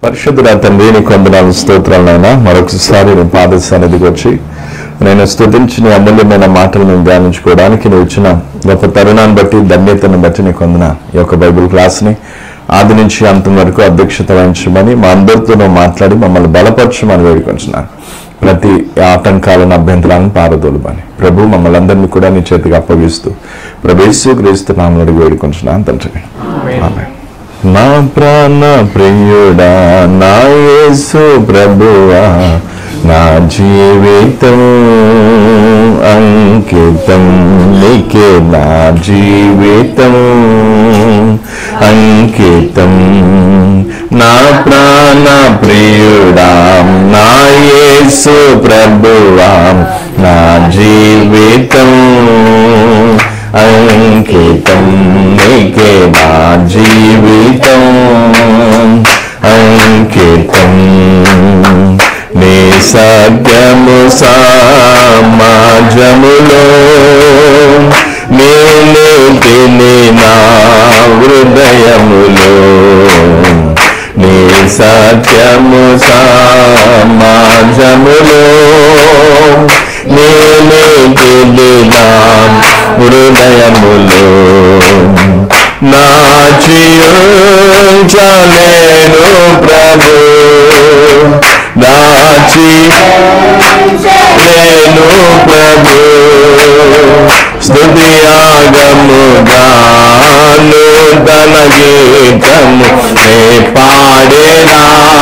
పరిశుద్ధుడా తండ్రి నీకు వందనాలు స్తోత్రాలైనా మరొకసారి నీ పాద సన్నిధికి వచ్చి నేను స్తుతించి నీ అమూల్యమైన మాటలను ధ్యానించుకోవడానికి నువ్వు ఇచ్చిన గొప్ప తరుణాన్ని బట్టి ధన్యతను బట్టి నీకు వందన ఈ యొక్క బైబిల్ క్లాస్ని ఆది నుంచి అంతం వరకు అధ్యక్షత వహించమని మా అందరితో నువ్వు మాట్లాడి మమ్మల్ని బలపరచమని వేడుకొంటున్నాను. ప్రతి ఆటంకాలను అభ్యంతరాలను పారదోలుమని ప్రభు మమ్మల్ని అందరినీ కూడా నీ చేతికి అప్పగిస్తూ ప్రభు యేసు క్రీస్తు నామములో వేడుకొంటున్నాను తండ్రి. ఆమేన్. నా ప్రాణ ప్రియుడా నా యేసు ప్రభువా నా జీవితం అంకితం నీకే నా జీవితం అంకితం నా ప్రాణ ప్రియుడా నా యేసు ప్రభువా నా జీవితం అంకితం నీకే నా జీవితం అంకితం నీ సత్యము సమాజములో నీతిని నా హృదయములో నీ సత్యము సమాజములో నీతిని నా హృదయములో నాచియుంచలేను ప్రభు నాచిలేను ప్రభు స్తుతి యాగముగాను తన గీతము నే పాడేదా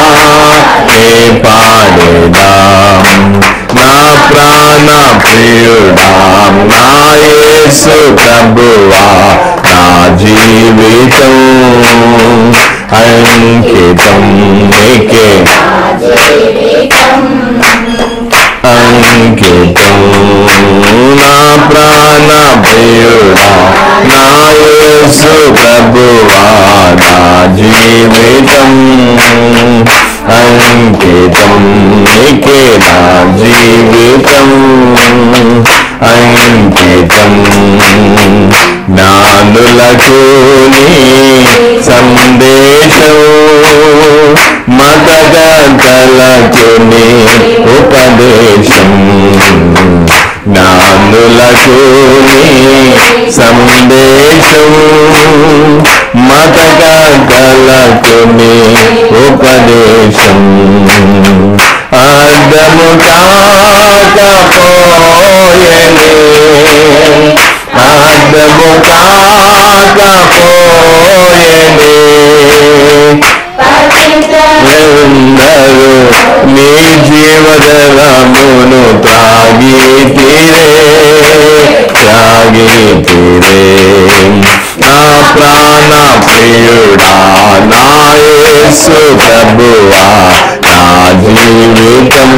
నా ప్రాణ ప్రియుడా నా యేసు ప్రభువా నా జీవితం అంకితం నీకే అంకితం నా ప్రాణ ప్రియుడా నా యేసు ప్రభువా నా జీవితం అంకితం నీకే నా జీవితం అంకితం జ్ఞానులకు నీ సందేశం మతగతలకు నీ ఉపదేశం జ్ఞానులకు నీ సందేశం మతగతలకు నీ ఉపదేశం అర్థము కాకపోయేనే అర్థము కాకపోయేనే ఎందరూ నీ జీవజలమును త్రాగితిరే నా ప్రాణ ప్రియుడా నా యేసు ప్రభువా నా జీవితం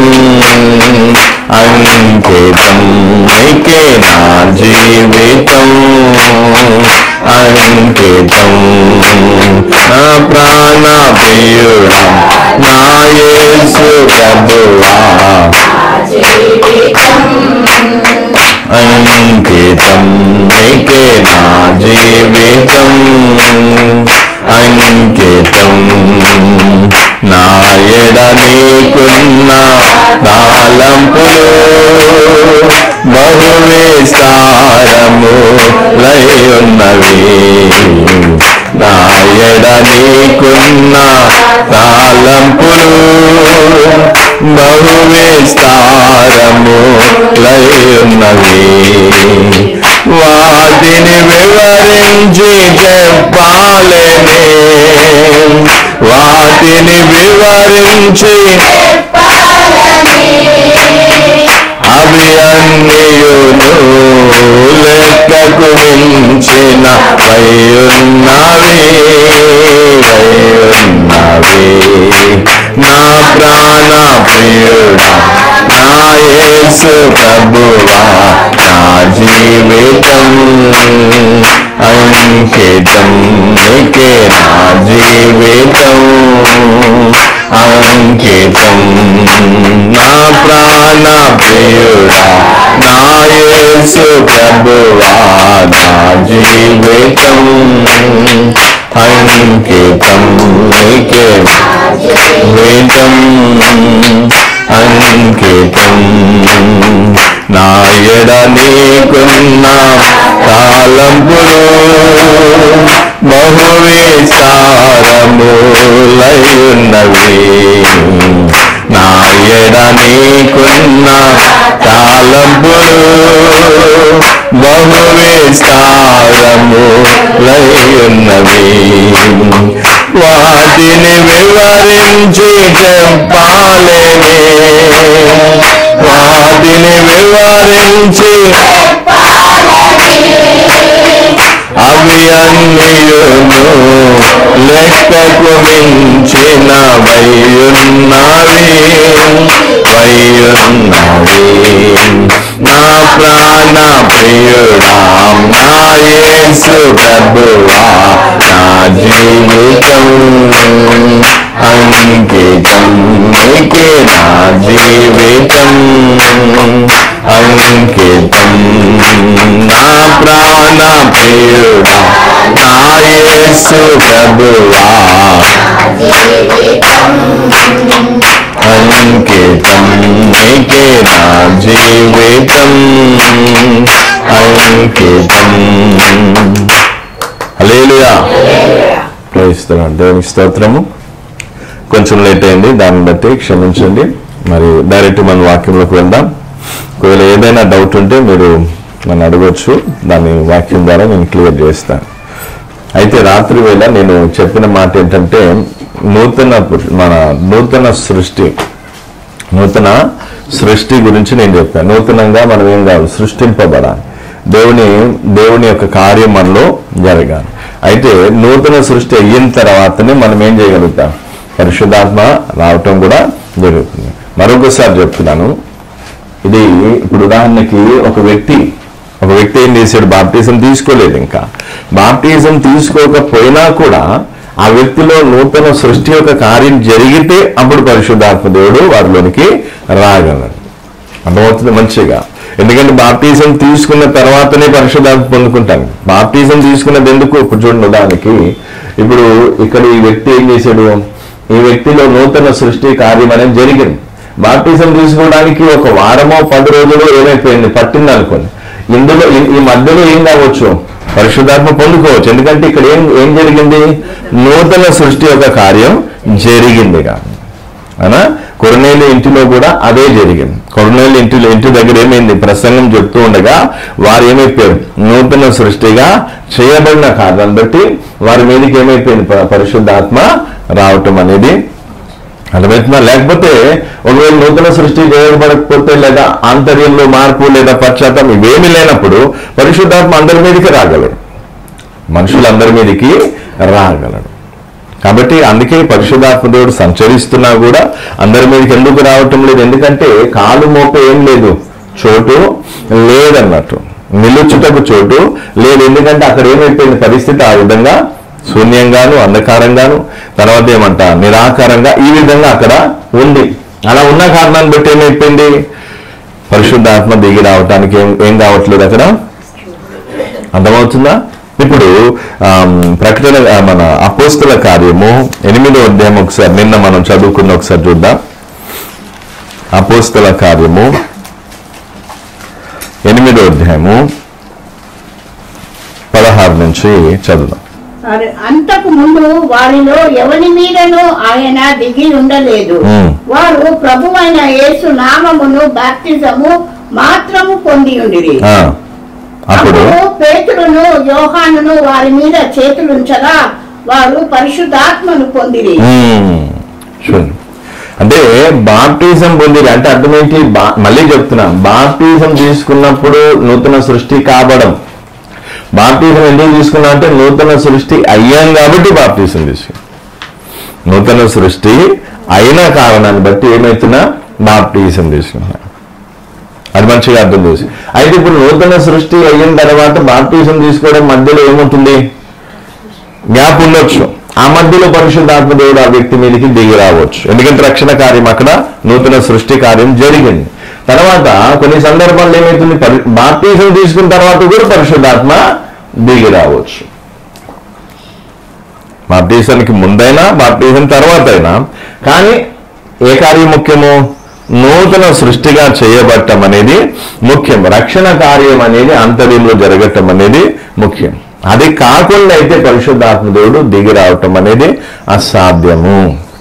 అంకితం నీకే నా జీవితం అంకితం నా ప్రాణ ప్రియుడా నా యేసు ప్రభువా అంకితం నీకే నా జీవితం అంకితం నా ఎడ నీకున్న తాళంపులు బహు విస్తారము లయున్నవి నా ఎడ నీకున్న తాళంపులు బహు విస్తారము లయున్నవి వాటిని వివరించి చెప్పాలేనే వాటిని వివరించి అవి అన్నియును లెక్కకు మించిన వయున్నవి నా ప్రాణ ప్రియుడా నా యేసు ప్రభువా నా జీవితం అంకితం నీకే నా జీవితం అంకితం నా ప్రాణ ప్రియుడా నా యేసు ప్రభువా నా జీవితం అంకితం నీకే జీవితం అంకితం నా ఎడ నీకున్న తాళంపులు బహు విస్తారములయున్నవి నా ఎడ నీకున్న తాళంపులు బహు విస్తారములయున్నవి వాటిని వివరించి చెప్పాలేనే వాటిని వివరించి అవి అన్నియును లెక్కకు మించిన వయ్యున్నవి నా ప్రాణ ప్రియుడా నా యేసు ప్రభువా నా జీవితం అంకితం నీకే నా జీవితం అంకితం నా ప్రాణ ప్రియుడా నా యేసు ప్రభువా అంకితం నీకే నా జీవితం అంకితం. హల్లెలూయా. ప్రైస్తున్నాను. దేవునికి స్తోత్రము. కొంచెం లేట్ అయింది, దాన్ని బట్టి క్షమించండి. మరి డైరెక్ట్ మన వాక్యంలోకి వెళ్దాం. ఒకవేళ ఏదైనా డౌట్ ఉంటే మీరు నన్ను అడగొచ్చు, దాన్ని వాక్యం ద్వారా నేను క్లియర్ చేస్తాను. అయితే రాత్రి వేళ నేను చెప్పిన మాట ఏంటంటే నూతన సృష్టి గురించి నేను చెప్పాను. నూతనంగా మనం ఏం కావాలి? సృష్టింపబడాలి. దేవుని యొక్క కార్యం మనలో జరగాలి. అయితే నూతన సృష్టి అయిన తర్వాతనే మనం ఏం చేయగలుగుతాం? పరిశుద్ధాత్మ రావటం కూడా జరుగుతుంది. మరొకసారి చెప్తున్నాను, ఇది ఇప్పుడు ఉదాహరణకి ఒక వ్యక్తి ఏం చేశాడు? బాప్టిజం తీసుకోలేదు. ఇంకా బాప్టిజం తీసుకోకపోయినా కూడా ఆ వ్యక్తిలో నూతన సృష్టి యొక్క కార్యం జరిగితే అప్పుడు పరిశుద్ధాత్మ దేవుడు వారిలోనికి రాగలడు. అర్థమవుతుంది మంచిగా. ఎందుకంటే బాప్టిజం తీసుకున్న తర్వాతనే పరిశుద్ధాత్మ పొందుకుంటాను. బాప్టిజం తీసుకున్నది ఎందుకు? ఇప్పుడు చూడండి, ఉదాహరణకి ఇప్పుడు ఇక్కడ ఈ వ్యక్తి ఏం చేశాడు? ఈ వ్యక్తిలో నూతన సృష్టి కార్యం అనేది జరిగింది. బాప్టిజం తీసుకోవడానికి ఒక వారమో 10 రోజులు ఏమైపోయింది పట్టింది అనుకోండి. ఇందులో ఈ మధ్యలో ఏం కావచ్చు? పరిశుద్ధాత్మ పొందుకోవచ్చు. ఎందుకంటే ఇక్కడ ఏం జరిగింది? నూతన సృష్టి యొక్క కార్యం జరిగింది. అవునా? కొర్నేలి ఇంటిలో కూడా అదే జరిగింది. కొర్నేలి ఇంటి దగ్గర ఏమైంది? ప్రసంగం చెప్తూ ఉండగా వారు ఏమైపోయారు? నూతన సృష్టిగా చేయబడిన కారణాన్ని బట్టి వారి మీదకి ఏమైపోయింది? పరిశుద్ధాత్మ రావటం అనేది అర్థమవుతుందా? లేకపోతే ఒకవేళ నూతన సృష్టి చేయబడకపోతే లేదా ఆంతర్యంలో మార్పు లేదా పశ్చాత్తాపం ఇవేమీ లేనప్పుడు పరిశుద్ధాత్మ అందరి మీదకి రాగలడు, మనుషులందరి మీదకి రాగలడు. కాబట్టి అందుకే పరిశుద్ధాత్మ దేవుడు సంచరిస్తున్నా కూడా అందరి మీదకి ఎందుకు రావటం లేదు? ఎందుకంటే కాలు మోప ఏం లేదు, చోటు లేదన్నట్టు, నిలుచుటకు చోటు లేదు. ఎందుకంటే అక్కడ ఏమైపోయింది? పరిస్థితి ఆ విధంగా శూన్యంగాను అంధకారంగాను తర్వాత నిరాకారంగా ఈ విధంగా అక్కడ ఉంది. అలా ఉన్న కారణాన్ని బట్టి ఏమైపోయింది? పరిశుద్ధాత్మ దిగి రావటానికి ఏం కావట్లేదు అక్కడ. అర్థమవుతుందా? ఇప్పుడు ప్రకటన మన అపోస్తల కార్యము 8వ అధ్యాయం ఒకసారి నిన్న మనం చదువుకున్న ఒకసారి చూద్దాం. అపోస్తల కార్యము 8వ అధ్యాయము 16 నుంచి చదువుదాం. అంతకు ముందు వారిలో ఎవరి మీదనూ ఆయన దిగి ఉండలేదు. వారు ప్రభువైన యేసు నామమును బాప్తిజము మాత్రము పొంది ఉండిరి. అప్పుడు పేతురును యోహానును వారి మీద చేతులుంచగా వారు పరిశుద్ధాత్మను పొందిరి. అంటే బాప్టిజం పొందిరి అంటే అర్థమేంటి? మళ్ళీ చెప్తున్నా, బాప్టిజం తీసుకున్నప్పుడు నూతన సృష్టి కాబడం. బాప్టిజం ఎందుకు తీసుకున్నా అంటే నూతన సృష్టి అయ్యాం కాబట్టి బాప్టిజం తీసుకున్నాం. నూతన సృష్టి అయిన కారణాన్ని బట్టి ఏమైతున్నా బాప్టిజం తీసుకున్నా. అది మంచిగా అర్థం చేసి. అయితే ఇప్పుడు నూతన సృష్టి అయిన తర్వాత బాప్టిజం తీసుకోవడం మధ్యలో ఏముంటుంది? గ్యాప్ ఉండొచ్చు. ఆ మధ్యలో పరిశుద్ధాత్మ దేవుడు ఆ వ్యక్తి మీదకి దిగి రావచ్చు. ఎందుకంటే రక్షణ కార్యం అక్కడ నూతన సృష్టి కార్యం జరిగింది. తర్వాత కొన్ని సందర్భాల్లో ఏమైతుంది? బాప్టిజం తీసుకున్న తర్వాత కూడా పరిశుద్ధాత్మ దిగి రావచ్చు. బాప్టిజానికి ముందైనా బాప్టిజం తర్వాత అయినా కానీ ఏ కార్యం ముఖ్యము? నూతన సృష్టిగా చేయబట్టం అనేది ముఖ్యం. రక్షణ కార్యం అనేది అంతర్యంలో జరగటం అనేది ముఖ్యం. అది కాకుండా అయితే పరిశుద్ధాత్మ దేవుడు దిగి రావటం అనేది అసాధ్యము.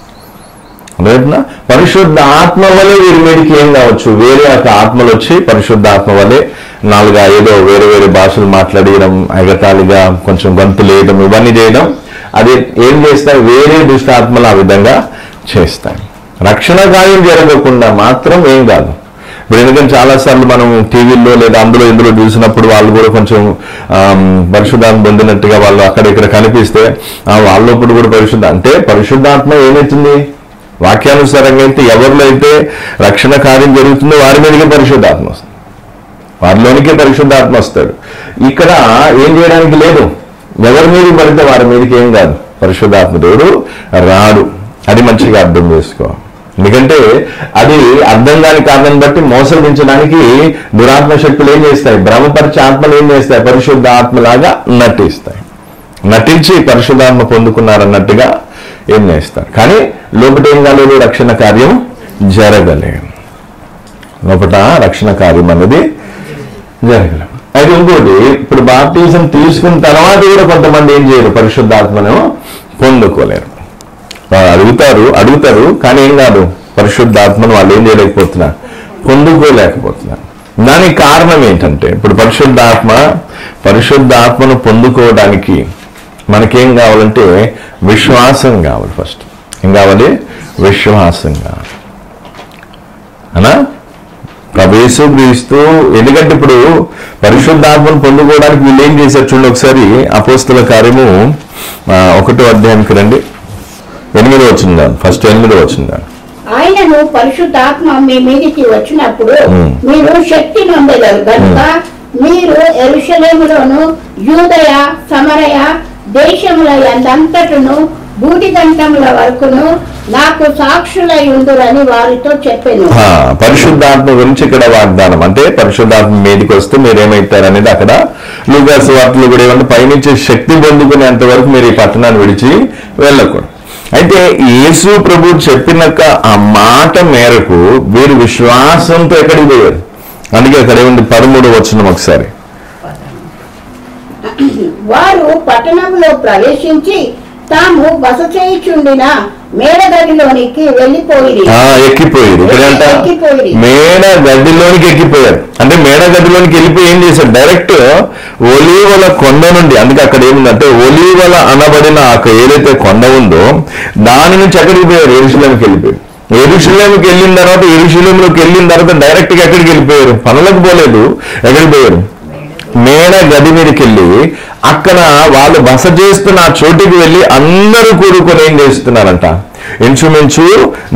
పరిశుద్ధ ఆత్మ వల్లే వీరి మీదకి ఏం కావచ్చు? వేరే ఒక ఆత్మలు వచ్చి పరిశుద్ధ ఆత్మ వల్లే 4-5 వేరే వేరే భాషలు మాట్లాడడం, ఎగతాళిగా కొంచెం గొంతు లేయడం, ఇవన్నీ చేయడం, అది ఏం చేస్తాయి? వేరే దుష్టాత్మలు ఆ విధంగా చేస్తాయి. రక్షణ కార్యం జరగకుండా మాత్రం ఏం కాదు. ఇప్పుడు ఎందుకంటే చాలాసార్లు మనం టీవీల్లో లేదా అందులో ఇందులో చూసినప్పుడు వాళ్ళు కూడా కొంచెం పరిశుద్ధాత్మ పొందినట్టుగా వాళ్ళు అక్కడ ఇక్కడ కనిపిస్తే వాళ్ళప్పుడు కూడా పరిశుద్ధాత్మ ఏమవుతుంది? వాక్యానుసారంగా అయితే ఎవరిలో అయితే రక్షణ కార్యం జరుగుతుందో వారి మీదకే పరిశుద్ధాత్మ వస్తుంది, వారిలోనికే పరిశుద్ధాత్మ వస్తాడు. ఇక్కడ ఏం చేయడానికి లేదు. ఎవరి మీదకి పడితే వారి మీదకి ఏం కాదు, పరిశుద్ధాత్మ దేవుడు రాడు. అది మంచిగా అర్థం చేసుకో. ఎందుకంటే అది అర్థం కాని కారణం బట్టి మోసగించడానికి దురాత్మ శక్తులు ఏం చేస్తాయి? భ్రమపరిచే ఆత్మలు ఏం చేస్తాయి? పరిశుద్ధ ఆత్మలాగా నటిస్తాయి. నటించి పరిశుద్ధాత్మ పొందుకున్నారన్నట్టుగా ఏం చేస్తారు. కానీ లోపల ఏం కాలేదు? రక్షణ కార్యం జరగలేదు. లోపల రక్షణ కార్యం అనేది జరగలేదు. అయితే ఇంకోటి, ఇప్పుడు బాప్టిజం తీసుకున్న తర్వాత కూడా కొంతమంది ఏం చేయరు? పరిశుద్ధాత్మను పొందుకోలేరు. అడుగుతారు కానీ ఏం కాదు, పరిశుద్ధాత్మను వాళ్ళు ఏం చేయలేకపోతున్నారు? పొందుకోలేకపోతున్నారు. దానికి కారణం ఏంటంటే, ఇప్పుడు పరిశుద్ధాత్మను పొందుకోవడానికి మనకేం కావాలంటే విశ్వాసం కావాలి. ఫస్ట్ ఏం కావాలి? విశ్వాసం కావాలి అనా ప్రవేశిస్తూ. ఎందుకంటే ఇప్పుడు పరిశుద్ధాత్మను పొందుకోవడానికి వీళ్ళు ఏం చేశారు చూడండి ఒకసారి. అపోస్తల కార్యము 1వ అధ్యాయానికి రండి. 8వ వచనం, ఫస్ట్ 8వ వచనం. ఆయనను పరిశుద్ధాత్మ మీ మీదికి వచ్చినప్పుడు మీరు శక్తి నొందెదరు కనుక మీరు యెరూషలేములోను యూదయ సమరయ దేశముల యందంతటను బూడిగంటముల వరకును నాకు సాక్షులై ఉండురని వారితో చెప్పాను. పరిశుద్ధాత్మ గురించి ఇక్కడ వాగ్దానం. అంటే పరిశుద్ధాత్మ మీదికి వస్తే మీరేమైతారు అనేది అక్కడ లూకా సువార్తలో కూడా ఏమంటే పైనుంచి శక్తి పొందుకునేంత వరకు మీరు ఈ పట్టణాన్ని విడిచి వెళ్ళకూడదు. అయితే యేసు ప్రభు చెప్పినాక ఆ మాట మేరకు వీరు విశ్వాసంతో ఎక్కడికి పోయారు? అందుకే అక్కడ ఏముంది? 13వ వచనం ఒకసారి. వారు పట్టణంలో ప్రవేశించి తాము బస చేయుచుండిన మేడగదిలోనికి ఎక్కిపోయారు. మేడగదిలోనికి ఎక్కిపోయారు. అంటే మేడగదిలోనికి వెళ్ళిపోయి ఏం చేశారు? డైరెక్ట్ ఒలీవల కొండ నుండి, అందుకే అక్కడ ఏముందంటే ఒలీవల అనబడిన ఏదైతే కొండ ఉందో దాని నుంచి ఎక్కడికి పోయారు? యెరూషలేముకి వెళ్ళిపోయారు. యెరూషలేముకి వెళ్ళిన తర్వాత యెరూషలేములోకి వెళ్ళిన తర్వాత డైరెక్ట్ గా ఎక్కడికి వెళ్ళిపోయారు? పనులకు పోలేదు. ఎక్కడికి పోయారు? మేడ గది మీదకి వెళ్ళి అక్కడ వాళ్ళు బస చేస్తున్న ఆ చోటికి వెళ్ళి అందరూ కూడుకొని ఏం చేస్తున్నారంట? ఇంచుమించు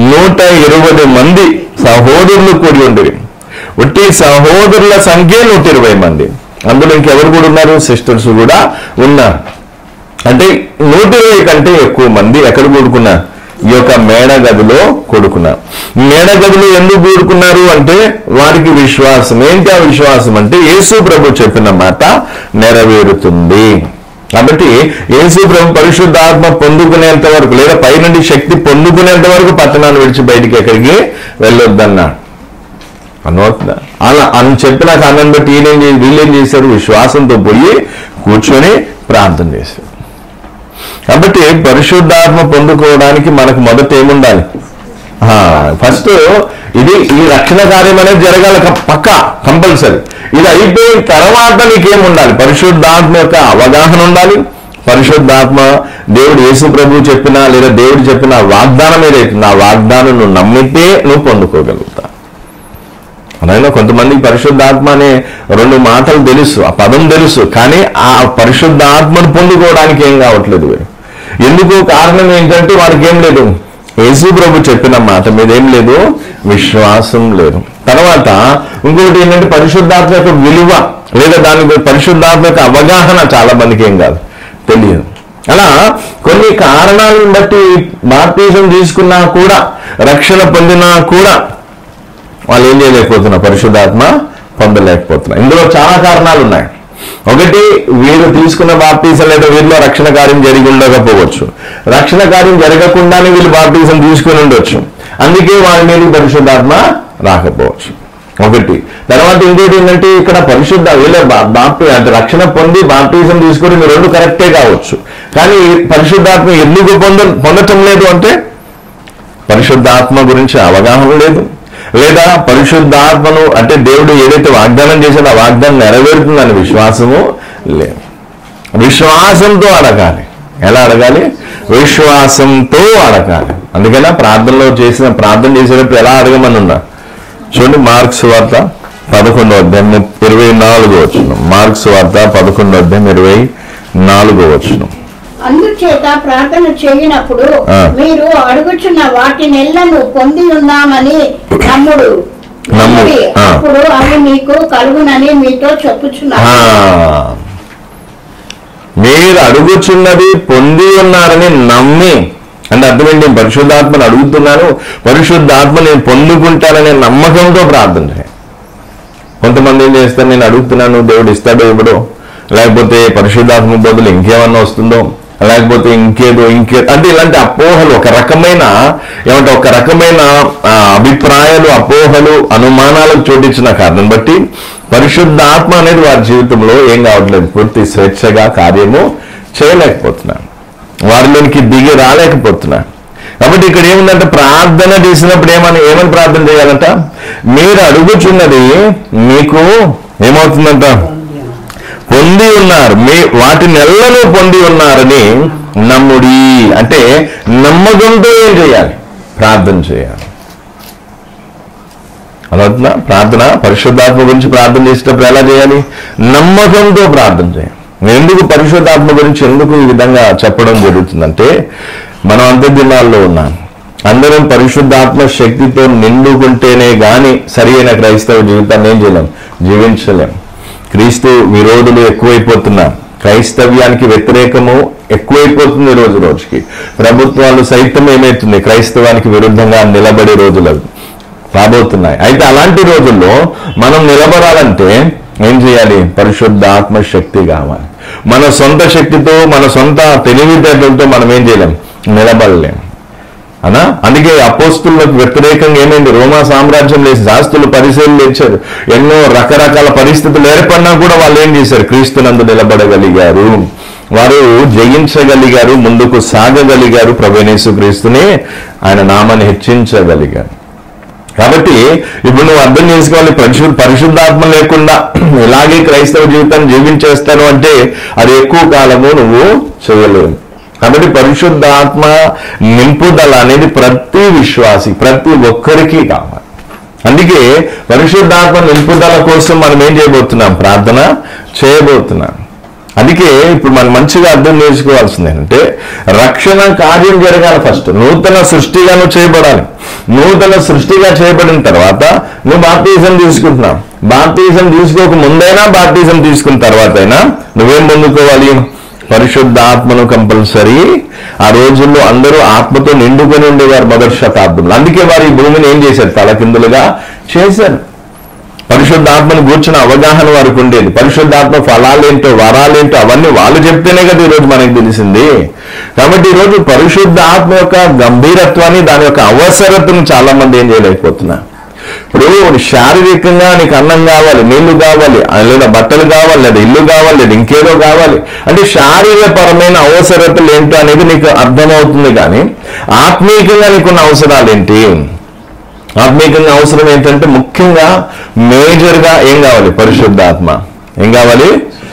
120 మంది సహోదరులు కూడి ఉండేవి. ఒట్టి సహోదరుల సంఖ్య 120 మంది. అందులో ఇంకెవరు కూడా ఉన్నారు? సిస్టర్స్ కూడా ఉన్నారు. అంటే 120 కంటే ఎక్కువ మంది ఎక్కడ కూడుకున్నారు? ఈ యొక్క మేడగదిలో కూడుకున్నారు. మేడగదిలో ఎందుకు కూడుకున్నారు అంటే వారికి విశ్వాసం. ఏంటి ఆ విశ్వాసం అంటే యేసు ప్రభు చెప్పిన మాట నెరవేరుతుంది. కాబట్టి యేసు ప్రభు పరిశుద్ధాత్మ పొందుకునేంత వరకు లేదా పైనుండి శక్తి పొందుకునేంత వరకు పట్టణాన్ని విడిచి బయటికి ఎక్కడికి వెళ్ళొద్దన్నాడు. అనవుతుందా? అలా అని చెప్పిన కారణం బట్టి వీళ్ళేం చేశారు? విశ్వాసంతో పోయి కూర్చొని ప్రార్థన చేశారు. కాబట్టి పరిశుద్ధాత్మ పొందుకోవడానికి మనకు మొదట ఏముండాలి? ఫస్ట్ ఈ రక్షణ కార్యం అనేది జరగాలి, పక్కా కంపల్సరీ. ఇది అయిపోయిన తర్వాత నీకేముండాలి? పరిశుద్ధాత్మ యొక్క అవగాహన ఉండాలి. పరిశుద్ధాత్మ దేవుడు యేసు ప్రభు చెప్పినా లేదా దేవుడు చెప్పిన వాగ్దానం ఏదైతే ఆ వాగ్దానం నువ్వు నమ్మితే నువ్వు పొందుకోగలుగుతా. అలాగే కొంతమందికి పరిశుద్ధాత్మ అనే 2 మాటలు తెలుసు, ఆ పదం తెలుసు, కానీ ఆ పరిశుద్ధాత్మను పొందుకోవడానికి ఏం కావట్లేదు. ఎందుకు? కారణం ఏంటంటే వారికి ఏం లేదు, యేసు ప్రభు చెప్పిన మాట మీద ఏం లేదు, విశ్వాసం లేదు. తర్వాత ఇంకొకటి ఏంటంటే పరిశుద్ధాత్మ యొక్క విలువ లేదా దాని పరిశుద్ధాత్మ యొక్క అవగాహన చాలా మందికి ఏం కాదు, తెలియదు. అలా కొన్ని కారణాలను బట్టి బాప్టిజం తీసుకున్నా కూడా రక్షణ పొందినా కూడా వాళ్ళు ఏం చేయలేకపోతున్నారు? పరిశుద్ధాత్మ పొందలేకపోతున్నారు. ఇందులో చాలా కారణాలు ఉన్నాయి. ఒకటి, వీరు తీసుకున్న బాప్టిజం లేదా వీరిలో రక్షణ కార్యం జరిగి ఉండకపోవచ్చు, రక్షణ కార్యం జరగకుండానే వీళ్ళు బాప్టిజం తీసుకుని ఉండొచ్చు, అందుకే వారి మీద పరిశుద్ధాత్మ రాకపోవచ్చు. ఒకటి. తర్వాత ఇంకోటి ఏంటంటే ఇక్కడ పరిశుద్ధ వీళ్ళ అంటే రక్షణ పొంది బాప్టిజం తీసుకొని మీరు రెండు కరెక్టే కావచ్చు, కానీ పరిశుద్ధాత్మ ఎందుకు పొందటం లేదు అంటే పరిశుద్ధాత్మ గురించి అవగాహన లేదు, లేదా పరిశుద్ధాత్మను అంటే దేవుడు ఏదైతే వాగ్దానం చేశాడో ఆ వాగ్దానం నెరవేరుతుందని విశ్వాసము లేదు. విశ్వాసంతో అడగాలి. ఎలా అడగాలి? విశ్వాసంతో అడగాలి. అందుకనే ప్రార్థన చేసేటప్పుడు ఎలా అడగమని ఉన్నా చూడండి. మార్క్స్ వార్త 11వ అధ్యాయం 24వ వచనం. మార్క్స్ వార్త 11వ అధ్యాయం 24వ వచనం. అందుచేత ప్రార్థన చేయనప్పుడు మీరు అడుగుచున్న వాటినెల్లను పొంది ఉన్నామని నమ్ముడు, అప్పుడు అవి మీకు కలుగునని మీతో చెప్పుచున్నారు. మీరు అడుగుచున్నది పొంది ఉన్నారని నమ్మి, అంటే అర్థం ఏంటి? పరిశుద్ధాత్మను అడుగుతున్నాను, పరిశుద్ధాత్మ నేను పొందుకుంటాననే నమ్మకంతో ప్రార్థన చేయాలి. కొంతమంది ఏం చేస్తారు, నేను అడుగుతున్నాను దేవుడు ఇస్తాడో ఇవ్వడో, లేకపోతే పరిశుద్ధాత్మ బదులు ఇంకేమన్నా వస్తుందో, లేకపోతే ఇంకేదో అంటే ఇలాంటి అపోహలు, ఒక రకమైన అభిప్రాయాలు, అపోహలు, అనుమానాలకు చోటించిన కారణం బట్టి పరిశుద్ధాత్మ అనేది వారి జీవితంలో ఏం కావట్లేదు, పూర్తి స్వేచ్ఛగా కార్యము చేయలేకపోతున్నారు, వారిలోనికి దిగి రాలేకపోతున్నారు. కాబట్టి ఇక్కడ ఏముందంటే ప్రార్థన చేసినప్పుడు ఏమని ప్రార్థన చేయాలంట? మీరు అడుగుచున్నది మీకు ఏమవుతుందంట? పొంది ఉన్నారు, వాటినెల్లను పొంది ఉన్నారని నమ్ముడి. అంటే నమ్మకంతో ఏం చేయాలి? ప్రార్థన చేయాలి. అలా ప్రార్థన పరిశుద్ధాత్మ గురించి ప్రార్థన చేసేటప్పుడు ఎలా చేయాలి? నమ్మకంతో ప్రార్థన చేయాలి. ఎందుకు పరిశుద్ధాత్మ గురించి ఎందుకు ఈ విధంగా చెప్పడం జరుగుతుందంటే, మనం అంత్యదినాల్లో ఉన్నాం, అందరం పరిశుద్ధాత్మ శక్తితో నిండుకుంటేనే గాని సరి అయిన క్రైస్తవ జీవితాన్ని ఏం చేయలేం, జీవించలేం. క్రీస్తు విరోధులు ఎక్కువైపోతున్నారు, క్రైస్తవ్యానికి వ్యతిరేకము ఎక్కువైపోతుంది రోజు రోజుకి. ప్రభుత్వాలు సైతం ఏమైతుంది, క్రైస్తవానికి విరుద్ధంగా నిలబడే రోజులు రాబోతున్నాయి. అయితే అలాంటి రోజుల్లో మనం నిలబడాలంటే ఏం చేయాలి? పరిశుద్ధాత్మ శక్తి కావాలి. మన సొంత శక్తితో, మన సొంత తెలివితేటలతో మనం ఏం చేయలేం, నిలబడలేం అనా. అందుకే అపోస్తులకు వ్యతిరేకంగా ఏమైంది? రోమా సామ్రాజ్యం లేచి శాస్త్రులు, పరిశీలనలు ఇచ్చారు, ఎన్నో రకరకాల పరిస్థితులు ఏర్పడినా కూడా వాళ్ళు ఏం చేశారు? క్రీస్తునందు నిలబడగలిగారు, వారు జయించగలిగారు, ముందుకు సాగగలిగారు, ప్రభువైన యేసుక్రీస్తుని ఆయన నామాన్ని హెచ్చించగలిగారు. కాబట్టి ఇప్పుడు నువ్వు అర్థం చేసుకోవాలి, పరిశుద్ధాత్మ లేకుండా ఇలాగే క్రైస్తవ జీవితాన్ని జీవించేస్తాను అంటే అది ఎక్కువ కాలము నువ్వు చేయలేవు. కాబట్టి పరిశుద్ధాత్మ నింపుదల అనేది ప్రతి విశ్వాసి, ప్రతి ఒక్కరికి కావాలి. అందుకే పరిశుద్ధాత్మ నింపుదల కోసం మనం ఏం చేయబోతున్నాం? ప్రార్థన చేయబోతున్నాం. అందుకే ఇప్పుడు మనం మంచిగా అర్థం చేసుకోవాల్సింది ఏంటంటే, రక్షణ కార్యం జరగాలి. ఫస్ట్ నూతన సృష్టిగా నువ్వు చేయబడాలి. నూతన సృష్టిగా చేయబడిన తర్వాత నువ్వు బాప్టిజం తీసుకుంటున్నావు. బాప్టిజం తీసుకోక ముందైనా, బాప్టిజం తీసుకున్న తర్వాత అయినా నువ్వేం పొందుకోవాలి? పరిశుద్ధాత్మను కంపల్సరీ. ఆ రోజుల్లో అందరూ ఆత్మతో నిండుకొని ఉండేవారు మొదటి శతాబ్దంలో. అందుకే వారు ఈ భూమిని ఏం చేశారు? తలకిందులుగా చేశారు. పరిశుద్ధాత్మను కూర్చున్న అవగాహన వారికి ఉండేది. పరిశుద్ధాత్మ ఫలాలేంటో, వరాలేంటో అవన్నీ వాళ్ళు చెప్తేనే కదా ఈరోజు మనకి తెలిసింది. కాబట్టి ఈరోజు పరిశుద్ధాత్మ యొక్క గంభీరత్వాన్ని, దాని యొక్క అవసరతను చాలా మంది ఏం చేయలేకపోతున్నారు. ఇప్పుడు శారీరకంగా నీకు అన్నం కావాలి, నీళ్లు కావాలి, లేదా బట్టలు కావాలి, లేదా ఇల్లు కావాలి, లేదా ఇంకేదో కావాలి అంటే శారీరపరమైన అవసరతలు ఏంటో అనేది నీకు అర్థమవుతుంది. కానీ ఆత్మీయంగా నీకున్న అవసరాలు ఏంటి? ఆత్మీయంగా అవసరం ఏంటంటే ముఖ్యంగా మేజర్గా ఏం కావాలి? పరిశుద్ధాత్మ. ఏం కావాలి?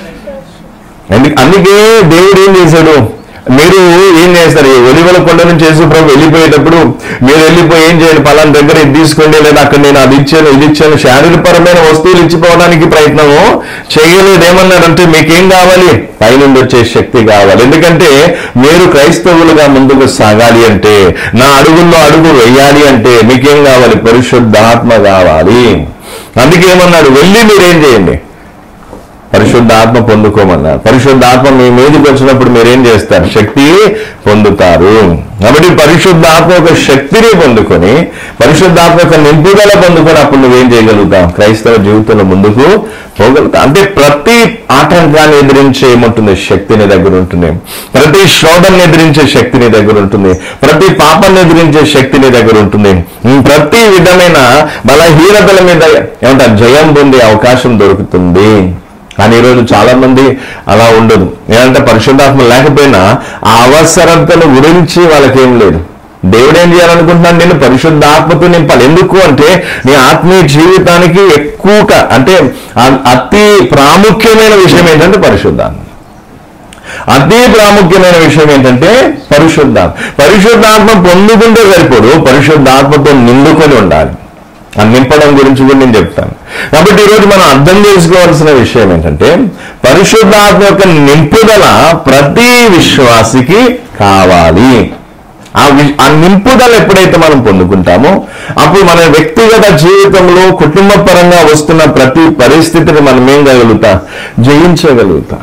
అందుకే దేవుడు ఏం చేశాడు? మీరు ఏం చేస్తారు? ఒలివల కొండ నుంచి యేసుప్రభు వెళ్ళిపోయేటప్పుడు మీరు వెళ్ళిపోయి ఏం చేయండి? పలానా దగ్గర ఇది తీసుకోండి, లేదా అక్కడ నేను అది ఇచ్చాను, ఇది ఇచ్చాను, శారీరపరమైన వస్తువులు ఇచ్చిపోవడానికి ప్రయత్నము చేయలేదు. ఏమన్నారంటే మీకేం కావాలి? పైనుండి వచ్చే శక్తి కావాలి. ఎందుకంటే మీరు క్రైస్తవులుగా ముందుకు సాగాలి అంటే, నా అడుగుల్లో అడుగు వేయాలి అంటే మీకేం కావాలి? పరిశుద్ధాత్మ కావాలి. అందుకే ఏమన్నాడు? వెళ్ళి మీరేం చేయండి? పరిశుద్ధాత్మ పొందుకోమన్నారు. పరిశుద్ధాత్మ మీ మీదకి వచ్చినప్పుడు మీరేం చేస్తారు? శక్తి పొందుతారు. కాబట్టి పరిశుద్ధాత్మ యొక్క శక్తిని పొందుకొని, పరిశుద్ధాత్మ యొక్క నింపుదల పొందుకొని అప్పుడు నువ్వేం చేయగలుగుతావు? క్రైస్తవ జీవితంలో ముందుకు పోగలుగుతావు. అంటే ప్రతి ఆటంకాన్ని ఎదిరించే ఏముంటుంది? శక్తి నీ దగ్గర ఉంటుంది. ప్రతి శోధనని ఎదిరించే శక్తి నీ దగ్గర ఉంటుంది. ప్రతి పాపాన్ని ఎదిరించే శక్తి నీ దగ్గర ఉంటుంది. ప్రతి విధమైన బలహీనతల మీద ఏమంటారు? జయం పొందే అవకాశం దొరుకుతుంది. కానీ ఈరోజు చాలా మంది అలా ఉండదు. ఏంటంటే పరిశుద్ధాత్మ లేకపోయినా ఆ అవసరతల గురించి వాళ్ళకేం లేదు. దేవుడు ఏం చేయాలనుకుంటున్నాడు? నేను పరిశుద్ధాత్మతో నింపాలి. ఎందుకు అంటే నీ ఆత్మీయ జీవితానికి ఎక్కువగా అంటే అతి ప్రాముఖ్యమైన విషయం ఏంటంటే పరిశుద్ధాత్మ. అతి ప్రాముఖ్యమైన విషయం ఏంటంటే పరిశుద్ధాత్మ పొందుకుంటే సరిపోదు, పరిశుద్ధాత్మతో నిండుకొని ఉండాలి. ఆ నింపడం గురించి కూడా నేను చెప్తాను. కాబట్టి ఈరోజు మనం అర్థం చేసుకోవాల్సిన విషయం ఏంటంటే పరిశుద్ధాత్మ యొక్క నింపుదల ప్రతి విశ్వాసికి కావాలి. ఆ నింపుదల ఎప్పుడైతే మనం పొందుకుంటామో అప్పుడు మన వ్యక్తిగత జీవితంలో కుటుంబ పరంగా వస్తున్న ప్రతి పరిస్థితిని మనం ఏం చేయగలుగుతాం? జయించగలుగుతాం.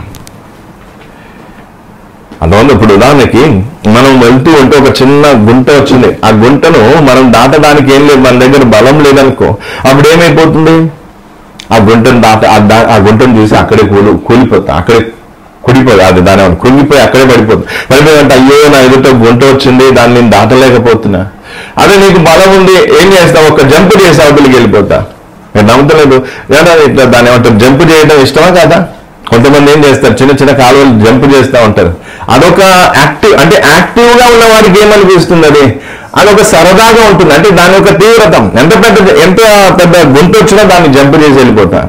అందువల్ల ఇప్పుడు ఉదాహరణకి మనం వెళ్తూ ఉంటే ఒక చిన్న గుంట వచ్చింది. ఆ గుంటను మనం దాటడానికి ఏం లేదు, మన దగ్గర బలం లేదనుకో, అప్పుడు ఏమైపోతుంది? ఆ గుంటను చూసి అక్కడే కూలిపోతాం, అక్కడే కుడిపోయి అది దాని కృంగిపోయి అక్కడే పడిపోతుందంటే అయ్యో నా ఎదుట గుంట వచ్చింది, దాన్ని నేను దాటలేకపోతున్నా. అదే నీకు బలం ఉంది, ఏం చేస్తావు? ఒక జంప్ చేసి అవతలికి వెళ్ళిపోతా. నేను నమ్ముతలేదు లేదా ఇట్లా దాన్ని ఏమంటారు? జంప్ చేయడం ఇష్టమా కాదా? కొంతమంది ఏం చేస్తారు? చిన్న చిన్న కాలువలు జంప్ చేస్తూ ఉంటారు. అదొక యాక్టివ్గా ఉన్న వారికి ఏమనిపిస్తుంది? అదొక సరదాగా ఉంటుంది. అంటే దాని యొక్క తీవ్రత ఎంత పెద్ద గుంట వచ్చినా దాన్ని జంప్ చేసి వెళ్ళిపోతాం,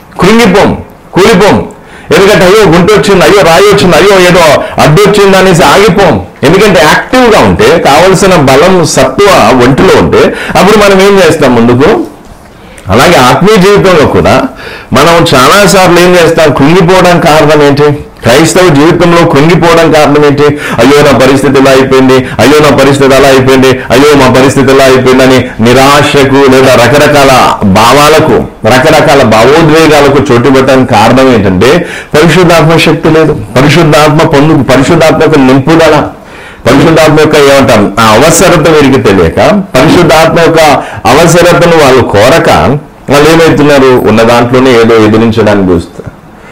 కూలిపోం. ఎందుకంటే అయ్యో గుంట వచ్చింది, అయ్యో రాయి వచ్చింది, అయ్యో ఏదో అడ్డు వచ్చింది అనేసి ఆగిపోం. ఎందుకంటే యాక్టివ్గా ఉంటే, కావలసిన బలం సత్వ ఒంటిలో ఉంటే అప్పుడు మనం ఏం చేస్తాం? ముందుకు. అలాగే ఆత్మీయ జీవితంలో కూడా మనం చాలాసార్లు ఏం చేస్తాం? కృంగిపోవడానికి కారణం ఏంటి? క్రైస్తవ జీవితంలో కృంగిపోవడం కారణం ఏంటి? అయ్యో నా పరిస్థితి ఇలా అయిపోయింది, అయ్యో నా పరిస్థితి అలా అయిపోయింది, అయ్యో మా పరిస్థితి ఇలా అయిపోయిందని నిరాశకు లేదా రకరకాల భావాలకు, రకరకాల భావోద్వేగాలకు చోటు పెట్టడానికి కారణం ఏంటంటే పరిశుద్ధాత్మ శక్తి లేదు. పరిశుద్ధాత్మ యొక్క నింపుదల, పరిశుద్ధాత్మ యొక్క ఏమంటాం ఆ అవసరత వీరికి తెలియక, పరిశుద్ధాత్మ యొక్క అవసరతను వాళ్ళు కోరక వాళ్ళు ఏమవుతున్నారు? ఉన్న దాంట్లోనే ఏదో ఎదిరించడానికి చూస్తారు.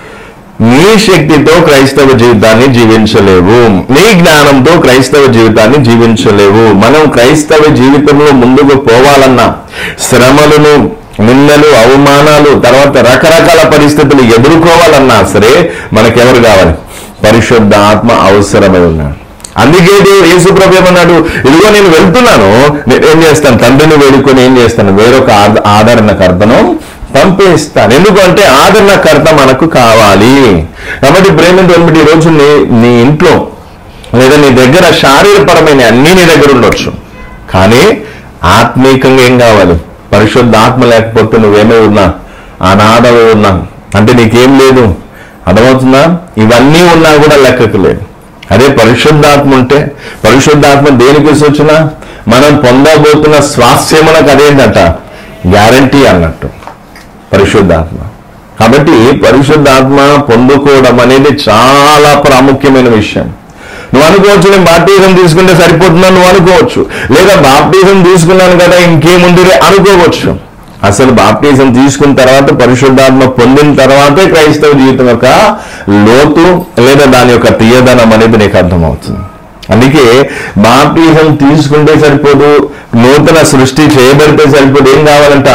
నీ శక్తితో క్రైస్తవ జీవితాన్ని జీవించలేవు, నీ జ్ఞానంతో క్రైస్తవ జీవితాన్ని జీవించలేవు. మనం క్రైస్తవ జీవితంలో ముందుకు పోవాలన్నా శ్రమలను, నిందలు, అవమానాలు, తర్వాత రకరకాల పరిస్థితులు ఎదుర్కోవాలన్నా సరే మనకెవరు కావాలి? పరిశుద్ధ ఆత్మ అవసరమై ఉన్నాడు. అందుకే యేసు ప్రభు ఏమన్నాడు? ఇదిగో నేను వెళ్తున్నాను, నేనేం చేస్తాను? తండ్రిని వేడుకొని ఏం చేస్తాను? వేరొక ఆదరణకర్తను పంపిస్తాను. ఎందుకంటే ఆదరణకర్త మనకు కావాలి. కాబట్టి ప్రేమతో ఈరోజు నీ ఇంట్లో లేదా నీ దగ్గర శారీరపరమైన అన్నీ నీ దగ్గర ఉండొచ్చు, కానీ ఆత్మీయంగా ఏం కావాలి? పరిశుద్ధ ఆత్మ లేకపోతే నువ్వేమై ఉన్నా అనాథమై ఉన్నా, అంటే నీకేం లేదు. అర్థమవుతుందా? ఇవన్నీ ఉన్నా కూడా లెక్కకు లేదు. అదే పరిశుద్ధాత్మ ఉంటే, పరిశుద్ధాత్మ దేనికి వచ్చినా మనం పొందబోతున్న స్వాస్థ్యమునకు అదేంటంట? గ్యారంటీ అన్నట్టు పరిశుద్ధాత్మ. కాబట్టి పరిశుద్ధాత్మ పొందుకోవడం అనేది చాలా ప్రాముఖ్యమైన విషయం. నువ్వు అనుకోవచ్చు నేను బాప్టిజం తీసుకుంటే సరిపోతుందని నువ్వు అనుకోవచ్చు, లేదా బాప్టిజం తీసుకున్నాను కదా ఇంకేముంది అనుకోవచ్చు. అసలు బాప్టిజం తీసుకున్న తర్వాత, పరిశుద్ధాత్మ పొందిన తర్వాతే క్రైస్తవ జీవితం యొక్క లోతు లేదా దాని యొక్క తీయదనం అనేది నీకు అర్థమవుతుంది. అందుకే బాప్టిజం తీసుకుంటే సరిపోదు, నూతన సృష్టి చేయబడితే సరిపోదు. ఏం కావాలంట?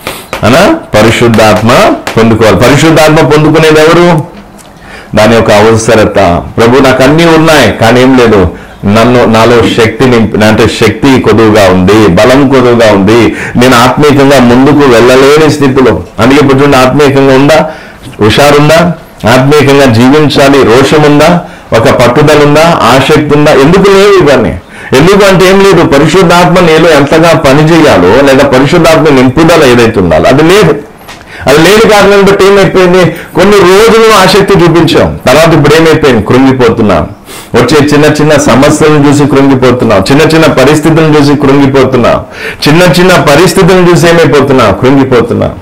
పరిశుద్ధాత్మ పొందుకోవాలి. పరిశుద్ధాత్మ పొందుకునేది ఎవరు? దాని యొక్క అవసరత. ప్రభు నాకు అన్నీ ఉన్నాయి కానీ ఏం లేదు, నాలో శక్తి కొదువుగా ఉంది, బలం కొదువుగా ఉంది, నేను ఆత్మీయంగా ముందుకు వెళ్ళలేని స్థితిలో. అందుకే ఇప్పుడు ఆత్మీయంగా ఉందా? హుషారుందా? ఆత్మీయంగా జీవించాలి రోషం ఉందా? ఒక పట్టుదల ఉందా? ఆసక్తి ఉందా? ఎందుకు లేవు ఇవన్నీ? ఎందుకంటే ఏం లేదు, పరిశుద్ధాత్మ నీలో ఎంతగా పనిచేయాలో లేదా పరిశుద్ధాత్మ నింపుదల ఏదైతే ఉండాలో అది లేదు. అది లేని కారణం బట్టి ఏమైపోయింది? కొన్ని రోజులు ఆసక్తి చూపించాం, తర్వాత ఇప్పుడు ఏమైపోయింది? కృంగిపోతున్నాం. వచ్చే చిన్న చిన్న సమస్యలను చూసి కృంగిపోతున్నాం, చిన్న చిన్న పరిస్థితులను చూసి కృంగిపోతున్నాం, చిన్న చిన్న పరిస్థితులను చూసి ఏమైపోతున్నాం? కృంగిపోతున్నాం.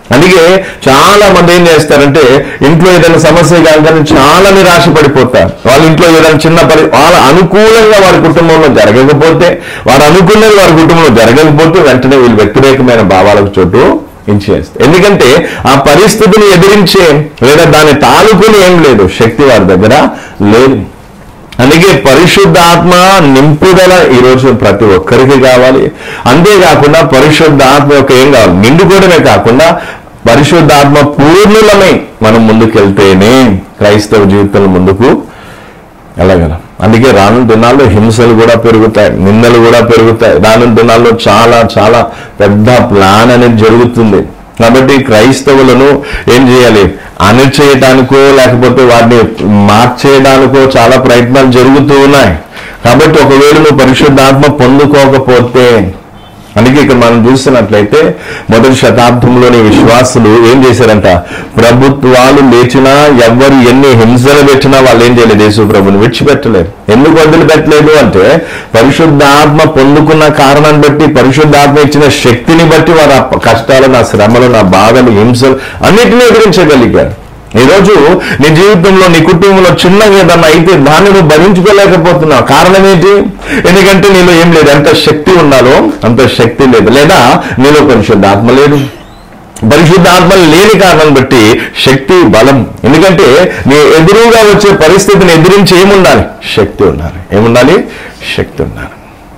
అందుకే చాలా మంది ఏం చేస్తారంటే ఇంట్లో ఏదైనా సమస్య కాగానే చాలా నిరాశ పడిపోతారు. వాళ్ళ ఇంట్లో ఏదైనా చిన్న వాళ్ళ అనుకూలంగా వారి కుటుంబంలో జరగకపోతే, వారు అనుకున్నది వారి కుటుంబంలో జరగకపోతే వెంటనే వీళ్ళు వ్యతిరేకమైన భావాలకు చోటు ఇచ్చేస్తారు. ఎందుకంటే ఆ పరిస్థితిని ఎదిరించే లేదా దాన్ని తాలూకుని ఏం లేదు, శక్తి వారి దగ్గర లేదు. అందుకే పరిశుద్ధాత్మ నింపుదల ఈరోజు ప్రతి ఒక్కరికి కావాలి. అంతేకాకుండా పరిశుద్ధాత్మ యొక్క ఏం కావాలి, నిండుకోవడమే కాకుండా పరిశుద్ధాత్మ పూర్ణులమై మనం ముందుకెళ్తేనే క్రైస్తవ జీవితంలో ముందుకు వెళ్ళగలం. అందుకే రానున్న దినాల్లో హింసలు కూడా పెరుగుతాయి, నిందలు కూడా పెరుగుతాయి. రానున్న దినాల్లో చాలా చాలా పెద్ద ప్లాన్ అనేది జరుగుతుంది. కాబట్టి క్రైస్తవులను ఏం చేయాలి, అణిచేయడానికో లేకపోతే వాటిని మార్చేయడానికో చాలా ప్రయత్నాలు జరుగుతూ ఉన్నాయి. కాబట్టి ఒకవేళ నువ్వు పరిశుద్ధాత్మ పొందుకోకపోతే, అందుకే ఇక్కడ మనం చూస్తున్నట్లయితే మొదటి శతాబ్దంలోని విశ్వాసులు ఏం చేశారంట, ప్రభుత్వాలు లేచినా ఎవరు ఎన్ని హింసలు పెట్టినా వాళ్ళు ఏం చేయలేదు, యేసు ప్రభుని విడిచిపెట్టలేరు. ఎందుకు వదిలిపెట్టలేదు అంటే పరిశుద్ధాత్మ పొందుకున్న కారణాన్ని బట్టి, పరిశుద్ధాత్మ ఇచ్చిన శక్తిని బట్టి వారు ఆ కష్టాలు, నా శ్రమలు, నా బాధలు, హింసలు అన్నిటినీ ఎదిరించగలిగారు. ఈరోజు నీ జీవితంలో, నీ కుటుంబంలో చిన్నగా ఏదన్నా అయితే దాన్ని నువ్వు భరించుకోలేకపోతున్నావు. కారణం ఏంటి? ఎందుకంటే నీలో ఏం లేదు, ఎంత శక్తి ఉండాలో అంత శక్తి లేదు, లేదా నీలో పరిశుద్ధాత్మ లేదు. పరిశుద్ధాత్మ లేని కారణం బట్టి శక్తి, బలం. ఎందుకంటే నీ ఎదురుగా వచ్చే పరిస్థితిని ఎదిరించి ఏముండాలి, శక్తి ఉండాలి. ఏముండాలి, శక్తి ఉండాలి.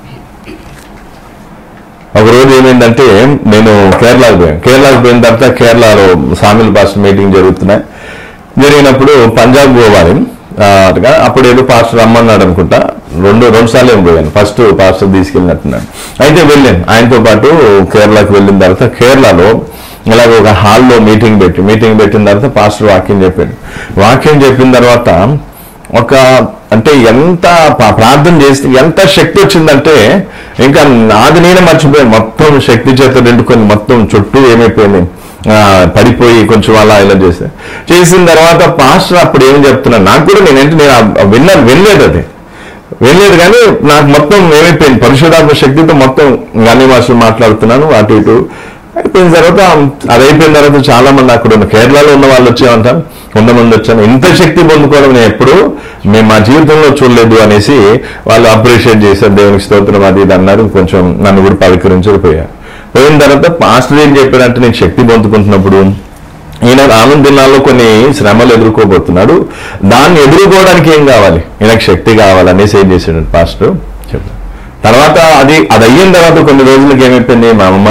ఒకరోజు ఏమైందంటే నేను కేరళకు పోయిన తర్వాత కేరళలో సామిల్ పాస్టర్ మీటింగ్ జరిగినప్పుడు పంజాబ్ పోవాలి. అప్పుడు ఏదో పాస్టర్ రమ్మన్నాడు అనుకుంటా, రెండు సార్లు ఏం పోయాను. ఫస్ట్ పాస్టర్ తీసుకెళ్ళినట్టున్నాడు. అయితే వెళ్ళాను ఆయనతో పాటు. కేరళకు వెళ్ళిన తర్వాత కేరళలో ఇలాగ ఒక హాల్లో మీటింగ్ పెట్టిన తర్వాత పాస్టర్ వాక్యం చెప్పిన తర్వాత అంటే ఎంత ప్రార్థన చేస్తే ఎంత శక్తి వచ్చిందంటే ఇంకా నాది నేనే మర్చిపోయాను. మొత్తం శక్తి చేత నిండుకొని మొత్తం చుట్టూ ఏమైపోయింది, పడిపోయి కొంచెం అలా ఇలా చేసిన తర్వాత పాస్టర్ అప్పుడు ఏం చెప్తున్నాను, నాకు కూడా నేను వినలేదు కానీ నాకు మొత్తం ఏమైపోయింది, పరిశుద్ధాత్మ శక్తితో మొత్తం అన్ని భాషలు మాట్లాడుతున్నాను. అటు ఇటు అయిపోయిన తర్వాత, అది అయిపోయిన తర్వాత చాలా మంది అక్కడ ఉన్న కేరళలో ఉన్న వాళ్ళు వచ్చామంటారు, కొంతమంది వచ్చాను. ఇంత శక్తి పొందుకోవడం నేను ఎప్పుడు మేము మా జీవితంలో చూడలేదు అనేసి వాళ్ళు అప్రిషియేట్ చేశారు. దేవునికి స్తోత్రం అది ఇది అన్నారు. కొంచెం నన్ను కూడా పోయిన తర్వాత పాస్టర్ ఏం చెప్పారంటే, నేను శక్తి పొందుకుంటున్నప్పుడు ఈయన రానున్న దినాల్లో కొన్ని శ్రమలు ఎదుర్కోబోతున్నాడు, దాన్ని ఎదుర్కోవడానికి ఏం కావాలి, ఈయనకు శక్తి కావాలనేసి ఏం చేశాడు పాస్టర్ చెప్పారు. తర్వాత అది అయిన తర్వాత కొన్ని రోజులకి ఏమైపోయింది, మా అమ్మ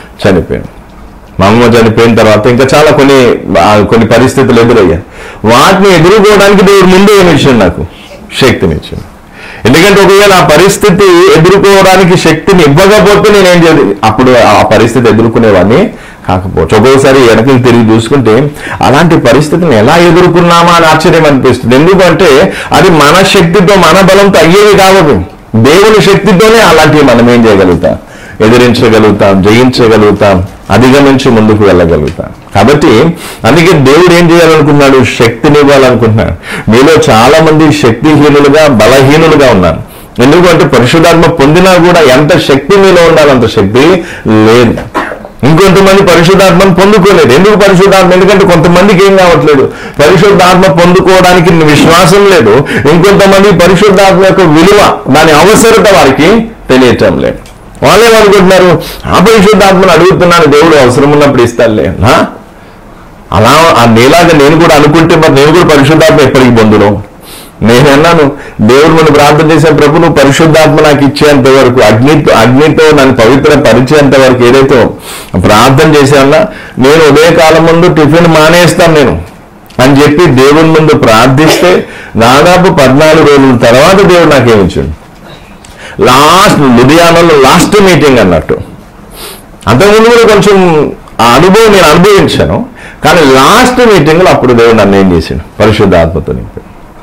చనిపోయిన తర్వాత ఇంకా చాలా కొన్ని పరిస్థితులు ఎదురయ్యాయి. వాటిని ఎదుర్కోవడానికి దేవుడు ముందు ఏమి ఇచ్చాడు, నాకు శక్తినిచ్చాడు. ఎందుకంటే ఒకవేళ ఆ పరిస్థితి ఎదుర్కోవడానికి శక్తిని ఇవ్వకపోతే నేనేం చేయాలి, అప్పుడు ఆ పరిస్థితి ఎదుర్కొనేవాడిని కాకపోవచ్చు. ఒక్కోసారి వెనక్కి తిరిగి చూసుకుంటే అలాంటి పరిస్థితిని ఎలా ఎదుర్కొన్నామా అని ఆశ్చర్యం అనిపిస్తుంది. ఎందుకంటే అది మన శక్తితో, మన బలంతో అయ్యేవి కావదు. దేవుని శక్తితోనే అలాంటివి మనం ఏం చేయగలుగుతాం, ఎదిరించగలుగుతాం, జయించగలుగుతాం, అధిగమించి ముందుకు వెళ్ళగలుగుతాం. కాబట్టి అందుకే దేవుడు ఏం చేయాలనుకున్నాడు, శక్తిని ఇవ్వాలనుకుంటున్నాడు. మీలో చాలా మంది శక్తిహీనులుగా, బలహీనులుగా ఉన్నారు. ఎందుకంటే పరిశుద్ధాత్మ పొందినా కూడా ఎంత శక్తి మీలో ఉండాలి అంత శక్తి లేదు. ఇంకొంతమంది పరిశుద్ధాత్మను పొందుకోలేదు. ఎందుకు పరిశుద్ధాత్మ? ఎందుకంటే కొంతమందికి ఏం కావట్లేదు, పరిశుద్ధాత్మ పొందుకోవడానికి విశ్వాసం లేదు. ఇంకొంతమంది పరిశుద్ధాత్మ యొక్క విలువ, దాని అవసరత వారికి తెలియటం లేదు. వాళ్ళే అనుకుంటున్నారు, ఆ పరిశుద్ధాత్మను అడుగుతున్నాను, దేవుడు అవసరం ఉన్నప్పుడు ఇస్తాడులే. అలా నీలాగా నేను కూడా అనుకుంటే మరి నేను కూడా పరిశుద్ధాత్మ ఎప్పటికి పొందును? నేనన్నాను, దేవుడు మనం ప్రార్థన చేసే ప్రభు నువ్వు పరిశుద్ధాత్మ నాకు ఇచ్చేంత వరకు, అగ్నితో నన్ను పవిత్ర పరిచేంత వరకు ఏదైతే ప్రార్థన చేశానా, నేను ఉదయకాలం ముందు టిఫిన్ మానేస్తాను నేను అని చెప్పి దేవుని ముందు ప్రార్థిస్తే దాదాపు 14 రోజుల తర్వాత దేవుడు నాకేమిచ్చాడు, లుధియానాలో లాస్ట్ మీటింగ్ అన్నట్టు. అంతకుముందు కూడా కొంచెం ఆ అనుభవం నేను అనుభవించాను, కానీ లాస్ట్ మీటింగ్లో అప్పుడు దేవుడు నన్ను ఏం చేశాడు, పరిశుద్ధాత్మతో నింపాడు.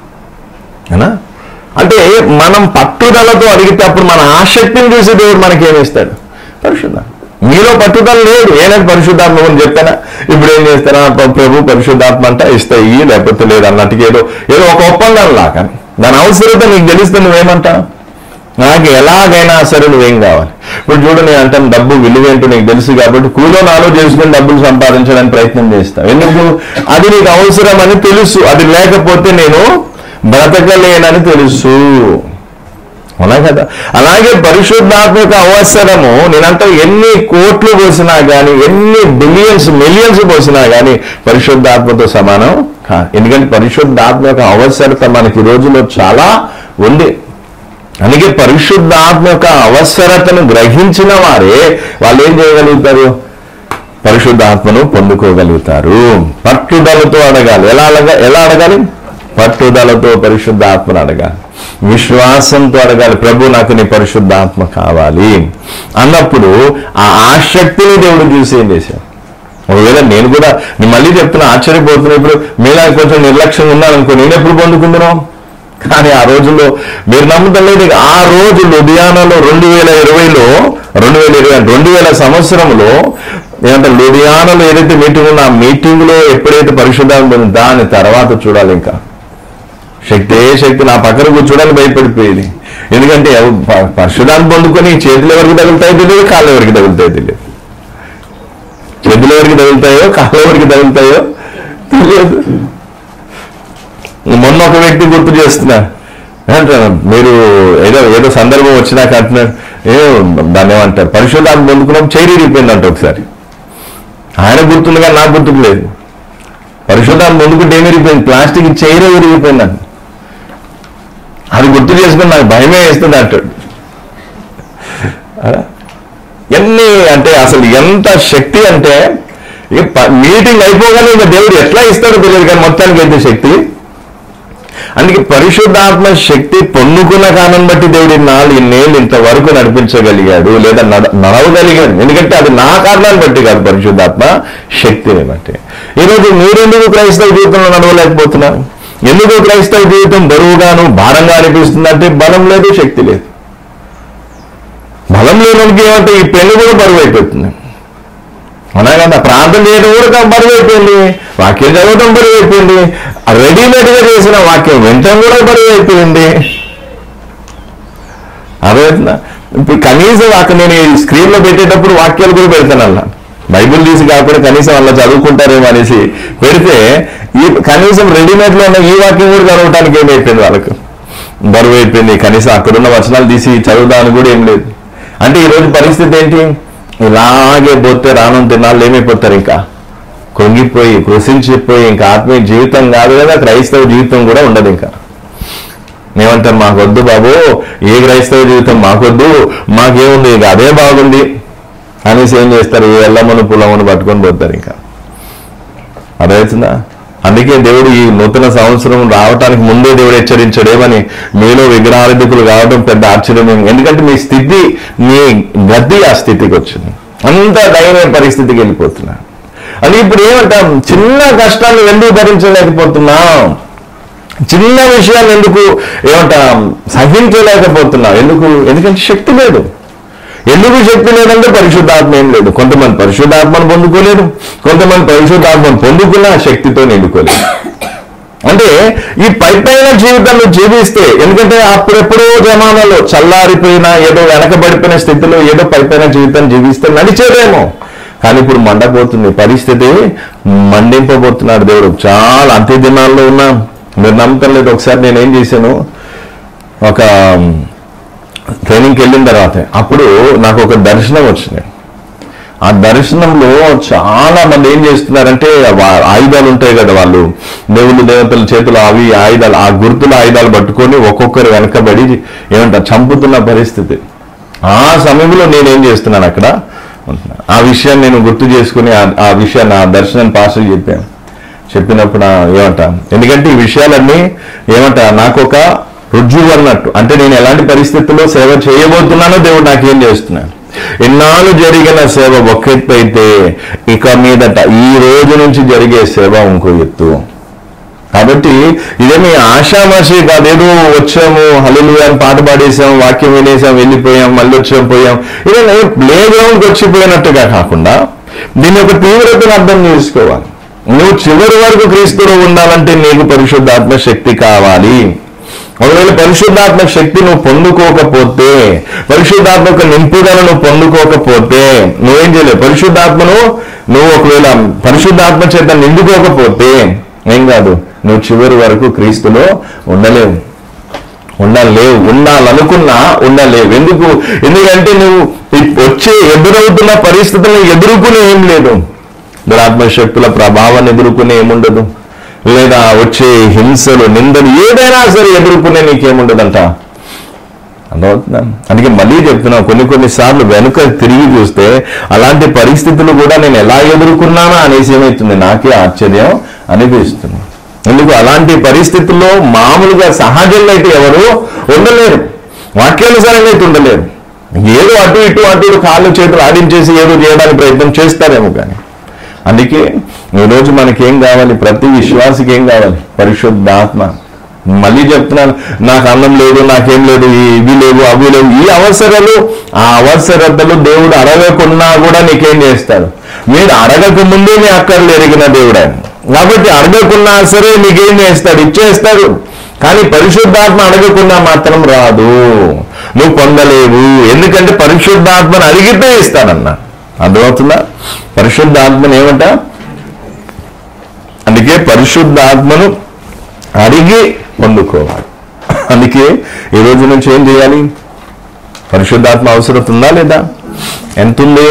అంటే మనం పట్టుదలతో అడిగితే అప్పుడు మన ఆసక్తిని చూసి దేవుడు మనకేమిస్తాడు, పరిశుద్ధాత్మ. మీలో పట్టుదల లేదు, ఏదైనా పరిశుద్ధాత్మ అని చెప్పానా, ఇప్పుడు ఏం చేస్తారా, ప్రభు పరిశుద్ధాత్మ అంటే ఇస్తాయి లేకపోతే లేదు అన్నట్టుగా ఏదో ఒక ఒప్పందం లాగా. దాని అవసరత నీకు తెలిస్తే నువ్వేమంటా, నాకు ఎలాగైనా సరే నువ్వేం కావాలి. ఇప్పుడు చూడు, నేను అంటాను డబ్బు విలువ ఏంటో నీకు తెలుసు కాబట్టి కూలో నాలో చేసుకుని డబ్బులు సంపాదించడానికి ప్రయత్నం చేస్తావు. ఎందుకు? అది నీకు అవసరం అని తెలుసు. అది లేకపోతే నేను బ్రతకలేనని తెలుసు. అవునా కదా? అలాగే పరిశుద్ధాత్మక అవసరము నేనంతా ఎన్ని కోట్లు పోసినా కానీ, ఎన్ని బిలియన్స్ మిలియన్స్ పోసినా కానీ పరిశుద్ధాత్మతో సమానం కాదు. ఎందుకంటే పరిశుద్ధాత్మక అవసరత మనకి ఈ రోజుల్లో చాలా ఉంది. అందుకే పరిశుద్ధాత్మక అవసరతను గ్రహించిన వారే వాళ్ళు ఏం చేయగలుగుతారు? పరిశుద్ధాత్మను పొందుకోగలుగుతారు. పట్టుదలతో అడగాలి. ఎలా అడగాలి? పట్టుదలతో పరిశుద్ధాత్మను అడగాలి. విశ్వాసంతో అడగాలి. ప్రభు, నాకు నీ పరిశుద్ధాత్మ కావాలి అన్నప్పుడు ఆ ఆసక్తిని దేవుడు చూసి ఏం చేశాడు? ఒకవేళ నేను కూడా మళ్ళీ చెప్తున్నా, ఆశ్చర్యపోతున్నా. ఇప్పుడు మీలా కొంచెం నిర్లక్ష్యంగా ఉన్నాను అనుకో, నేను ఎప్పుడు పొందుకుంటున్నాం? కానీ ఆ రోజుల్లో మీరు నమ్ముతలేదు. ఆ రోజు లుధియానాలో 2020 సంవత్సరంలో ఏమంటే లుధియానాలో ఏదైతే మీటింగ్ ఉందో ఆ మీటింగ్ లో ఎప్పుడైతే పరిశుద్ధాత్మ దాని తర్వాత చూడాలి ఇంకా శక్తి నా పక్కన కూర్చోడానికి భయపడిపోయేది. ఎందుకంటే పరిశుద్ధాన్ని పొందుకొని చేతులు ఎవరికి తగులుతాయో తెలియదు, కాళ్ళు ఎవరికి తగులుతాయో తెలియదు. చేతులు ఎవరికి తగులుతాయో కాళ్ళు ఎవరికి తగులుతాయో తెలియదు. మొన్న ఒక వ్యక్తి గుర్తు చేస్తున్నా, మీరు ఏదో సందర్భం వచ్చినాక అంటున్నారు, దాన్ని ఏమంటారు, పరిశుద్ధాన్ని పొందుకున్నాం చైరీ ఇరిగిపోయిందంట. ఒకసారి ఆయన గుర్తుంది కానీ నాకు గుర్తుకు లేదు. పరిశుద్ధాన్ని పొందుకుంటే ఏమి ఇరిగిపోయింది? ప్లాస్టిక్ చైరే విరిగిపోయిందంట. అది గుర్తు చేసుకుని నాకు భయమే వేస్తుంది అంటాడు. ఎన్ని అంటే అసలు ఎంత శక్తి అంటే మీటింగ్ అయిపోగానే ఇంకా దేవుడు ఎట్లా ఇస్తాడో తెలియదు కానీ మొత్తానికి అయితే శక్తి. అందుకే పరిశుద్ధాత్మ శక్తి పొందుకున్న కారణం బట్టి దేవుడి ఇన్నేళ్ళు ఇంతవరకు నడిపించగలిగాడు లేదా నడవగలిగాడు. ఎందుకంటే అది నా కారణాన్ని బట్టి కాదు, పరిశుద్ధాత్మ శక్తిని బట్టి. ఈరోజు మీరెందుకు క్రైస్తవ జీవితంలో నడవలేకపోతున్నారు? ఎందుకు క్రైస్తవ జీవితం బరువుగాను భారంగా అనిపిస్తుందంటే బలం లేదు, శక్తి లేదు. బలం లేనికి ఏమంటే ఈ పెళ్లి కూడా బరువు అయిపోతుంది. అవునా కదా? ప్రార్థన చేయడం కూడా బరువు అయిపోయింది, వాక్యం చదవడం బరువు అయిపోయింది, రెడీమేడ్ గా చేసిన వాక్యం వినటం కూడా బరువు అయిపోయింది. అర్థమవుతుందా? ఇప్పుడు కనీసం అక్కడ నేను ఈ స్క్రీన్ లో పెట్టేటప్పుడు వాక్యాలు కూడా పెడతాను అలా, బైబిల్ తీసి కాకుండా కనీసం అలా చదువుకుంటారేమో అనేసి పెడితే ఈ కనీసం రెడీమేడ్ లో ఉన్న ఈ వాక్యం కూడా చదవటానికి ఏమైపోయింది, వాళ్ళకు బరువు అయిపోయింది. కనీసం అక్కడున్న వచనాలు తీసి చదవడానికి కూడా ఏం లేదు. అంటే ఈరోజు పరిస్థితి ఏంటి? ఇలాగే పోతే రానున్న దినాల్లో ఏమైపోతారు? ఇంకా కొంగిపోయి కృషించిపోయి ఇంకా ఆత్మీయ జీవితం కాదు కదా, క్రైస్తవ జీవితం కూడా ఉండదు. ఇంకా ఏమంటారు, మాకొద్దు బాబు, ఏ క్రైస్తవ జీవితం మాకొద్దు, మాకేముంది ఇక అదే బాగుంది అనేసి ఏం చేస్తారు? ఎల్లమ్మను పుల్లమ్మను పట్టుకొని పోతారు. ఇంకా అర్థమవుతుందా? అందుకే దేవుడు ఈ నూతన సంవత్సరం రావటానికి ముందే దేవుడు హెచ్చరించాడేమని, మీలో విగ్రహారాధకులు కావడం పెద్ద ఆశ్చర్యం. ఎందుకంటే మీ స్థితి, మీ గతి ఆ స్థితికి వచ్చింది. అంత దైవ పరిస్థితికి వెళ్ళిపోతున్నా. అది ఇప్పుడు ఏమంటాం, చిన్న కష్టాన్ని ఎందుకు భరించలేకపోతున్నాం? చిన్న విషయాలు ఎందుకు ఏమంటాం సహించలేకపోతున్నాం? ఎందుకంటే శక్తి లేదు. ఎందుకు శక్తి లేదంటే పరిశుద్ధాత్మ ఏం లేదు. కొంతమంది పరిశుద్ధాత్మను పొందుకోలేదు, కొంతమంది పరిశుద్ధాత్మను పొందుకున్న శక్తితో నిండుకోలేదు. అంటే ఈ పైపైన జీవితాన్ని జీవిస్తే, ఎందుకంటే అప్పుడెప్పుడో జమానాలో చల్లారిపోయిన ఏదో వెనకబడిపోయిన స్థితిలో ఏదో పైపైన జీవితాన్ని జీవిస్తే నడిచేదేమో, కానీ ఇప్పుడు మండపోతుంది పరిస్థితి, మండింపబోతున్నాడు దేవుడు. చాలా అంత్య దినాల్లో ఉన్నా. మీరు నమ్మకం లేదు, ఒకసారి నేనేం చేశాను, ఒక ట్రైనింగ్కి వెళ్ళిన తర్వాత అప్పుడు నాకు ఒక దర్శనం వచ్చింది. ఆ దర్శనంలో చాలా మంది ఏం చేస్తున్నారంటే, ఆయుధాలు ఉంటాయి కదా, వాళ్ళు దేవుళ్ళు దేవతల చేతులు అవి ఆయుధాలు, ఆ గుర్తుల ఆయుధాలు పట్టుకొని ఒక్కొక్కరు వెనకబడి ఏమంటారు చంపుతున్న పరిస్థితి. ఆ సమయంలో నేనేం చేస్తున్నాను అక్కడ, ఆ విషయాన్ని నేను గుర్తు చేసుకుని ఆ విషయాన్ని, ఆ దర్శనాన్ని పాస్టర్ చెప్పినప్పుడు ఏమంటా, ఎందుకంటే ఈ విషయాలన్నీ ఏమంటా నాకు ఒక రుజువు అన్నట్టు. అంటే నేను ఎలాంటి పరిస్థితుల్లో సేవ చేయబోతున్నానో దేవుడు నాకేం చేస్తున్నాను. ఎన్నాళ్ళు జరిగిన సేవ ఒక ఎత్తు అయితే, ఇక మీదట ఈ రోజు నుంచి జరిగే సేవ ఇంకో ఎత్తు. కాబట్టి ఇదేమి ఆషామాషి కాదు, ఏదో వచ్చాము హల్లెలూయా అని పాట పాడేసాం, వాక్యం వినేసాం, వెళ్ళిపోయాం, మళ్ళీ వచ్చాం పోయాం, ఇదే ప్లే గ్రౌండ్కి వచ్చిపోయినట్టుగా కాకుండా దీని యొక్క తీవ్రతను అర్థం చేసుకోవాలి. నువ్వు చివరి వరకు క్రీస్తులో ఉండాలంటే నీకు పరిశుద్ధాత్మ శక్తి కావాలి. ఒకవేళ పరిశుద్ధాత్మ శక్తి నువ్వు పొందుకోకపోతే, పరిశుద్ధాత్మక నింపుదలను పొందుకోకపోతే నువ్వేం చేయలేవు. పరిశుద్ధాత్మను నువ్వు ఒకవేళ పరిశుద్ధాత్మ చేత నిండుకోకపోతే ఏం కాదు, నువ్వు చివరి వరకు క్రీస్తులో ఉండలేవు. ఉండాలనుకున్నా ఉండలేవు. ఎందుకంటే నువ్వు వచ్చే ఎదురవుతున్న పరిస్థితులను ఎదుర్కొనే ఏం లేదు. దురాత్మశక్తుల ప్రభావాన్ని ఎదుర్కొనే ఏముండదు, లేదా వచ్చే హింసలు, నిందలు ఏదైనా సరే ఎదుర్కొనే నీకేముండదంట. అర్థమవుతుందా? అందుకే మళ్ళీ చెప్తున్నావు, కొన్నిసార్లు వెనుక తిరిగి చూస్తే అలాంటి పరిస్థితులు కూడా నేను ఎలా ఎదుర్కొన్నానా అనేసి ఏమవుతుంది, నాకే ఆశ్చర్యం అనిపిస్తుంది. ఎందుకు అలాంటి పరిస్థితుల్లో మామూలుగా సహజంగా అయితే ఎవరు ఉండలేరు, వాక్యానుసారంగా అయితే ఉండలేరు. ఏదో అటు ఇటు కాళ్ళు చేతులు ఆడించేసి ఏదో చేయడానికి ప్రయత్నం చేస్తారేమో. కానీ అందుకే ఈరోజు మనకేం కావాలి, ప్రతి విశ్వాసికి ఏం కావాలి, పరిశుద్ధాత్మ. మళ్ళీ చెప్తున్నాను, నాకు అన్నం లేదు, నాకేం లేదు, ఇవి లేవు అవి లేవు, ఈ అవసరాలు ఆ అవసరతలు దేవుడు అడగకున్నా కూడా నీకేం చేస్తాడు. మీరు అడగక ముందే నీ అక్కర్లు ఎరిగిన దేవుడు ఆయన. కాబట్టి అడగకున్నా సరే నీకేం చేస్తాడు, ఇచ్చేస్తాడు. కానీ పరిశుద్ధాత్మ అడగకుండా మాత్రం రాదు, నువ్వు పొందలేవు. ఎందుకంటే పరిశుద్ధాత్మను అడిగితే ఇస్తాడన్న. అర్థమవుతుందా? పరిశుద్ధాత్మను ఏమంట, అందుకే పరిశుద్ధాత్మను అడిగి పొందుకోవాలి. అందుకే ఈ రోజు నుంచి ఏం చేయాలి, పరిశుద్ధాత్మ అవసరం ఉందా లేదా, ఎంత ఉంది?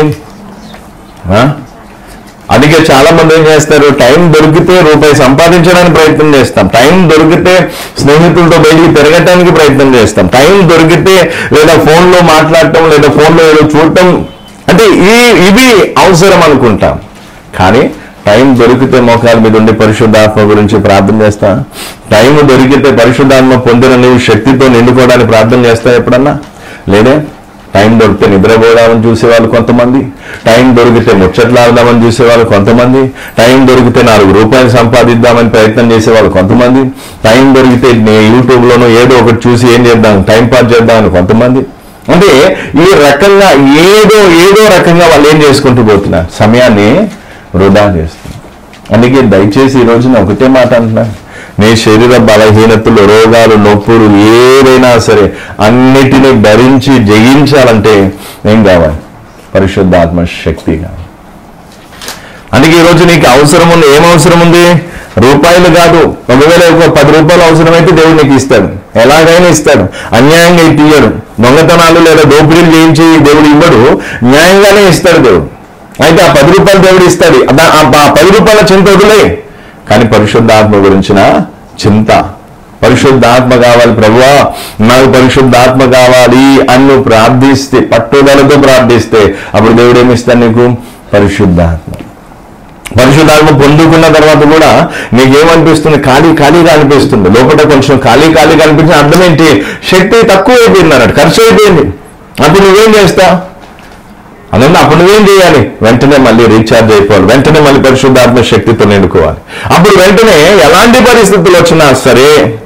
అందుకే చాలా మంది ఏం చేస్తారు, టైం దొరికితే రూపాయి సంపాదించడానికి ప్రయత్నం చేస్తాం, టైం దొరికితే స్నేహితులతో బయటికి తిరగటానికి ప్రయత్నం చేస్తాం, టైం దొరికితే లేదా ఫోన్లో మాట్లాడటం, లేదా ఫోన్లో ఏదో చూడటం, అంటే ఇవి అవసరం అనుకుంటాం. కానీ టైం దొరికితే మోకాల మీద ఉండి పరిశుద్ధాత్మ గురించి ప్రార్థన చేస్తా? టైం దొరికితే పరిశుద్ధాత్మ పొందిన నువ్వు శక్తితో నిండుకోవడానికి ప్రార్థన చేస్తా ఎప్పుడన్నా? లేదే. టైం దొరికితే నిద్రపోదామని చూసేవాళ్ళు కొంతమంది, టైం దొరికితే ముచ్చట్లాడదామని చూసేవాళ్ళు కొంతమంది, టైం దొరికితే 4 రూపాయలు సంపాదిద్దామని ప్రయత్నం చేసేవాళ్ళు కొంతమంది, టైం దొరికితే యూట్యూబ్లోనూ ఏదో ఒకటి చూసి ఏం చేద్దాం, టైం పాస్ చేద్దామని కొంతమంది. అంటే ఈ రకంగా ఏదో రకంగా వాళ్ళు ఏం చేసుకుంటూ పోతున్నారు, సమయాన్ని వృధా చేస్తున్నారు. అందుకే దయచేసి ఈ రోజున ఒకటే మాట అంటున్నా, నీ శరీర బలహీనతలు, రోగాలు, నొప్పులు ఏదైనా సరే అన్నిటినీ భరించి జయించాలంటే ఏం కావాలి, పరిశుద్ధాత్మ శక్తి కావాలి. అందుకే ఈరోజు నీకు అవసరం ఉంది. ఏం అవసరం ఉంది? రూపాయలు కాదు. ఒకవేళ ఒక 10 రూపాయలు అవసరమైతే దేవుడు నీకు ఇస్తాడు, ఎలాగైనా ఇస్తాడు. అన్యాయంగా ఇయ్యడు. దొంగతనాలు లేదా దోపిడీలు చేయించి దేవుడు ఇవ్వడు, న్యాయంగానే ఇస్తాడు దేవుడు. అయితే ఆ 10 రూపాయలు దేవుడు ఇస్తాడు, ఆ 10 రూపాయల చింత వదిలే. కానీ పరిశుద్ధాత్మ గురించిన చింత, పరిశుద్ధాత్మ కావాలి ప్రభువా, నాకు పరిశుద్ధాత్మ కావాలి అని నువ్వు ప్రార్థిస్తే, పట్టుదలతో ప్రార్థిస్తే, అప్పుడు దేవుడు ఏమిస్తాడు నీకు? పరిశుద్ధాత్మ. పరిశుద్ధాత్మ పొందుకున్న తర్వాత కూడా నీకేమనిపిస్తుంది? ఖాళీగా అనిపిస్తుంది. లోపల కొంచెం ఖాళీగా అనిపించిన అర్థం ఏంటి? శక్తి తక్కువ అయిపోయింది అన్నట్టు, ఖర్చు అయిపోయింది. అప్పుడు నువ్వేం చేస్తావు? అదంతా అప్పుడు నువ్వేం చేయాలి? వెంటనే మళ్ళీ రీఛార్జ్ అయిపోవాలి, వెంటనే మళ్ళీ పరిశుద్ధాత్మ శక్తితో నిండుకోవాలి. అప్పుడు వెంటనే ఎలాంటి పరిస్థితులు వచ్చినా సరే,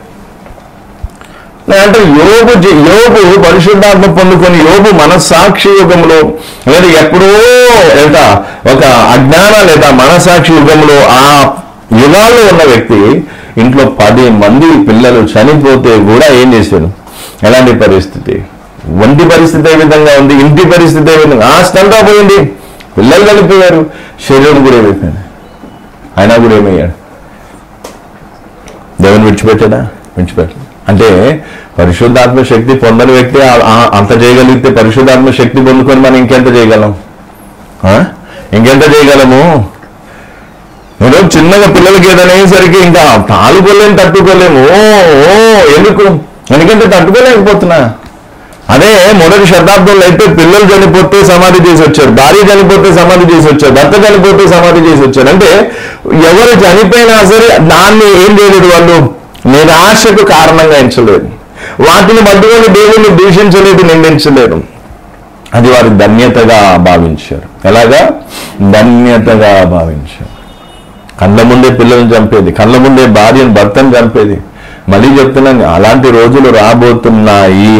అంటే యోబు పరిశుద్ధాత్మ పొందుకొని, యోబు మనస్సాక్షి యుగంలో లేదా ఎప్పుడో ఒక అజ్ఞాన లేదా మనసాక్షి యుగంలో ఆ యుగాల్లో ఉన్న వ్యక్తి ఇంట్లో 10 మంది పిల్లలు చనిపోతే కూడా ఏం చేశాడు? ఎలాంటి పరిస్థితి? ఒంటి పరిస్థితి ఏ విధంగా ఉంది, ఇంటి పరిస్థితి ఏ విధంగా, ఆస్తి అంతా పోయింది, పిల్లలు కలిపోయారు, శరీరం కూడా ఏమైపోయింది. అయినా కూడా ఏమయ్యాడు? దేవుని విడిచిపెట్టాడా? విడిచిపెట్టాడు. అంటే పరిశుద్ధాత్మ శక్తి పొందని వ్యక్తి అంత చేయగలిగితే పరిశుద్ధాత్మ శక్తి పొందుకొని మనం ఇంకెంత చేయగలం? ఇంకెంత చేయగలము? ఈరోజు చిన్నగా పిల్లలకి ఏదనేసరికి ఇంకా తాళుకోలేము, తట్టుకోలేము. ఎందుకంటే తట్టుకోలేకపోతున్నా. అదే మొదటి శతాబ్దంలో అయితే పిల్లలు చనిపోతే సమాధి చేసి వచ్చారు, భార్య చనిపోతే సమాధి చేసి వచ్చారు, భర్త చనిపోతే సమాధి చేసి వచ్చారు. అంటే ఎవరు చనిపోయినా సరే దాన్ని ఏం చేయలేదు, వాళ్ళు నిరాశకు కారణంగా ఎంచలేదు, వాటిని పట్టుకొని దేవుణ్ణి దూషించలేదు, నిందించలేదు. అది వారి ధన్యతగా భావించారు. ఎలాగా? ధన్యతగా భావించారు. కళ్ళ ముందే పిల్లల్ని చంపేది, కళ్ళ ముందే భార్యను భర్తను చంపేది. మళ్ళీ చెప్తున్నాను, అలాంటి రోజులు రాబోతున్నాయి.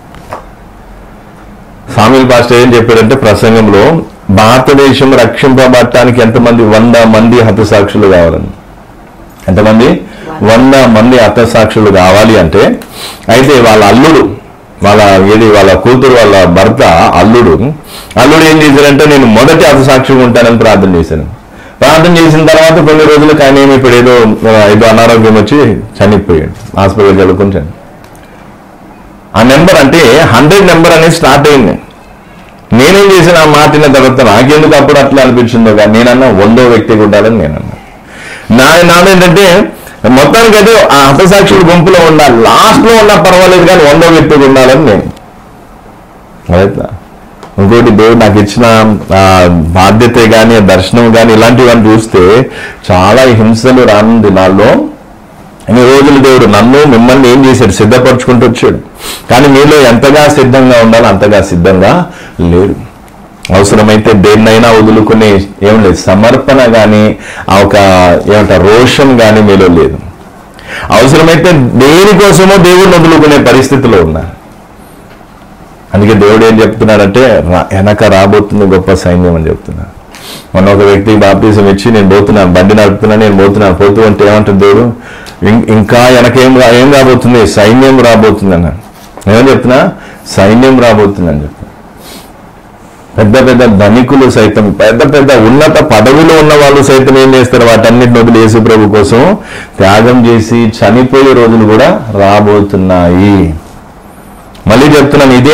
సామ్యూయల్ పాస్టర్ ఏం చెప్పాడంటే ప్రసంగంలో, భారతదేశం రక్షింపబడటానికి ఎంతమంది? 100 మంది హతసాక్షులు కావాలని. ఎంతమంది? 100 మంది హతసాక్షులు కావాలి అంటే, అయితే వాళ్ళ అల్లుడు, వాళ్ళ కూతురు, వాళ్ళ భర్త అల్లుడు ఏం చేశారంటే, నేను మొదటి హతసాక్షిగా ఉంటానని ప్రార్థన చేశాను. ప్రార్థన చేసిన తర్వాత కొన్ని రోజులకు ఆయన ఇప్పుడు ఏదో అనారోగ్యం వచ్చి చనిపోయాడు, హాస్పిటల్కి వెళ్ళుకుని. ఆ నెంబర్ అంటే 100 నెంబర్ అనేది స్టార్ట్ అయింది. నేనేం చేసిన ఆ మాటిన తర్వాత నాకెందుకు అప్పుడు అట్లా అనిపించిందో కానీ నేనన్నా 100వ వ్యక్తిగా ఉండాలని నేనన్నా. నాదేంటంటే మొత్తానికైతే ఆ హతసాక్షుల గుంపులో ఉండాలి, లాస్ట్లో ఉన్నా పర్వాలేదు కానీ 100వ వ్యక్తిగా ఉండాలని నేను. అదే ఇంకోటి, దేవుడు నాకు ఇచ్చిన బాధ్యత కానీ దర్శనం కానీ ఇలాంటివన్నీ చూస్తే చాలా హింసలు రానున్న దినాల్లో ఇన్ని రోజులు దేవుడు నన్ను మిమ్మల్ని ఏం చేశాడు, సిద్ధపరచుకుంటూ వచ్చాడు. కానీ మీలో ఎంతగా సిద్ధంగా ఉండాలో అంతగా సిద్ధంగా లేడు. అవసరమైతే దేన్నైనా వదులుకునే ఏం లేదు, సమర్పణ కానీ రోషం కానీ మీలో లేదు. అవసరమైతే దేనికోసమో దేవుడిని వదులుకునే పరిస్థితిలో ఉన్నారు. అందుకే దేవుడు ఏం చెప్తున్నాడంటే, వెనక రాబోతుంది గొప్ప సైన్యం అని చెప్తున్నాడు. మొన్న ఒక వ్యక్తికి బాప్తిజం ఇచ్చి, నేను పోతున్నాను, బండి నడుపుతున్నాను, నేను పోతూ అంటే ఏమంటుంది దేవుడు, ఇంకా వెనకేం రాబోతుంది, సైన్యం రాబోతుంది అన్నాడు. ఏమని చెప్తున్నా, సైన్యం రాబోతుంది అని చెప్తున్నా. పెద్ద పెద్ద ధనికులు సైతం, పెద్ద పెద్ద ఉన్నత పదవిలో ఉన్న వాళ్ళు సైతం ఏం చేస్తారు, వాటన్నిటిని వదిలి యేసు ప్రభు కోసం త్యాగం చేసి చనిపోయే రోజులు కూడా రాబోతున్నాయి. మళ్ళీ చెప్తున్నాను, ఇదే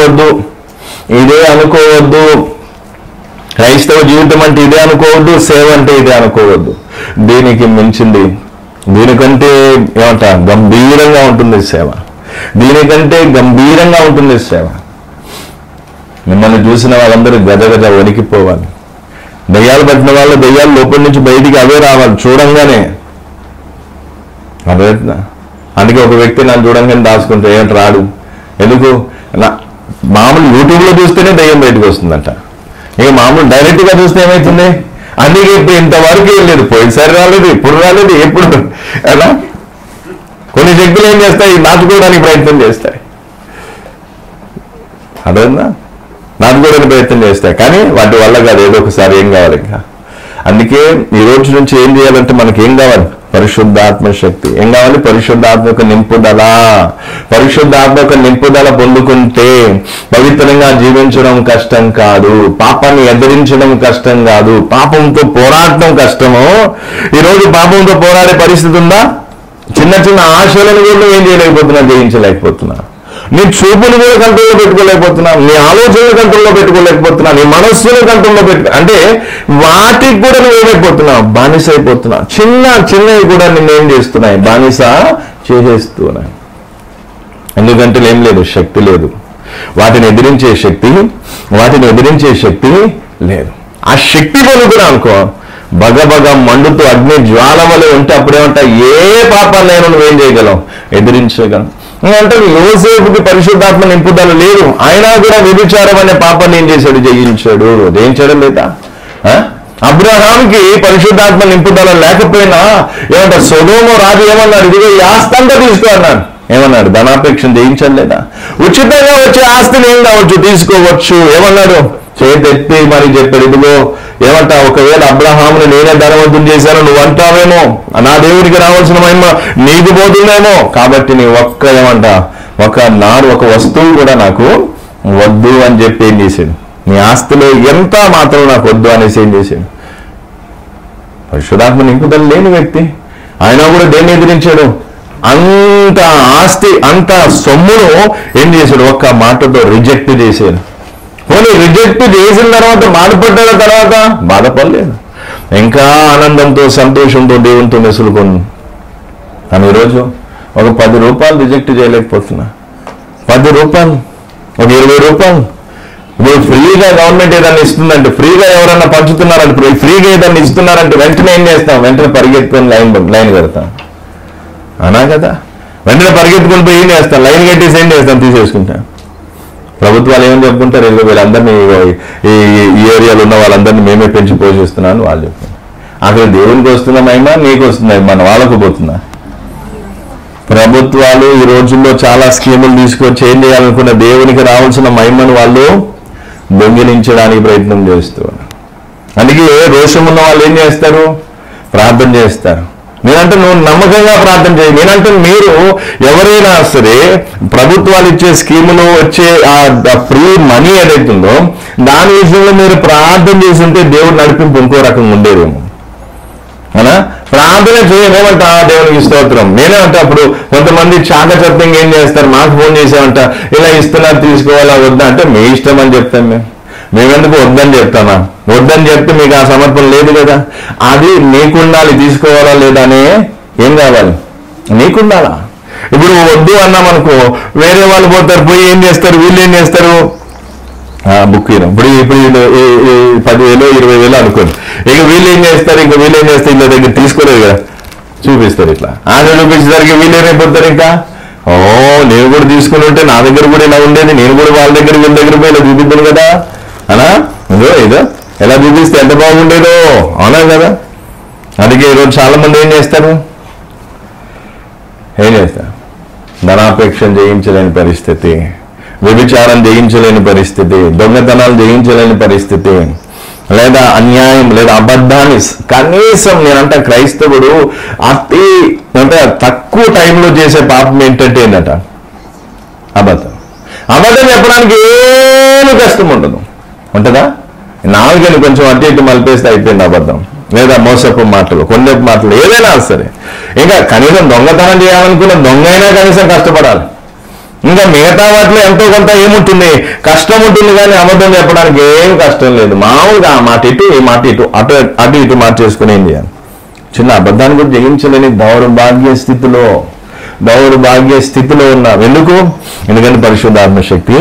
అనుకోవద్దు. క్రైస్తవ జీవితం అంటే ఇదే అనుకోవద్దు, సేవ అంటే ఇదే అనుకోవద్దు. దీనికి మించింది, దీనికంటే గంభీరంగా ఉంటుంది సేవ. దీనికంటే గంభీరంగా ఉంటుంది సేవ. మిమ్మల్ని చూసిన వాళ్ళందరూ గజగజ వణికిపోవాలి. దయ్యాలు పట్టిన వాళ్ళు దయ్యాలు లోపల నుంచి బయటికి అవే రావాలి చూడంగానే. అదే అందుకే ఒక వ్యక్తి నన్ను చూడంగానే దాచుకుంటే ఏంటి రాడు. ఎందుకు, మామూలు యూట్యూబ్లో చూస్తేనే దయ్యం బయటకు వస్తుందంట. ఇక మామూలు డైరెక్ట్గా చూస్తే ఏమవుతుంది, అందుకే ఇప్పుడు ఇంతవరకు ఏం లేదు, పోయినసారి రాలేదు, ఇప్పుడు రాలేదు, ఎప్పుడు ఎలా. కొన్ని శక్తులు ఏం చేస్తాయి, నాటుకోవడానికి ప్రయత్నం చేస్తాయి. అర్థమైందా, నాటుకోవడానికి ప్రయత్నం చేస్తాయి, కానీ వాటి వల్ల కాదు, ఏదో ఒకసారి ఏం కావాలి. ఇంకా అందుకే ఈ రోజు నుంచి ఏం చేయాలంటే మనకి ఏం కావాలి, పరిశుద్ధాత్మ శక్తి. ఏం కావాలి, పరిశుద్ధాత్మ యొక్క నింపుదల. పరిశుద్ధాత్మ యొక్క నింపుదల పొందుకుంటే పవిత్రంగా జీవించడం కష్టం కాదు, పాపాన్ని ఎదిరించడం కష్టం కాదు, పాపంతో పోరాడటం కష్టము. ఈరోజు పాపంతో పోరాడే పరిస్థితి ఉందా? చిన్న చిన్న ఆశలను కూడా ఏం చేయలేకపోతున్నా, జయించలేకపోతున్నా. నీ చూపులు కూడా కంట్రోల్లో పెట్టుకోలేకపోతున్నా, నీ ఆలోచనలు కంట్రోల్లో పెట్టుకోలేకపోతున్నా, నీ మనస్సును కంట్రోల్లో అంటే వాటికి కూడా నువ్వు ఏమైపోతున్నావు, బానిస అయిపోతున్నావు. చిన్నవి కూడా నిన్నేం చేస్తున్నాయి, బానిస చేసేస్తున్నాయి. ఎందుకంటే ఏం లేదు, శక్తి లేదు, వాటిని ఎదిరించే శక్తి లేదు. ఆ శక్తి పొందుతున్నా అనుకో, బగబగ మండుతూ అగ్ని జ్వాల వలె ఉంటే అప్పుడేమంటా, ఏ పాపాన్నైనా నువ్వేం చేయగలవు, ఎదిరించగలవు. అంటే యోసేపుకి పరిశుద్ధాత్మ నింపుదల లేదు, అయినా కూడా వ్యభిచారం అనే పాపాన్ని ఏం చేశాడు, జయించాడు. జయించడం లేదా? అబ్రహాంకి పరిశుద్ధాత్మ నింపుదల లేకపోయినా ఏమంటారు, సొదొమ రాజు ఏమన్నాడు, ఇదిగో ఈ ఆస్తి అంతా తీసుకో అన్నాడు. ఏమన్నాడు, ధనాపేక్షను జయించడం లేదా? ఉచితంగా వచ్చే ఆస్తిని ఏం కావచ్చు, తీసుకోవచ్చు. ఏమన్నాడు, చేతెత్తి మరి చెప్పాడు, ఇదిగో ఏమంటా, ఒకవేళ అబ్రహాముని నేనే ధనవంతుని చేశాను, నువ్వు అంటావేమో, నా దేవుడికి రావాల్సిన మహిమ నీకు పోతుందేమో, కాబట్టి నీ ఒక వస్తువు కూడా నాకు వద్దు అని చెప్పి ఏం చేశాడు, నీ ఆస్తిలో ఎంత మాత్రం నాకు వద్దు అనేసి ఏం చేశాడు. పరిశుద్ధాత్మ నింపుదల లేని వ్యక్తి ఆయన కూడా దేన్ని ఎదిరించాడు, అంత ఆస్తి అంత సొమ్మును ఏం చేశాడు, ఒక్క మాటతో రిజెక్ట్ చేశాడు. పోనీ రిజెక్ట్ చేసిన తర్వాత బాధపడ్డ తర్వాత బాధపడలేదు, ఇంకా ఆనందంతో సంతోషంతో దేవునితో మెసులుకొని. కానీ ఈరోజు ఒక 10 రూపాయలు రిజెక్ట్ చేయలేకపోతున్నా, 10 రూపాయలు, ఒక 20 రూపాయలు. ఇప్పుడు ఫ్రీగా గవర్నమెంట్ ఏదైనా ఇస్తుందంటే, ఫ్రీగా ఎవరన్నా పంచుతున్నారంటే, ఫ్రీగా ఏదైనా ఇస్తున్నారంటే వెంటనే ఏం చేస్తాం, వెంటనే పరిగెత్తుకొని లైన్ కడతాం. అనా కదా, వెంటనే పరిగెత్తుకొని పోయి ఏం చేస్తాం, లైన్ కట్టేసి ఏం చేస్తాం, తీసేసుకుంటాం. ప్రభుత్వాలు ఏమని చెప్పుకుంటారు, వీళ్ళందరినీ ఈ ఏరియాలో ఉన్న వాళ్ళందరినీ మేమే పెంచి పోషిస్తున్నాను వాళ్ళు చెప్తారు. అక్కడ దేవునికి వస్తున్న మహిమ నీకు వస్తుంది, మన వాళ్ళకు పోతుందా? ప్రభుత్వాలు ఈ రోజుల్లో చాలా స్కీములు తీసుకొచ్చి ఏం చేయాలనుకున్న దేవునికి రావాల్సిన మహిమను వాళ్ళు దొంగిలించడానికి ప్రయత్నం చేస్తున్నారు. అందుకే రోషం ఉన్న వాళ్ళు ఏం చేస్తారు, ప్రార్థన చేస్తారు. నేనంటే నువ్వు నమ్మకంగా ప్రార్థన చేయి. నేనంటే మీరు ఎవరైనా సరే ప్రభుత్వాలు ఇచ్చే స్కీములు వచ్చే ఆ ఫ్రీ మనీ ఏదైతుందో దాని విషయంలో మీరు ప్రార్థన చేసి ఉంటే దేవుడు నడిపింపు ఇంకో రకంగా ఉండేదేమో. అవునా? ప్రార్థన చేయలేమంట దేవునికి స్తోత్రం. నేనేమంటే అప్పుడు కొంతమంది చాకచక్యంగా ఏం చేస్తారు, మాకు ఫోన్ చేసామంట ఇలా ఇస్తున్నారు తీసుకోవాలా వద్దా అంటే మీ ఇష్టం అని చెప్తాం. మేమెందుకు వద్దని చెప్తామా? వద్దని చెప్తే మీకు ఆ సమర్పణ లేదు కదా. అది నీకుండాలి, తీసుకోవాలా లేదా అని ఏం కావాలి, నీకుండాలా. ఇప్పుడు వద్దు అన్నామనుకో వేరే వాళ్ళు పోతారు, పోయి ఏం చేస్తారు, వీళ్ళు ఏం చేస్తారు, బుక్ ఇప్పుడు 10,000 20,000 అనుకోండి. ఇక వీళ్ళు ఏం చేస్తారు, ఇంకా వీళ్ళు ఏం చేస్తారు, ఇళ్ళ దగ్గర తీసుకోలేదు కదా, చూపిస్తారు. ఇట్లా ఆశ చూపించేసరికి వీళ్ళు ఏమైపోతారు, ఇంకా నేను కూడా తీసుకుని ఉంటే నా దగ్గర కూడా ఇలా ఉండేది, నేను కూడా వాళ్ళ దగ్గర వీళ్ళ దగ్గర పోయి ఇలా చూపిద్దాను కదా అనా. ఏదో ఎలా చూపిస్తే ఎంత బాగుండేదో, అవునా కదా. అందుకే ఈరోజు చాలా మంది ఏం చేస్తారు, ధనాపేక్ష జయించలేని పరిస్థితి, వ్యభిచారం జయించలేని పరిస్థితి, దొంగతనాలు జయించలేని పరిస్థితి, లేదా అన్యాయం లేదా అబద్ధాన్ని కనీసం నేనంటే క్రైస్తవుడు అతి అంటే తక్కువ టైంలో చేసే పాపం ఏంటంటే అబద్ధం. అబద్ధం చెప్పడానికి ఏమి కష్టం ఉండదు, ఉంటుందా? నాలుగని కొంచెం అటు ఇటు మలిపేస్తే అయిపోయింది అబద్ధం. లేదా మోసపు మాటలు, కొండపు మాటలు, ఏదైనా సరే. ఇంకా కనీసం దొంగతనం చేయాలనుకున్న దొంగ అయినా కనీసం కష్టపడాలి. ఇంకా మిగతా వాటిలో ఎంతో కొంత ఏముంటుంది, కష్టం ఉంటుంది. కానీ అబద్ధం చెప్పడానికి ఏం కష్టం లేదు. మామూలుగా ఆ మాట ఇటు ఈ మాట ఇటు అటు ఇటు మార్చేసుకుని ఏం చేయాలి. చిన్న అబద్ధాన్ని కూడా జయించలేని దౌర్భాగ్య స్థితిలో ఉన్నాం. ఎందుకంటే పరిశుద్ధాత్మ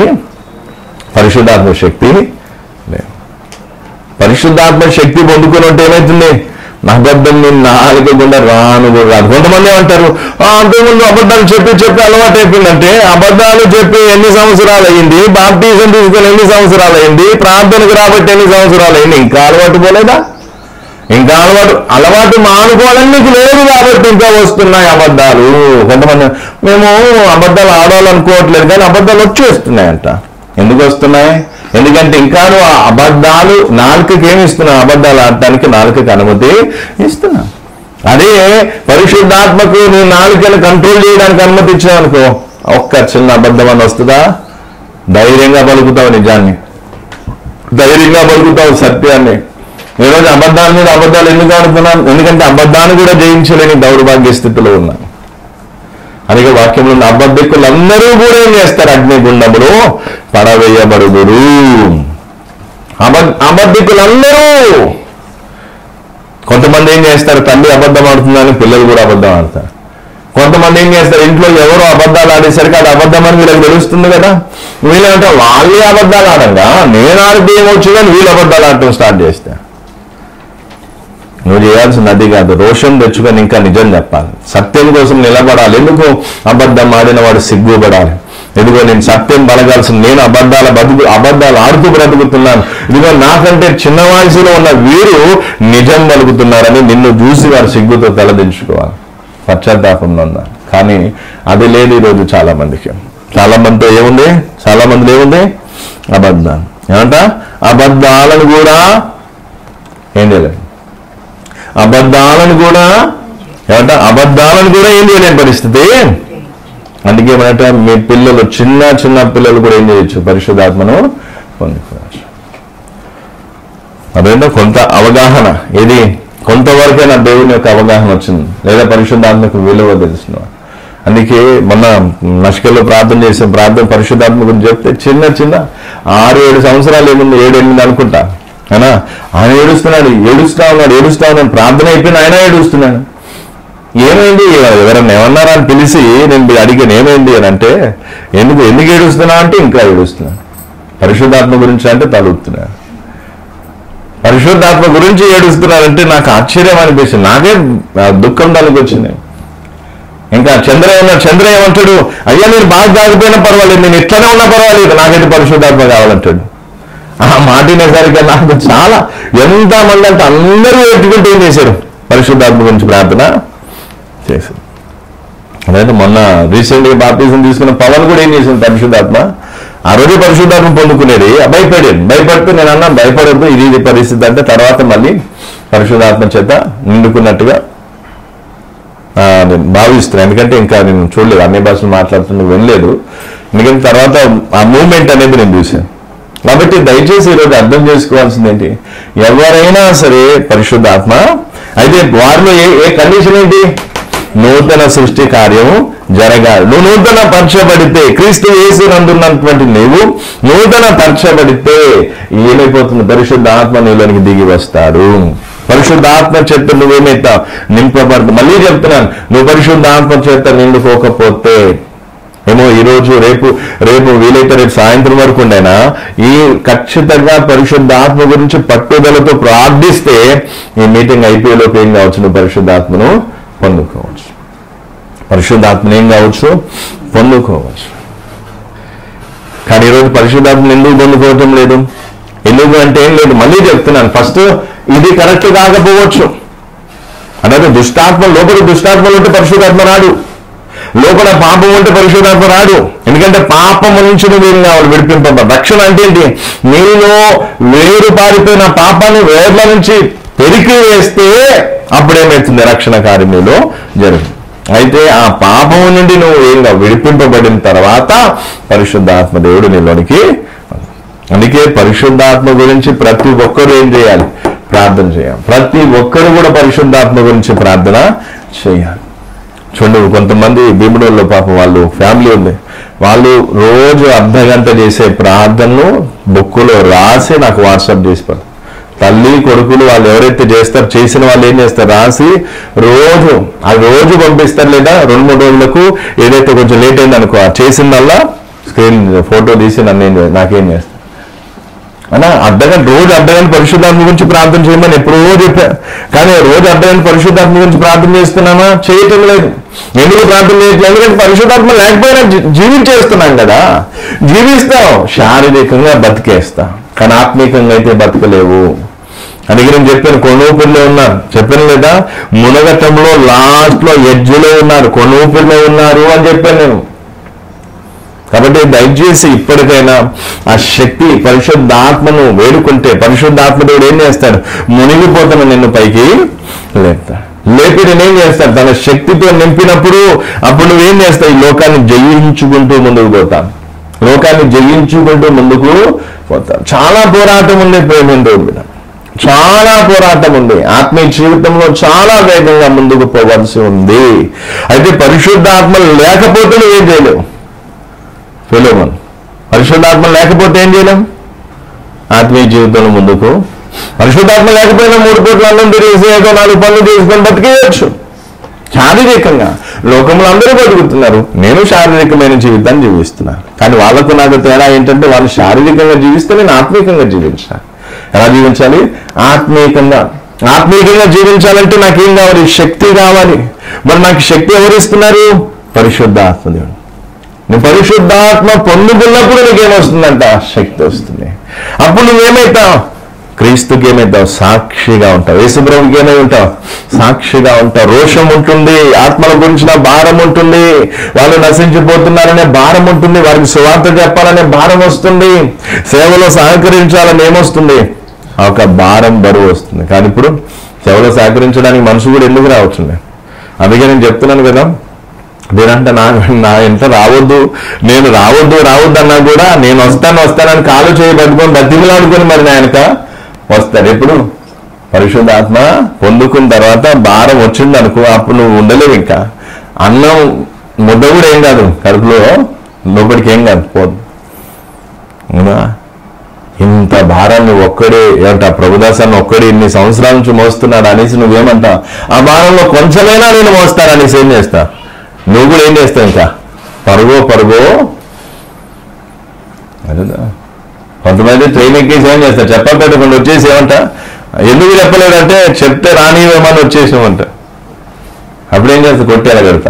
శక్తి లేదు. పరిశుద్ధాత్మ శక్తి పొందుకుని ఉంటే ఏమవుతుంది, అబద్ధం నాలుక గుండా రాను కూడా రాదు. కొంతమంది ఏమంటారు, అంతకుముందు అబద్ధాలు చెప్పి అలవాటు అయిపోయిందంటే, అబద్ధాలు చెప్పి ఎన్ని సంవత్సరాలు అయింది, బాప్టిజం తీసుకొని ఎన్ని సంవత్సరాలు అయింది, ప్రార్థనకు రాబట్టి ఎన్ని సంవత్సరాలు అయింది, ఇంకా అలవాటు పోలేదా? ఇంకా అలవాటు మానుకోవాలని నీకు లేదు కాబట్టి ఇంకా వస్తున్నాయి అబద్ధాలు. కొంతమంది మేము అబద్ధాలు ఆడాలనుకోవట్లేదు కానీ అబద్ధాలు వచ్చేస్తున్నాయంట. ఎందుకు వస్తున్నాయి? ఎందుకంటే ఇంకా ఆ అబద్ధాలు నాలుకకి ఏమి ఇస్తున్నావు, అబద్ధాలు ఆడటానికి నాలుకకి అనుమతి ఇస్తున్నా. అదే పరిశుద్ధాత్మకు నీ నాలుకను కంట్రోల్ చేయడానికి అనుమతి ఇచ్చావనుకో, ఒక్క చిన్న అబద్ధం అని వస్తుందా? ధైర్యంగా పలుకుతావు నిజాన్ని, ధైర్యంగా పలుకుతావు సత్యాన్ని. ఈరోజు అబద్ధాల మీద అబద్ధాలు ఎందుకు ఆడుతున్నాను? ఎందుకంటే అబద్ధాన్ని కూడా జయించలేని దౌర్భాగ్య స్థితిలో ఉన్నాను. అందుకే వాక్యంలో ఉన్న అబద్ధికులందరూ కూడా ఏం చేస్తారు, అగ్నిగుండములో పడవేయబడుదురు. అబద్ధికులందరూ. కొంతమంది ఏం చేస్తారు, తల్లి అబద్ధం ఆడుతుందని పిల్లలు కూడా అబద్ధం ఆడతారు. కొంతమంది ఏం చేస్తారు, ఇంట్లో ఎవరో అబద్ధాలు ఆడేసరికి అది అబద్ధం అని వీళ్ళకి తెలుస్తుంది కదా, వీళ్ళంటే వాళ్ళే అబద్ధాలు ఆడంగా నేను ఆడితే ఏమొచ్చు కానీ వీళ్ళు అబద్ధాలు ఆడటం స్టార్ట్ చేస్తే. నువ్వు చేయాల్సిన అది కాదు, రోషం తెచ్చుకొని ఇంకా నిజం చెప్పాలి, సత్యం కోసం నిలబడాలి. ఎందుకు అబద్ధం ఆడిన వాడు సిగ్గుపడాలి. ఇదిగో నేను సత్యం బలగాల్సిన, నేను అబద్ధాలు ఆడుతూ బ్రతుకుతున్నాను, ఇదిగో నాకంటే చిన్న వయసులో ఉన్న వీరు నిజం పలుకుతున్నారని నిన్ను చూసి వారు సిగ్గుతో తలదించుకోవాలి, పశ్చాత్తాపంలో ఉన్నారు. కానీ అది లేదు ఈరోజు చాలా మందికి. చాలా మందితో ఏముంది, చాలా మందిలో ఏముంది, అబద్ధాలు. ఏమంట అబద్ధాలను కూడా ఏం చేయలేదు, అబద్ధాలను కూడా ఏం చేయలేని పరిస్థితి. అందుకే ఏమంటే మీ పిల్లలు చిన్న పిల్లలు కూడా ఏం చేయొచ్చు, పరిశుద్ధాత్మను పొందుకోవచ్చు. అదేంటో కొంత అవగాహన, ఇది కొంతవరకైనా దేవుని యొక్క అవగాహన వచ్చింది, లేదా పరిశుద్ధాత్మకు విలువ తెలిసిన. అందుకే మొన్న నష్కల్లో ప్రార్థన చేసిన పరిశుద్ధాత్మ గురించి చెప్తే చిన్న 6-7 సంవత్సరాలు ఏముంది, 7-8 అనుకుంటా. అయినా ఆయన ఏడుస్తా ఉన్నాడు. ప్రార్థన అయిపోయిన ఆయన ఏడుస్తున్నాడు. ఏమైంది, ఎవరన్నా ఏమన్నారా అని పిలిచి నేను అడిగాను ఏమైంది అని అంటే, ఎందుకు ఏడుస్తున్నా అంటే ఇంకా ఏడుస్తున్నాను. పరిశుద్ధాత్మ గురించి అంటే తలుపుతున్నాడు. పరిశుద్ధాత్మ గురించి ఏడుస్తున్నారంటే నాకు ఆశ్చర్యం అనిపిస్తుంది, నాకే దుఃఖం దానికి వచ్చింది. ఇంకా చంద్ర ఏమంటాడు, అయ్యా నేను బాగా తాగిపోయినా పర్వాలేదు, నేను ఇట్లనే ఉన్నా పర్వాలేదు, నాకైతే పరిశుద్ధాత్మ కావాలంటాడు. ఆ మాటినేసరికి నాకు చాలా ఎంతమంది అంటే అందరూ ఎట్టుకుంటూ ఏం చేశారు, పరిశుద్ధాత్మ గురించి ప్రార్థన చేశారు. అదైతే మొన్న రీసెంట్గా బాప్టిజం తీసుకున్న పవన్ కూడా ఏం చేసింది, పరిశుద్ధాత్మ ఆ రోజు పరిశుద్ధాత్మ పొందుకునేది. భయపడితే నేను అన్నా భయపడద్దు, ఇది పరిస్థితి అంటే తర్వాత మళ్ళీ పరిశుద్ధాత్మ చేత నిండుకున్నట్టుగా నేను భావిస్తున్నాను. ఎందుకంటే ఇంకా నేను చూడలేదు, అన్ని భాషలు మాట్లాడుతున్నా వినలేదు. ఎందుకంటే తర్వాత ఆ మూమెంట్ అనేది నేను చూశాను. కాబట్టి దయచేసి ఈరోజు అర్థం చేసుకోవాల్సింది ఏంటి, ఎవరైనా సరే పరిశుద్ధాత్మ అయితే వారిలో ఏ కండిషన్ ఏంటి, నూతన సృష్టి కార్యం జరగాలి. నువ్వు నూతన పరచబడితే, క్రీస్తు యేసునందున్నటువంటి నీవు నూతన పరచబడితే ఏమైపోతుంది, పరిశుద్ధ ఆత్మ నీలోనికి దిగి వస్తాడు. పరిశుద్ధ ఆత్మ చేత నువ్వేమైతా నింపబడదు. మళ్ళీ చెప్తున్నాను, నువ్వు పరిశుద్ధ ఆత్మ చేత నిండుకోకపోతే ఏమో ఈరోజు రేపు వీలైతే రేపు సాయంత్రం వరకు ఉండైనా ఈ ఖచ్చితంగా పరిశుద్ధ ఆత్మ గురించి పట్టుదలతో ప్రార్థిస్తే ఈ మీటింగ్ అయిపోయేలోపు ఏం కావచ్చు, నువ్వు పరిశుద్ధాత్మను పొందుకోవచ్చు. పరిశుద్ధాత్మను ఏం కావచ్చు, పొందుకోవచ్చు. కానీ ఈరోజు పరిశుద్ధాత్మను ఎందుకు పొందుకోవటం లేదు, ఎందుకు అంటే ఏం లేదు. మళ్ళీ చెప్తున్నాను, ఫస్ట్ ఇది కరెక్ట్ కాకపోవచ్చు. అంటే లోపల దుష్టాత్మలు ఉంటే పరిశుద్ధాత్మ రాడు, లోపల పాపం ఉంటే పరిశుద్ధాత్మ రాడు. ఎందుకంటే పాపము నుంచి నువ్వేం కావాలి, విడిపింపబడ. రక్షణ అంటే ఏంటి, నీలో వేరు పారిపోయిన పాపాన్ని వేర్ల నుంచి పెరికి వేస్తే అప్పుడేమవుతుంది, రక్షణ కార్యం నీలో జరుగుతుంది. అయితే ఆ పాపం నుండి నువ్వు ఏంగా విడిపింపబడిన తర్వాత పరిశుద్ధాత్మ దేవుడు నీలోనికి. అందుకే పరిశుద్ధాత్మ గురించి ప్రతి ఒక్కరు ఏం చేయాలి, ప్రార్థన చేయాలి. ప్రతి ఒక్కరు కూడా పరిశుద్ధాత్మ గురించి ప్రార్థన చేయాలి. చూడండి, కొంతమంది భీముడోళ్ళు పాపం వాళ్ళు ఫ్యామిలీ ఉంది, వాళ్ళు రోజు అర్ధగంట చేసే ప్రార్థనలు బుక్కులో రాసి నాకు వాట్సాప్ చేసి పెడతారు. తల్లి కొడుకులు వాళ్ళు ఎవరైతే చేస్తారో చేసిన వాళ్ళు ఏం చేస్తారు, రాసి రోజు పంపిస్తారు. లేదా 2-3 రోజులకు ఏదైతే కొంచెం లేట్ అయింది అనుకో, చేసిందల్లా స్క్రీన్ ఫోటో తీసి నాకేం చేస్తారు అన్నా. రోజు అర్ధగంట పరిశుద్ధాత్మ గురించి ప్రార్థన చేయమని ఎప్పుడో చెప్పారు. కానీ రోజు అర్ధగంట పరిశుద్ధాత్మ గురించి ప్రార్థన చేస్తున్నామా, చేయటం లేదు. ఎందుకు ప్రార్థన చేయట్లేదు, ఎందుకంటే పరిశుద్ధాత్మ లేకపోయినా జీవించేస్తున్నాం కదా. జీవిస్తాం, శారీరకంగా బతికేస్తాం, కానీ ఆత్మీకంగా అయితే బతకలేవు. అందుకే నేను చెప్పాను, కొనూపిరిలో ఉన్నారు, చెప్పాను లేదా, మునగటంలో లాస్ట్లో ఎడ్జ్లో ఉన్నారు, కొనూపిరిలో ఉన్నారు అని చెప్పాను నేను. కాబట్టి దయచేసి ఇప్పటికైనా ఆ శక్తి పరిశుద్ధాత్మను వేడుకుంటే పరిశుద్ధాత్మ దేవుడు ఏం చేస్తాడు, మునిగిపోతున్న నిన్ను పైకి లేపుతాడు. లేపి నేనేం చేస్తాడు, తన శక్తితో నింపినప్పుడు అప్పుడు నువ్వేం చేస్తావు, ఈ లోకాన్ని జయించుకుంటూ ముందుకు పోతాను. లోకాన్ని జయించుకుంటూ ముందుకు పోతాను. చాలా పోరాటం ఉంది ప్రేమేంద్ర, చాలా పోరాటం ఉంది. ఆత్మీయ జీవితంలో చాలా వేగంగా ముందుకు పోవాల్సి ఉంది. అయితే పరిశుద్ధాత్మ లేకపోతే నువ్వేం చేయలేవు. ఫిలోమోన్, పరిశుద్ధాత్మ లేకపోతే ఏం చేయలేం, ఆత్మీయ జీవితంలో ముందుకు. పరిశుద్ధాత్మ లేకపోయినా 3 పూట్ల అన్నం తిరిగేసి 4 పనులు తీసుకొని బతికేయచ్చు శారీరకంగా. లోకంలో అందరూ బతుకుతున్నారు, నేను శారీరకమైన జీవితాన్ని జీవిస్తున్నాను. కానీ వాళ్ళకు నాకు తేడా ఏంటంటే, వాళ్ళు శారీరకంగా జీవిస్తే నేను ఆత్మీయంగా జీవించాలి. ఎలా జీవించాలి, ఆత్మీయంగా జీవించాలంటే నాకేం కావాలి, శక్తి కావాలి. మరి నాకు శక్తి ఎవరిస్తున్నారు, పరిశుద్ధాత్మ దేవుడు. నువ్వు పరిశుద్ధాత్మ పొందుకున్నప్పుడు నీకేమొస్తుందంట, శక్తి వస్తుంది. అప్పుడు నువ్వేమవుతావు, క్రీస్తుకి ఏమవుతావు, సాక్షిగా ఉంటావు. యేసుప్రభుకి ఏమై ఉంటావు, సాక్షిగా ఉంటావు. రోషం ఉంటుంది, ఆత్మల గురించిన భారం ఉంటుంది, వాళ్ళు నశించిపోతున్నారనే భారం ఉంటుంది, వారికి సువార్త చెప్పాలనే భారం వస్తుంది, సేవలో సహకరించాలని ఏమొస్తుంది, ఒక భారం బరువు వస్తుంది. కానీ ఇప్పుడు సేవలో సహకరించడానికి మనసు కూడా ఎందుకు రావచ్చుంది. అందుకే నేను చెప్తున్నాను కదా, నేనంటే నా ఎంత రావద్దు, నేను రావద్దు అన్నా కూడా నేను వస్తానని కాలు చేయబట్టుకొని బతిమలాడుకొని మరి నాయనక వస్తాడు. ఎప్పుడు పరిశుద్ధాత్మ పొందుకున్న తర్వాత భారం వచ్చింది అనుకో, అప్పుడు నువ్వు ఉండలేవు. ఇంకా అన్నం ముద్ద కూడా ఏం కాదు, కడుపులో లోపలికి ఏం కాదు, పోదు. అవునా, ఇంత భారాన్ని ఒక్కడే ఏమంటా, ప్రభుదాసాన్ని ఒక్కడే ఇన్ని సంవత్సరాల నుంచి మోస్తున్నాడు అనేసి నువ్వేమంటా, ఆ భారంలో కొంచెమైనా నేను మోస్తాననేసి ఏం చేస్తా, నువ్వు కూడా ఏం చేస్తావు, ఇంకా పరుగో అదేదా. కొంతమంది ట్రైన్ ఎక్కేసి ఏం చేస్తారు, చెప్పబెట్టకుండా వచ్చేసి ఏమంట, ఎందుకు చెప్పలేదంటే చెప్తే రానివేమని వచ్చేసామంట. అప్పుడేం చేస్తా, కొట్టేలా కడతా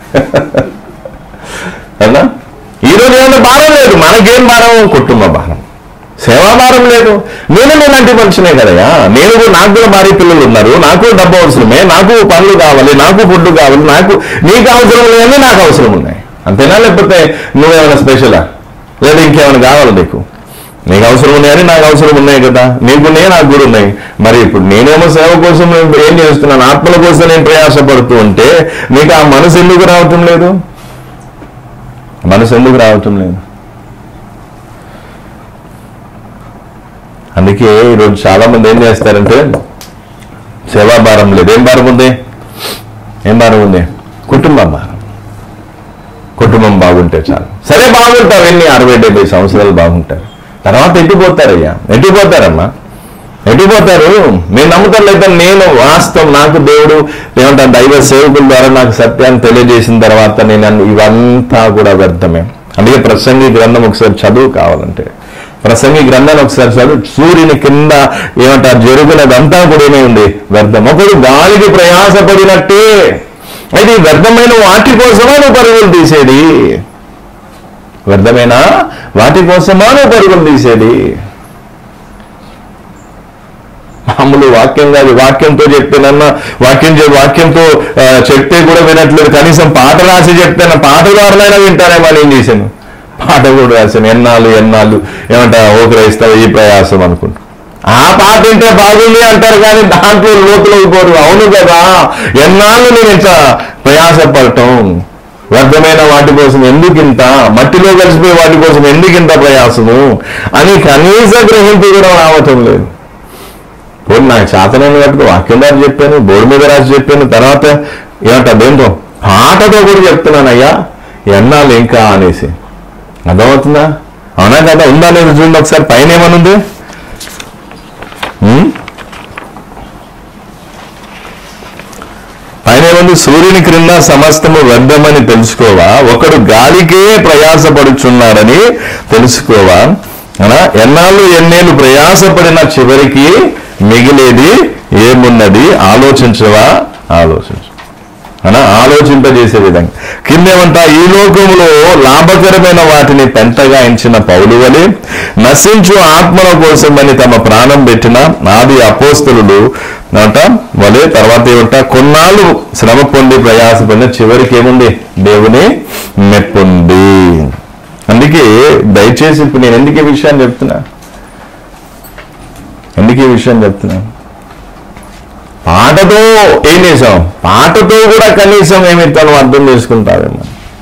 అన్నా. ఈరోజు ఏమన్నా భారం లేదు, మనకేం భారం, కుటుంబ భారం, సేవా భారం లేదు. నేను ఇలాంటి మనిషినే కదయా, నాకు కూడా భార్య పిల్లలు ఉన్నారు, నాకు డబ్బు అవసరమే, నాకు పనులు కావాలి, నాకు ఫుడ్ కావాలి, నీకు అవసరం లేదని నాకు అవసరం ఉన్నాయి. అంతేనా, లేకపోతే నువ్వేమైనా స్పెషలా, లేదా ఇంకేమైనా కావాలి నీకు, నీకు అవసరం ఉన్నాయని నాకు అవసరం ఉన్నాయి కదా, నీకున్నాయి నాకు కూడా ఉన్నాయి. మరి ఇప్పుడు నేనేమో సేవ కోసం ఏం చేస్తున్నాను, ఆత్మల కోసం నేను ప్రయాసపడుతూ ఉంటే నీకు ఆ మనసు ఎందుకు రావటం లేదు? మనసు ఎందుకు రావటం లేదు? అందుకే ఈరోజు చాలా మంది ఏం చేస్తారంటే సేవా భారం లేదు. ఏం భారం ఉంది? ఏం భారం ఉంది? కుటుంబం భారం. కుటుంబం బాగుంటే చాలు. సరే బాగుంటారు, ఎన్ని 60-70 సంవత్సరాలు బాగుంటారు, తర్వాత ఎట్టిపోతారయ్యా, ఎట్టిపోతారమ్మా, ఎట్టిపోతారు. మీరు నమ్ముతారు లేదా? నేను వాస్తవం, నాకు దేవుడు ఏమంటారు దైవ సేవకుల ద్వారా నాకు సత్యాన్ని తెలియజేసిన తర్వాత నేను ఇవంతా కూడా వ్యర్థమే. అందుకే ప్రసంగి గ్రంథం ఒకసారి చదువు, కావాలంటే ప్రసంగి గ్రంథాన్ని ఒకసారి చదువు. సూర్యుని కింద ఏమంటారు జరుగునదంతా కూడా ఏమై ఉంది? వ్యర్థం. ఒకడు గాలికి ప్రయాసపడినట్టే. అయితే ఈ వ్యర్థమైన వాటి కోసమా నువ్వు పరుగులు తీసేది? వ్యర్థమైన వాటి కోసమా నువ్వు పరుగులు తీసేది? మామూలు వాక్యం కాదు, వాక్యంతో చెప్తేనన్నా వాక్యంతో చెప్తే కూడా వినట్లేదు. కనీసం పాట రాసి చెప్తేనా పాట ద్వారానైనా వింటారేమో ఏం చేశాను, పాట కూడా రాశాను. ఎన్నాళ్ళు ఏమంటా ఓకరేస్తావు ఈ ప్రయాసం అనుకుంటా. ఆ పాట వింటే బాగుంది అంటారు కానీ దాంట్లో లోతులోకి పోరు. అవును కదా, ఎన్నాళ్ళు నేను ఇంత ప్రయాసపడటం, వ్యర్థమైన వాటి కోసం ఎందుకింత, మట్టిలో కలిసిపోయే వాటి కోసం ఎందుకింత ప్రయాసము అని కనీస గ్రహింపు కూడా రావటం లేదు. పోనీ నాకు చేతనైన వాటికి వాక్యం ద్వారా చెప్పాను, బోర్డు మీద రాసి చెప్పాను, తర్వాత ఏమంటా దేంతో పాటతో కూడా చెప్తున్నానయ్యా ఎన్నాళ్ళు ఇంకా అనేసి. అర్థమవుతుందా? అవునా కదా? ఉందా లేదు చూడండి ఒకసారి. పైన ఏమనుంది? పైన ఏముంది? సూర్యుని క్రింద సమస్తము వ్యర్థమని తెలుసుకోవా, ఒకడు గాలికే ప్రయాసపడుచున్నాడని తెలుసుకోవా. ఎన్నాళ్ళు ఎన్నేళ్ళు ప్రయాసపడిన చివరికి మిగిలేది ఏమున్నది? ఆలోచించవా? ఆలోచించు. ఆలోచింపజేసే విధంగా కిందేమంటా, ఈ లోకములో లాభకరమైన వాటిని పెంటగా ఎంచిన పౌలు వలె నశించు ఆత్మల కోసమని తమ ప్రాణం పెట్టిన ఆది అపోస్తలుడు వలె తర్వాత ఏమంటా, కొన్నాళ్ళు శ్రమ పొంది ప్రయాసపడిన చివరికి ఏముంది? దేవుని మెప్పుంది. అందుకే దయచేసి ఇప్పుడు నేను ఎందుకు ఈ విషయాన్ని చెప్తున్నా, పాటతో ఏం చేసాం? పాటతో కూడా కనీసం ఏమిస్తాను అర్థం చేసుకుంటారేమో.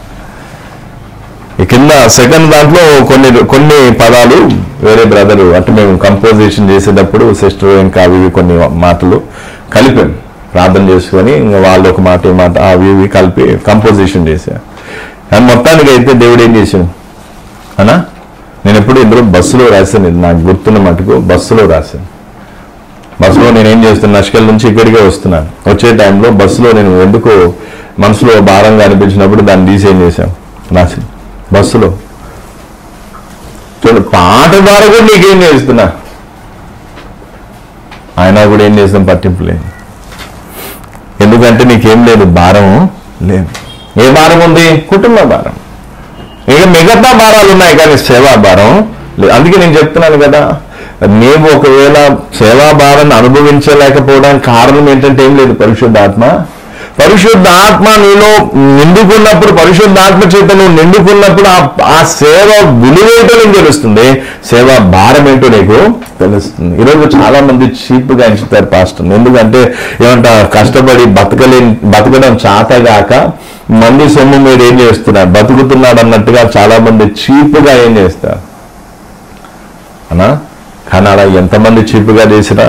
ఈ కింద సెకండ్ దాంట్లో కొన్ని పదాలు వేరే బ్రదరు అటు మేము కంపోజిషన్ చేసేటప్పుడు సిస్టర్ ఇంకా అవి కొన్ని మాటలు కలిపాం, ప్రార్థన చేసుకొని ఇంకా వాళ్ళు ఒక మాట ఈ మాట అవి కలిపి కంపోజిషన్ చేశాను. కానీ మొత్తానికి అయితే దేవుడు ఏం చేశాను అనా, నేను ఎప్పుడు ఇందులో బస్సులో రాశాను, ఇది నాకు గుర్తున్న మటుకు బస్సులో రాశాను. బస్సులో నేనేం చేస్తున్నాను, నష్కల్ నుంచి ఇక్కడికే వస్తున్నాను. వచ్చే టైంలో బస్సులో నేను ఎందుకో మనసులో భారంగా అనిపించినప్పుడు దాన్ని తీసేం చేశాను రాసి బస్సులో. చూడు, పాట ద్వారా కూడా నీకేం చేస్తున్నా, ఆయన కూడా ఏం చేస్తాం పట్టింపు లేదు. ఎందుకంటే నీకేం లేదు, భారం లేదు. ఏ భారం ఉంది? కుటుంబ భారం. ఇక మిగతా భారాలు ఉన్నాయి కానీ సేవా భారం లేదు. అందుకే నేను చెప్తున్నాను కదా, నీవు ఒకవేళ సేవా భారాన్ని అనుభవించలేకపోవడానికి కారణం ఏంటంటే ఏం లేదు, పరిశుద్ధాత్మ నీలో నిండుకున్నప్పుడు, పరిశుద్ధాత్మ చేత నువ్వు నిండుకున్నప్పుడు ఆ సేవ విలువేంటో నీకు తెలుస్తుంది, సేవా భారం ఏంటో నీకు తెలుస్తుంది. ఈరోజు చాలా మంది చీప్గా ఎంచుతారు పాస్టర్. ఎందుకంటే ఏమంటా, కష్టపడి బతకడం చాతగాక మంది సొమ్ము మీరు ఏం చేస్తున్నారు, బతుకుతున్నాడు అన్నట్టుగా చాలా మంది చీప్గా ఏం చేస్తారు అనా. కానీ అలా ఎంతమంది చీప్గా చేసినా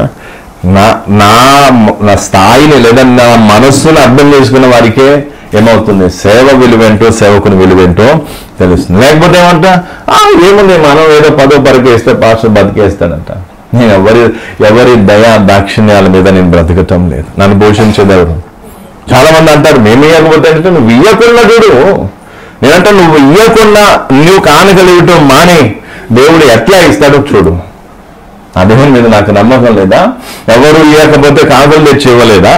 నా స్థాయిని లేదా నా మనస్సును అర్థం చేసుకున్న వారికే ఏమవుతుంది, సేవ విలువేంటో సేవకుని విలువేంటో తెలుస్తుంది. లేకపోతే ఏమంటా, ఏముంది మనం ఏదో 10వ పరికేస్తే పాస్టర్ బతికేస్తాడంట. నేను ఎవరి దయా దాక్షిణ్యాల మీద నేను బ్రతకటం లేదు, నన్ను పోషించేదెవరు. చాలా మంది అంటారు మేము ఇవ్వకపోతే అంటే నువ్వు ఇవ్వకుండా చూడు. నేనంటే నువ్వు ఇవ్వకుండా నువ్వు కానుకలు ఇవ్వటం మానే దేవుడు ఎట్లా ఇస్తాడో చూడు. ఆ దేవుని మీద నాకు నమ్మకం లేదా? ఎవరు ఇవ్వకపోతే కాకులు తెచ్చి ఇవ్వలేదా?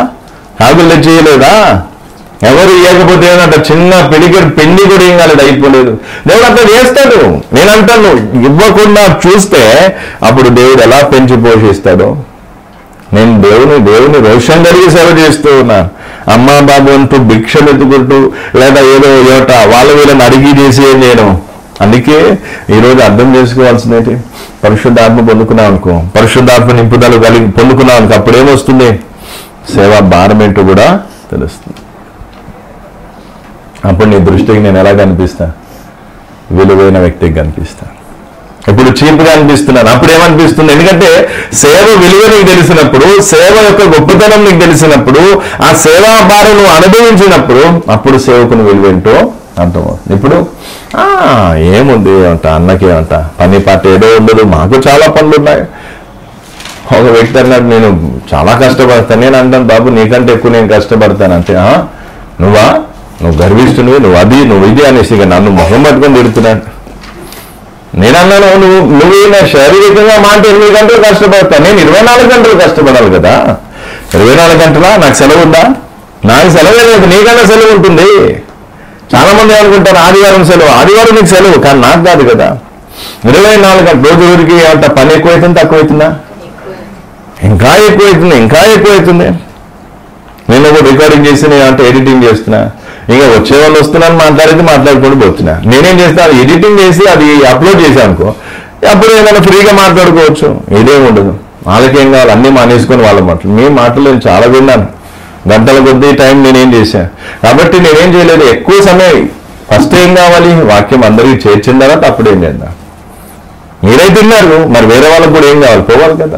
ఎవరు ఇవ్వకపోతే ఏమంట చిన్న పిడికెడు పిండి కూడా ఏం కాలేదు, అయిపోలేదు. దేవుడు అట్లా చేస్తాడు. నేనంటాను ఇవ్వకుండా చూస్తే అప్పుడు దేవుడు ఎలా పెంచి పోషిస్తాడో. నేను దేవుని రోషం కలిగి సేవ చేస్తూ ఉన్నా. అమ్మా బాబు అంటూ భిక్షలు ఎత్తుకుంటూ లేదా ఏదో వాళ్ళ వీళ్ళని అడిగి చేసి నేను అందుకే ఈరోజు అర్థం చేసుకోవాల్సినది, పరిశుద్ధాత్మ పొందుకున్నాం అనుకో, పరిశుద్ధాత్మ నింపుదల పొందుకున్నాం అనుకో, అప్పుడేమొస్తుంది? సేవా భారం ఏంటో కూడా తెలుస్తుంది. అప్పుడు నీ దృష్టికి నేను ఎలా కనిపిస్తా? విలువైన వ్యక్తికి కనిపిస్తా. ఇప్పుడు చీప్గా అనిపిస్తున్నాను, అప్పుడు ఏమనిపిస్తుంది? ఎందుకంటే సేవ విలువ నీకు తెలిసినప్పుడు, సేవ యొక్క గొప్పతనం నీకు తెలిసినప్పుడు, ఆ సేవా భారం నువ్వు అనుభవించినప్పుడు, అప్పుడు సేవకుని విలువేంటో అర్థమవుతుంది. ఇప్పుడు ఏముంది ఏమంట, అన్నకేమంట పని పాట ఏదో ఉండదు, మాకు చాలా పనులు ఉన్నాయి. ఒక వ్యక్తి అన్నాడు, నేను చాలా కష్టపడతాను. నేను అంటాను, బాబు నీకంటే ఎక్కువ నేను కష్టపడతానంటే, నువ్వు గర్విస్తున్నవి, నువ్వు అది నువ్వు ఇది అనేసి ఇక నన్ను మొహం పట్టుకొని తిడుతున్నాడు. నేను అన్నాను, నువ్వు శారీరకంగా మాట 8 గంటలు కష్టపడతాను, నేను 24 గంటలు కష్టపడాలి కదా. 24 గంటలా నాకు సెలవు ఉందా? నాకు సెలవే లేదు, నీకన్నా సెలవు ఉంటుంది. చాలా మంది అనుకుంటారు ఆదివారం సెలవు, ఆదివారం నీకు సెలవు, కానీ నాకు కాదు కదా. 24 గంటలు రోజుకి ఏమంట పని ఎక్కువైతుంది తక్కువైతుందా? ఇంకా ఎక్కువైతుంది. నేను ఒక రికార్డింగ్ చేసి అంటే ఎడిటింగ్ చేస్తున్నా, ఇంకా వచ్చే వాళ్ళు వస్తున్నాను మాట్లాడుకుంటూ పోతున్నా. నేనేం చేస్తాను, ఎడిటింగ్ చేసి అది అప్లోడ్ చేశాను అనుకో, అప్పుడు ఏమైనా ఫ్రీగా మాట్లాడుకోవచ్చు, ఇదేం ఉండదు. వాళ్ళకేం కావాలి అన్నీ మానేసుకొని వాళ్ళ మాటలు. మీ మాటలు నేను చాలా విన్నాను, గంటల కొద్దీ టైం నేనేం చేశాను. కాబట్టి నేనేం చేయలేదు, ఎక్కువ సమయం. ఫస్ట్ ఏం కావాలి? వాక్యం అందరికీ చేర్చిన తర్వాత అప్పుడేం చేద్దాం. మీరైతే తిన్నారు, మరి వేరే వాళ్ళకు కూడా ఏం కావాలి? పోవాలి కదా.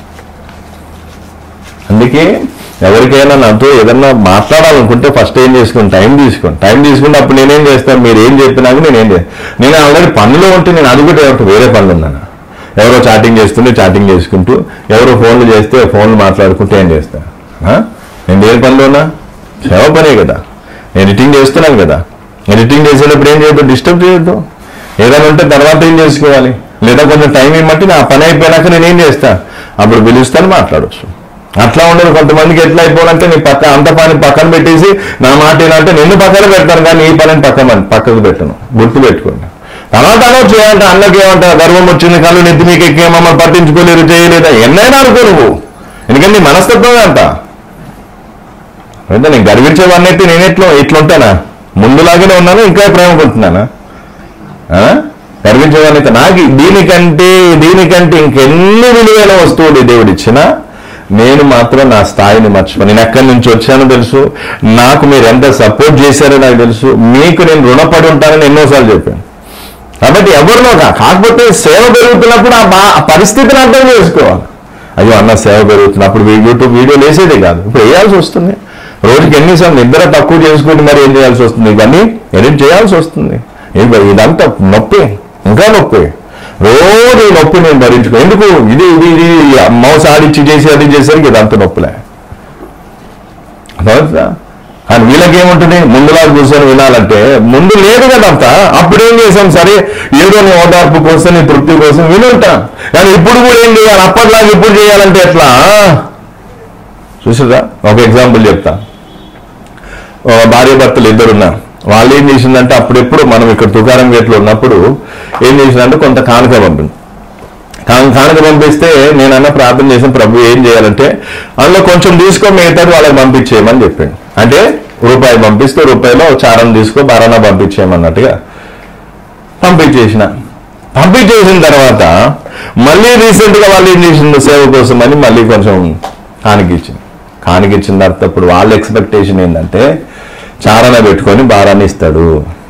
అందుకే ఎవరికైనా నాతో ఏదన్నా మాట్లాడాలనుకుంటే ఫస్ట్ ఏం చేసుకోండి, టైం తీసుకుంటే అప్పుడు నేనేం చేస్తాను, మీరు ఏం చెప్పినాక నేను ఆల్రెడీ పనులు ఉంటే నేను అది కూడా వేరే పనులు ఉన్నాను. ఎవరో చాటింగ్ చేసుకుంటూ, ఎవరో ఫోన్లు చేస్తే ఫోన్లు మాట్లాడుకుంటూ ఏం చేస్తాను? నేను వేరే పనులు ఉన్నా, సేవ పనే కదా. ఎడిటింగ్ చేస్తున్నాను కదా, ఎడిటింగ్ చేసేటప్పుడు ఏం చేయొద్దు, డిస్టర్బ్ చేయొద్దు. ఏదైనా ఉంటే తర్వాత ఏం చేసుకోవాలి, లేదా కొంచెం టైం ఇవ్వమంటే నా పని అయిపోయినాక నేనేం చేస్తాను, అప్పుడు పిలుస్తాను, మాట్లాడవచ్చు. అట్లా ఉండదు. కొంతమందికి ఎట్లా అయిపోవాలంటే నీ అంత పని పక్కన పెట్టేసి నా మాట ఏంటంటే నిన్ను పక్కన పెడతాను, కానీ ఈ పనిని పక్కకు పెట్టను. గుర్తు పెట్టుకోండి. తర్వాత చేయాలంటే అన్నకి ఏమంటా గర్వం వచ్చింది, కళ్ళు నెత్తి మీకు ఎక్కే మమ్మల్ని పట్టించుకోలేరు, చేయలేదా, ఎన్నైనా అనుకో నువ్వు. ఎందుకంటే నీ మనస్తత్వమే అంట. అయితే నేను గర్వించేవాడిని అయితే నేను ఇట్లుంటానా? ముందులాగానే ఉన్నాను, ఇంకా ప్రేమ కొంటున్నానా? గర్వించేవాడిని అయితే నాకు దీనికంటే ఇంకెన్ని విలువైన వస్తువులు దేవుడు ఇచ్చినా నేను మాత్రం నా స్థాయిని మర్చిపోయి, నేను ఎక్కడి నుంచి వచ్చానో తెలుసు, నాకు మీరు ఎంత సపోర్ట్ చేశారో నాకు తెలుసు, మీకు నేను రుణపడి ఉంటానని ఎన్నోసార్లు చెప్పాను. కాబట్టి ఎవరినో కాకపోతే సేవ పెరుగుతున్నప్పుడు ఆ పరిస్థితిని అర్థం చేసుకోవాలి. అయ్యో అన్న సేవ పెరుగుతున్నప్పుడు యూట్యూబ్ వీడియోలు వేసేదే కాదు, ఇప్పుడు వేయాల్సి వస్తుంది. రోజుకి ఎన్నిసార్లు నిద్ర తక్కువ చేసుకుంటే మరి ఏం చేయాల్సి వస్తుంది, ఇవన్నీ ఎడిట్ చేయాల్సి వస్తుంది. ఇదంతా నొప్పి, ఇంకా నొప్పి. రోజు నొప్పి నేను భరించుకో, ఎందుకు ఇది మౌస్ ఆడిచ్చి చేసి అది చేసరికి ఇదంత నొప్పులే. కానీ వీళ్ళకేముంటుంది, ముందులా కూర్చొని వినాలంటే ముందు లేదు కదంతా. అప్పుడేం చేసాం, సరే ఏదో నీ ఓదార్పు కోసం నీ తృప్తి కోసం వినుంటాం, కానీ ఇప్పుడు కూడా ఏం చేయాలి, అప్పట్లాగా ఇప్పుడు చేయాలంటే ఎట్లా? చూసారా, ఒక ఎగ్జాంపుల్ చెప్తా. భార్య భర్తలు ఇద్దరున్నారు. వాళ్ళు ఏం చేసిందంటే, అప్పుడెప్పుడు మనం ఇక్కడ తుకారం గేట్లో ఉన్నప్పుడు ఏం చేసిందంటే కొంత కానుక పంపిస్తే నేనన్నా ప్రార్థన చేసిన, ప్రభు ఏం చేయాలంటే అందులో కొంచెం తీసుకో, మిగతాది వాళ్ళకి పంపించేయమని చెప్పాడు. అంటే రూపాయి పంపిస్తే రూపాయలో చారం తీసుకో, బారానా పంపించేయమన్నట్టుగా పంపించేసిన తర్వాత మళ్ళీ రీసెంట్గా వాళ్ళు ఏం చేసింది, సేవ కోసం అని మళ్ళీ కొంచెం కానికిచ్చిన తర్వాత ఇప్పుడు వాళ్ళ ఎక్స్పెక్టేషన్ ఏంటంటే చారణ పెట్టుకొని బారాన్ని ఇస్తాడు.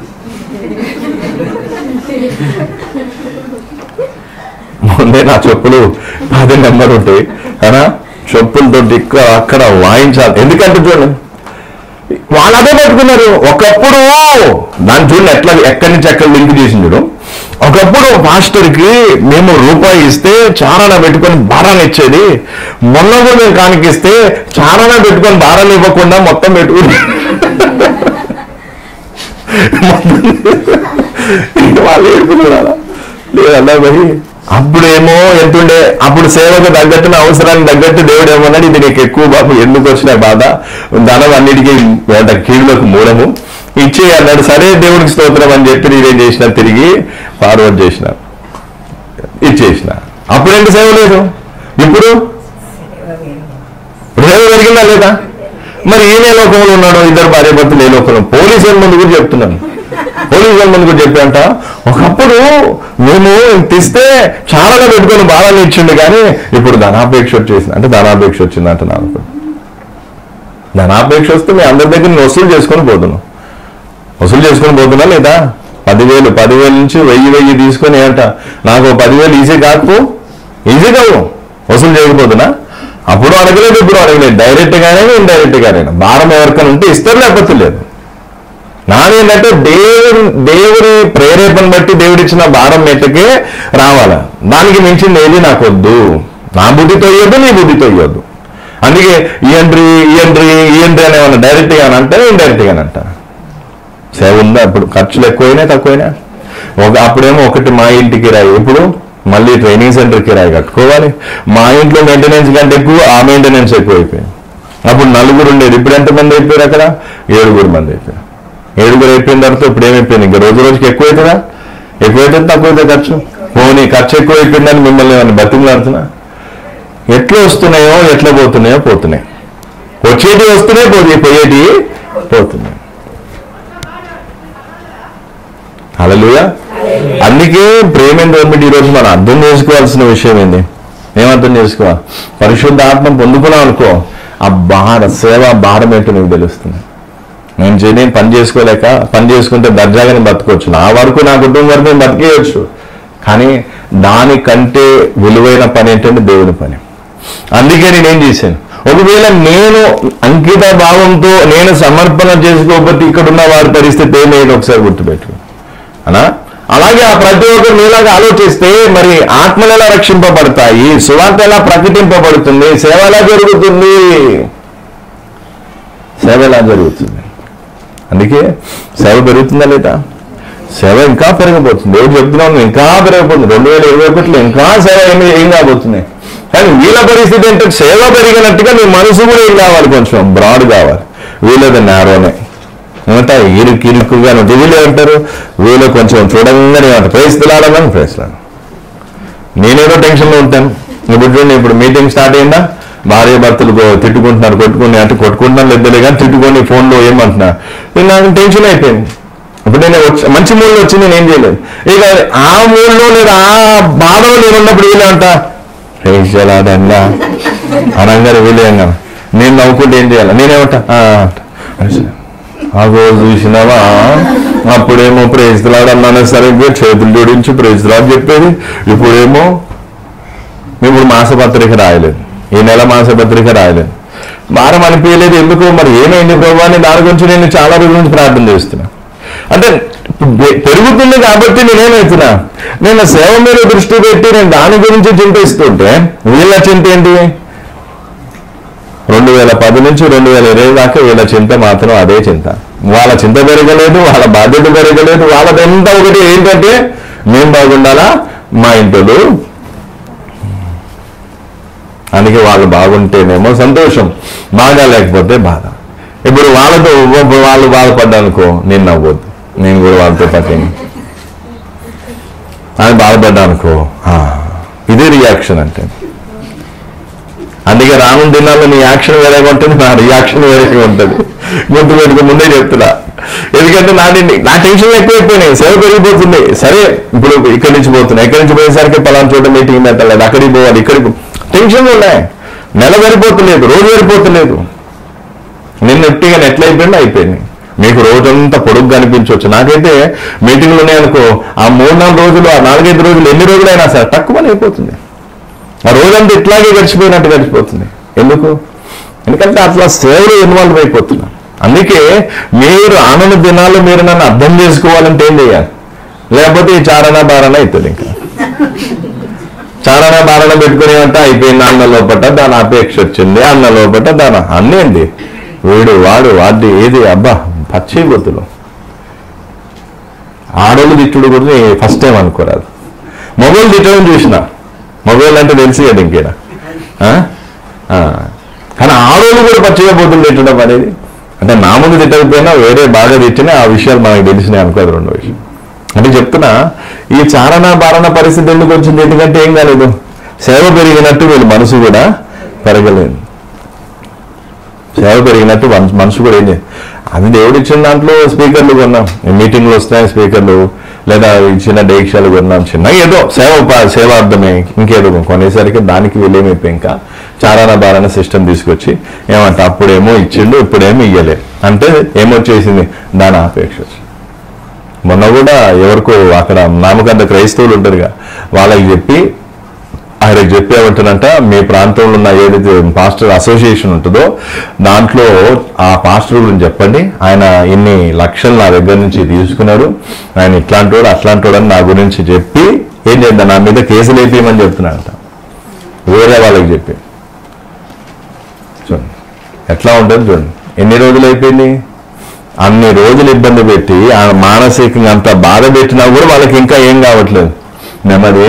ముందే నా చెప్పులు 10 నెంబర్ ఉంటాయి కదా, చెప్పులతో అక్కడ వాయించాలి. ఎందుకంటే చూడండి, వాళ్ళు అదే పెట్టుకున్నారు. ఒకప్పుడు దాన్ని చూడండి ఎక్కడి నుంచి ఎక్కడ లింక్ చేసిండు. ఒకప్పుడు మాస్టర్కి మేము రూపాయి ఇస్తే చారణ పెట్టుకొని బారాన్ని ఇచ్చేది. మొన్న కూడా మేము కానికిస్తే చారణ పెట్టుకొని బారాన్ని ఇవ్వకుండా మొత్తం పెట్టుకుని వాళ్ళు ఏడుకున్నారా లేదన్నా భయ్. అప్పుడేమో ఎంతుండే, అప్పుడు సేవకు తగ్గట్టు నా అవసరానికి తగ్గట్టు దేవుడు ఏమన్నాడు, ఇది నీకు ఎక్కువ బాబు, ఎందుకు వచ్చిన బాధ, ధనం అన్నిటికీ కీళ్ళకు మూలము ఇచ్చే అన్నాడు. సరే దేవుడికి స్తోత్రం అని చెప్పి నేనేం చేసిన, తిరిగి ఫార్వర్డ్ చేసిన, ఇచ్చేసిన. అప్పుడేంటి సేవ లేదు, ఇప్పుడు సేవ పెరిగిందా లేదా? మరి ఈయన లోకంలో ఉన్నాడు, ఇద్దరు భార్య భర్తలు ఏ లోకంలో. పోలీసుల ముందు కూడా చెప్తున్నాను, పోలీసుల ముందు కూడా చెప్పాంట, ఒకప్పుడు మేము తీస్తే చాలా పెట్టుకొని బాగా ఇచ్చిండు, కానీ ఇప్పుడు ధనాపేక్ష వచ్చేసింది. అంటే ధనాపేక్ష వచ్చిందంట నాకు. ధనాపేక్ష వస్తే మీ అందరి దగ్గర నేను వసూలు చేసుకొని పోతున్నా లేదా? 10,000 నుంచి 1,000 తీసుకొని అంట నాకు 10,000 ఈజీ కాదు వసూలు చేయకపోతున్నా. అప్పుడు అడగలేదు, ఇప్పుడు అడగలేదు. డైరెక్ట్ గానే ఇండైరెక్ట్ గానైనా భారం ఎవరికైనా ఉంటే ఇస్తారు, లేకపోతే లేదు. నాదేంటంటే దేవుడి ప్రేరేపణ బట్టి దేవుడిచ్చిన భారం మెట్టకే రావాలా. దానికి మించింది ఏది నాకు వద్దు. నా బుద్ధితో ఇవ్వద్దు, నీ బుద్ధితో ఇవ్వద్దు. అందుకే ఇయండ్రి అనేమన్నా డైరెక్ట్ గానంటే ఇండైరెక్ట్ గానంట. సేవ ఉందా? ఇప్పుడు ఖర్చులు ఎక్కువైనా తక్కువైనా? అప్పుడేమో ఒకటి మా ఇంటికి రాయి, ఇప్పుడు మళ్ళీ ట్రైనింగ్ సెంటర్ కిరాయి కట్టుకోవాలి. మా ఇంట్లో మెయింటెనెన్స్ కంటే ఎక్కువ ఆ మెయింటెనెన్స్ ఎక్కువైపోయింది. అప్పుడు 4 ఉండేది, ఇప్పుడు ఎంతమంది అయిపోయారు? అక్కడ 7 మంది అయిపోయారు. 7 అయిపోయిన తర్వాత ఇప్పుడు ఏమైపోయింది? ఇంకా రోజుకి ఎక్కువైతుందా? ఎక్కువైతే తక్కువైతే ఖర్చు. పోనీ ఖర్చు ఎక్కువైపోయిందని మిమ్మల్ని ఏమన్నా బతిమలాడుతున్నా? ఎట్లా వస్తున్నాయో ఎట్లా పోతున్నాయి. వచ్చేటి వస్తున్నాయి, పోయేటి పోతున్నాయి. హల్లెలూయా. అందుకే ప్రేమ గవర్నమెంట్ ఈరోజు మనం అర్థం చేసుకోవాల్సిన విషయం ఏంది? ఏమర్థం చేసుకోవాలి? పరిశుద్ధ ఆత్మ పొందుకున్నాం అనుకో, ఆ సేవ భారం ఏంటో నీకు తెలుస్తుంది. నేను పని చేసుకుంటే దర్జాగానే బతకొచ్చు, నా వరకు నా కుటుంబం వరకు నేను బతికేయచ్చు. కానీ దానికంటే విలువైన పని ఏంటంటే దేవుని పని. అందుకే నేనేం చేశాను, ఒకవేళ నేను అంకిత భావంతో నేను సమర్పణ చేసుకోకపోతే ఇక్కడున్న వారి పరిస్థితి ఏమైనా ఒకసారి గుర్తుపెట్టు అనా. అలాగే ఆ ప్రతి ఒక్కరు మీలాగా ఆలోచిస్తే మరి ఆత్మలు ఎలా రక్షింపబడతాయి, సువార్త ఎలా ప్రకటింపబడుతుంది, సేవ ఎలా జరుగుతుంది? అందుకే సేవ పెరుగుతుందా లేదా? సేవ ఇంకా పెరగబోతుంది. దేవుడు చెప్తున్నాను, ఇంకా పెరగబోతుంది. 2021లో ఇంకా సేవ ఏం కాబోతుంది. కానీ వీళ్ళ పరిస్థితి ఏంటంటే సేవ పెరిగినట్టుగా నీ మనసు కూడా ఏం కావాలి, కొంచెం బ్రాడ్ కావాలి. వీళ్ళది నారోనే ఏమంటా, ఇరుక్కుగా వీళ్ళు ఏమంటారు, వీళ్ళు కొంచెం చూడంగానే ఏమంటారు, ప్రైజ్లాడమని. నేనేదో టెన్షన్లో ఉంటాను. ఇప్పుడు మీటింగ్ స్టార్ట్ అయిందా, భార్య భర్తలు తిట్టుకుంటున్నారు, కొట్టుకుంటున్నాను లేద్దలే కానీ తిట్టుకొని ఫోన్లో ఏమంటున్నా, నాకు టెన్షన్ అయిపోయింది. ఇప్పుడు నేను మంచి మూడ్లో వచ్చి నేను ఏం చేయలేదు. ఇక ఆ మూడ్లో లేదా ఆ బాధలో నేను ఉన్నప్పుడు వీళ్ళేమంట ప్రైజ్లాడంగా అనగానే వీళ్ళేంగా నేను నవ్వుకుంటే ఏం చేయాలి? నేనేమంటా ఆ రోజు చూసినావా, అప్పుడేమో ప్రైజ్లాడన్నానే సరిగ్గా చేతులు జోడించి ప్రైజ్లాడ్ చెప్పేది, ఇప్పుడేమో ఇప్పుడు మాసపత్రిక రాయలేదు, ఈ నెల మాసపత్రిక రాయలేదు. భారం అనిపించలేదు. ఎందుకు మరి ఏమైంది ప్రభు అని దాని గురించి నేను చాలా రోజుల నుంచి ప్రార్థన చేస్తున్నా. అంటే పెరుగుతుంది కాబట్టి నేనేమవుతున్నా, నేను సేవ మీద దృష్టి పెట్టి నేను దాని గురించి చింతిస్తుంటే వీళ్ళ చింత ఏంటి? 2010 నుంచి 2020 దాకా వీళ్ళ చింత మాత్రం అదే చింత. వాళ్ళ చింత పెరగలేదు, వాళ్ళ బాధ్యత పెరగలేదు. వాళ్ళదంతా ఒకటి ఏంటంటే మేము బాగుండాలా, మా ఇంట్లో. అందుకే వాళ్ళు బాగుంటేనేమో సంతోషం, బాగా లేకపోతే బాధ. ఇప్పుడు వాళ్ళు బాధపడ్డానుకో నేను నవ్వద్దు, నేను కూడా వాళ్ళతో పట్టింది అని బాధపడ్డానుకో ఇదే రియాక్షన్ అంటే. అందుకే రానున్న దినాల్లో నీ యాక్షన్ వేరేగా ఉంటుంది, నా రియాక్షన్ వేరేగా ఉంటుంది. గుర్తు పెట్టుకు ముందే చెప్తున్నా. ఎందుకంటే నా టెన్షన్ ఎక్కువైపోయినాయి, సేవ పెరిగిపోతుంది. సరే ఇప్పుడు ఇక్కడి నుంచి పోతున్నా, ఇక్కడి నుంచి పోయేసరికి పలానా చోట మీటింగ్ పెట్టలేదు, అక్కడికి పోవాలి, ఇక్కడికి టెన్షన్లు ఉన్నాయి. నెల సరిపోతలేదు, రోజు సరిపోతలేదు. నిన్న ఎట్టిగా ఎట్లయిపోయింది అయిపోయింది. మీకు రోజంతా పొడుగ్గా అనిపించవచ్చు. నాకైతే మీటింగ్లు ఉన్నాయనుకో, ఆ 3-4 రోజులు, ఆ 4-5 రోజులు ఎన్ని రోజులైనా సరే తక్కువ అయిపోతుంది. ఆ రోజంతా ఇట్లాగే గడిచిపోయినట్టు గడిచిపోతుంది. ఎందుకంటే అట్లా సేవలో ఇన్వాల్వ్ అయిపోతున్నా. అందుకే మీరు ఆనంద దినాల్లో మీరు నన్ను అర్థం చేసుకోవాలంటే ఏం చేయాలి? లేకపోతే ఈ చారణ బారణ అవుతుంది. ఇంకా చారణ బారణ పెట్టుకుని అంటే అయిపోయింది. అన్న లోపట దాని అపేక్ష వచ్చింది, అన్న లోపట దాని అన్నేంది వీడు వాడు వాడి ఏది అబ్బా పచ్చిబొత్తులు. ఆడోళ్ళు తిట్టుడు కూడా ఫస్ట్ టైం అనుకోరాదు. మొబైల్ తిట్టడం చూసిన, మొబైల్ అంటే తెలిసి కదా ఇంకేడ. కానీ ఆడోళ్ళు కూడా పచ్చిగా బొత్తులు తిట్టడం అనేది అంటే నా ముందు తిట్టకపోయినా వేరే బాగా తిట్టినా ఆ విషయాలు మనకు తెలిసినాయి అనుకోదు. 2వ విషయం అంటే చెప్తున్నా, ఈ చారణ బారణ పరిస్థితి ఎందుకు వచ్చింది? ఎందుకంటే ఏం కాలేదు, సేవ పెరిగినట్టు వీళ్ళ మనసు కూడా పెరగలేదు. సేవ పెరిగినట్టు మనసు కూడా ఏం చేయాలి. అది దేవుడు ఇచ్చిన దాంట్లో స్పీకర్లు కొన్నాం, మీటింగ్లు వస్తున్నాయి స్పీకర్లు, లేదా చిన్న డేక్షాలు కొన్నాం, చిన్న ఏదో సేవార్థమే ఇంకేదో కొనేసరికి దానికి వీలేమైపోయి ఇంకా చారాన బారాన సిస్టమ్ తీసుకొచ్చి ఏమంటే అప్పుడేమో ఇచ్చిండు ఇప్పుడేమో ఇయ్యలే అంటే ఏమొచ్చేసింది, దాని ఆపేక్ష. మొన్న కూడా ఎవరికో అక్కడ నామకంత క్రైస్తవులు ఉంటారుగా, వాళ్ళకి చెప్పి ఆయనకు చెప్పేమంటానంట, మీ ప్రాంతంలో ఉన్న ఏదైతే పాస్టర్ అసోసియేషన్ ఉంటుందో దాంట్లో ఆ పాస్టర్ గురించి చెప్పండి, ఆయన ఇన్ని లక్షలు నా దగ్గర నుంచి తీసుకున్నాడు, ఆయన ఇట్లాంటి వాడు అట్లాంటి వాడు అని నా గురించి చెప్పి ఏం చేద్దాం, నా మీద కేసులు వేపేయమని చెప్తున్నాడంట వేరే వాళ్ళకి చెప్పి. చూడండి ఎట్లా ఉంటుంది చూడండి. ఎన్ని రోజులు అయిపోయింది, అన్ని రోజులు ఇబ్బంది పెట్టి మానసికంగా అంత బాధ పెట్టినా కూడా వాళ్ళకి ఇంకా ఏం కావట్లేదు, నెమ్మది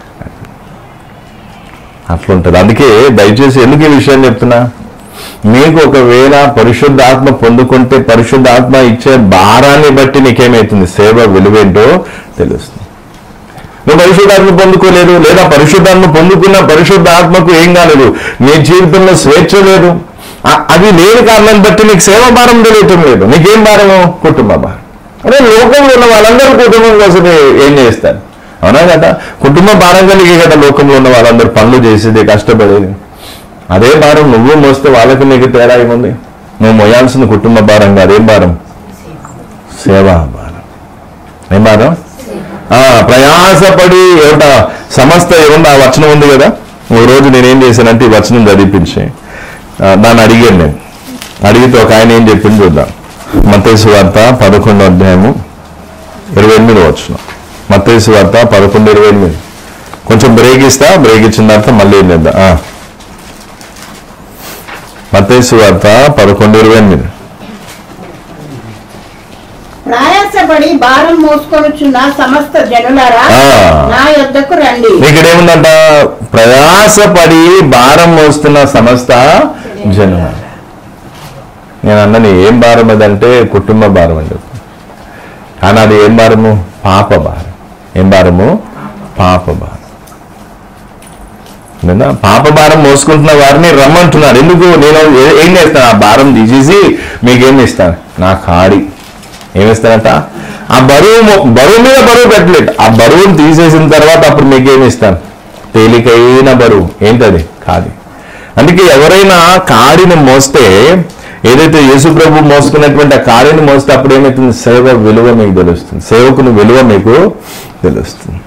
అట్లుంటుంది. అందుకే దయచేసి ఎందుకు ఈ విషయం చెప్తున్నా, మీకు ఒకవేళ పరిశుద్ధ ఆత్మ పొందుకుంటే పరిశుద్ధ ఆత్మ ఇచ్చే భారాన్ని బట్టి నీకేమవుతుంది, సేవ విలువేంటో తెలుస్తుంది. నువ్వు పరిశుద్ధాత్మ పొందుకోలేదు, లేదా పరిశుద్ధాత్మ పొందుకున్న పరిశుద్ధ ఆత్మకు ఏం కాలేదు, నీ జీవితంలో స్వేచ్ఛ లేదు, అది లేని కారణాన్ని బట్టి నీకు సేవ భారం తెలియటం లేదు. నీకేం భారము, కుటుంబ భారం. అదే లోకంలో ఉన్న వాళ్ళందరూ కుటుంబం కోసం ఏం చేస్తారు, అవునా కదా, కుటుంబ భారం కలిగే కదా లోకంలో ఉన్న వాళ్ళందరూ పనులు చేసేది కష్టపడేది. అదే భారం నువ్వు మోస్తే వాళ్ళకి నీకు తేడా ఏముంది, నువ్వు మోయాల్సిన కుటుంబ భారం కాదు, ఏం భారం, సేవా భారం. ఏం భారం, ప్రయాసపడి ఏమిట సమస్త ఏమన్నా ఆ వచనం ఉంది కదా. ఓ రోజు నేనేం చేశానంటే ఈ వచనం చదివించి దాన్ని అడిగాను. నేను అడిగితే ఒక ఆయన ఏం చెప్పింది చూద్దాం. మత్తయి సువార్త 11వ అధ్యాయము 28వ వచనం. మత్తయి సువార్త 11:28. కొంచెం బ్రేక్ ఇస్తా, బ్రేక్ ఇచ్చిన తర్వాత మళ్ళీ ఏం చేద్దాం. మత్తయి సువార్త 11:28. ప్రయాసపడి భారం మోసుకొనుచున్న సమస్త జనులారా నా యొద్దకు రండి. ఇక్కడేముందంట, ప్రయాసపడి భారం మోస్తున్న సమస్త జనులారా. నేను అన్నని ఏం భారం అదంటే కుటుంబ భారం అని చెప్పి, కానీ అది ఏం భారము, పాప భారం. ఏం భారము, పాప భారం. పాప భారం మోసుకుంటున్న వారిని రమ్మంటున్నారు. ఎందుకు, నేను ఏం చేస్తాను, ఆ భారం తీసేసి మీకేం ఇస్తాను, నా కాడి ఏమిస్తానంట, ఆ బరువు మీద బరువు పెట్టలేదు, ఆ బరువును తీసేసిన తర్వాత అప్పుడు మీకేమి ఇస్తాను, తేలికైన బరువు. ఏంటది, కాడి. అందుకే ఎవరైనా కాడిని మోస్తే, ఏదైతే యేసు ప్రభు మోసుకున్నటువంటి ఆ కాడిని మోస్తే అప్పుడు ఏమవుతుంది, సేవ విలువ మీకు తెలుస్తుంది, సేవకుని విలువ మీకు తెలుస్తుంది.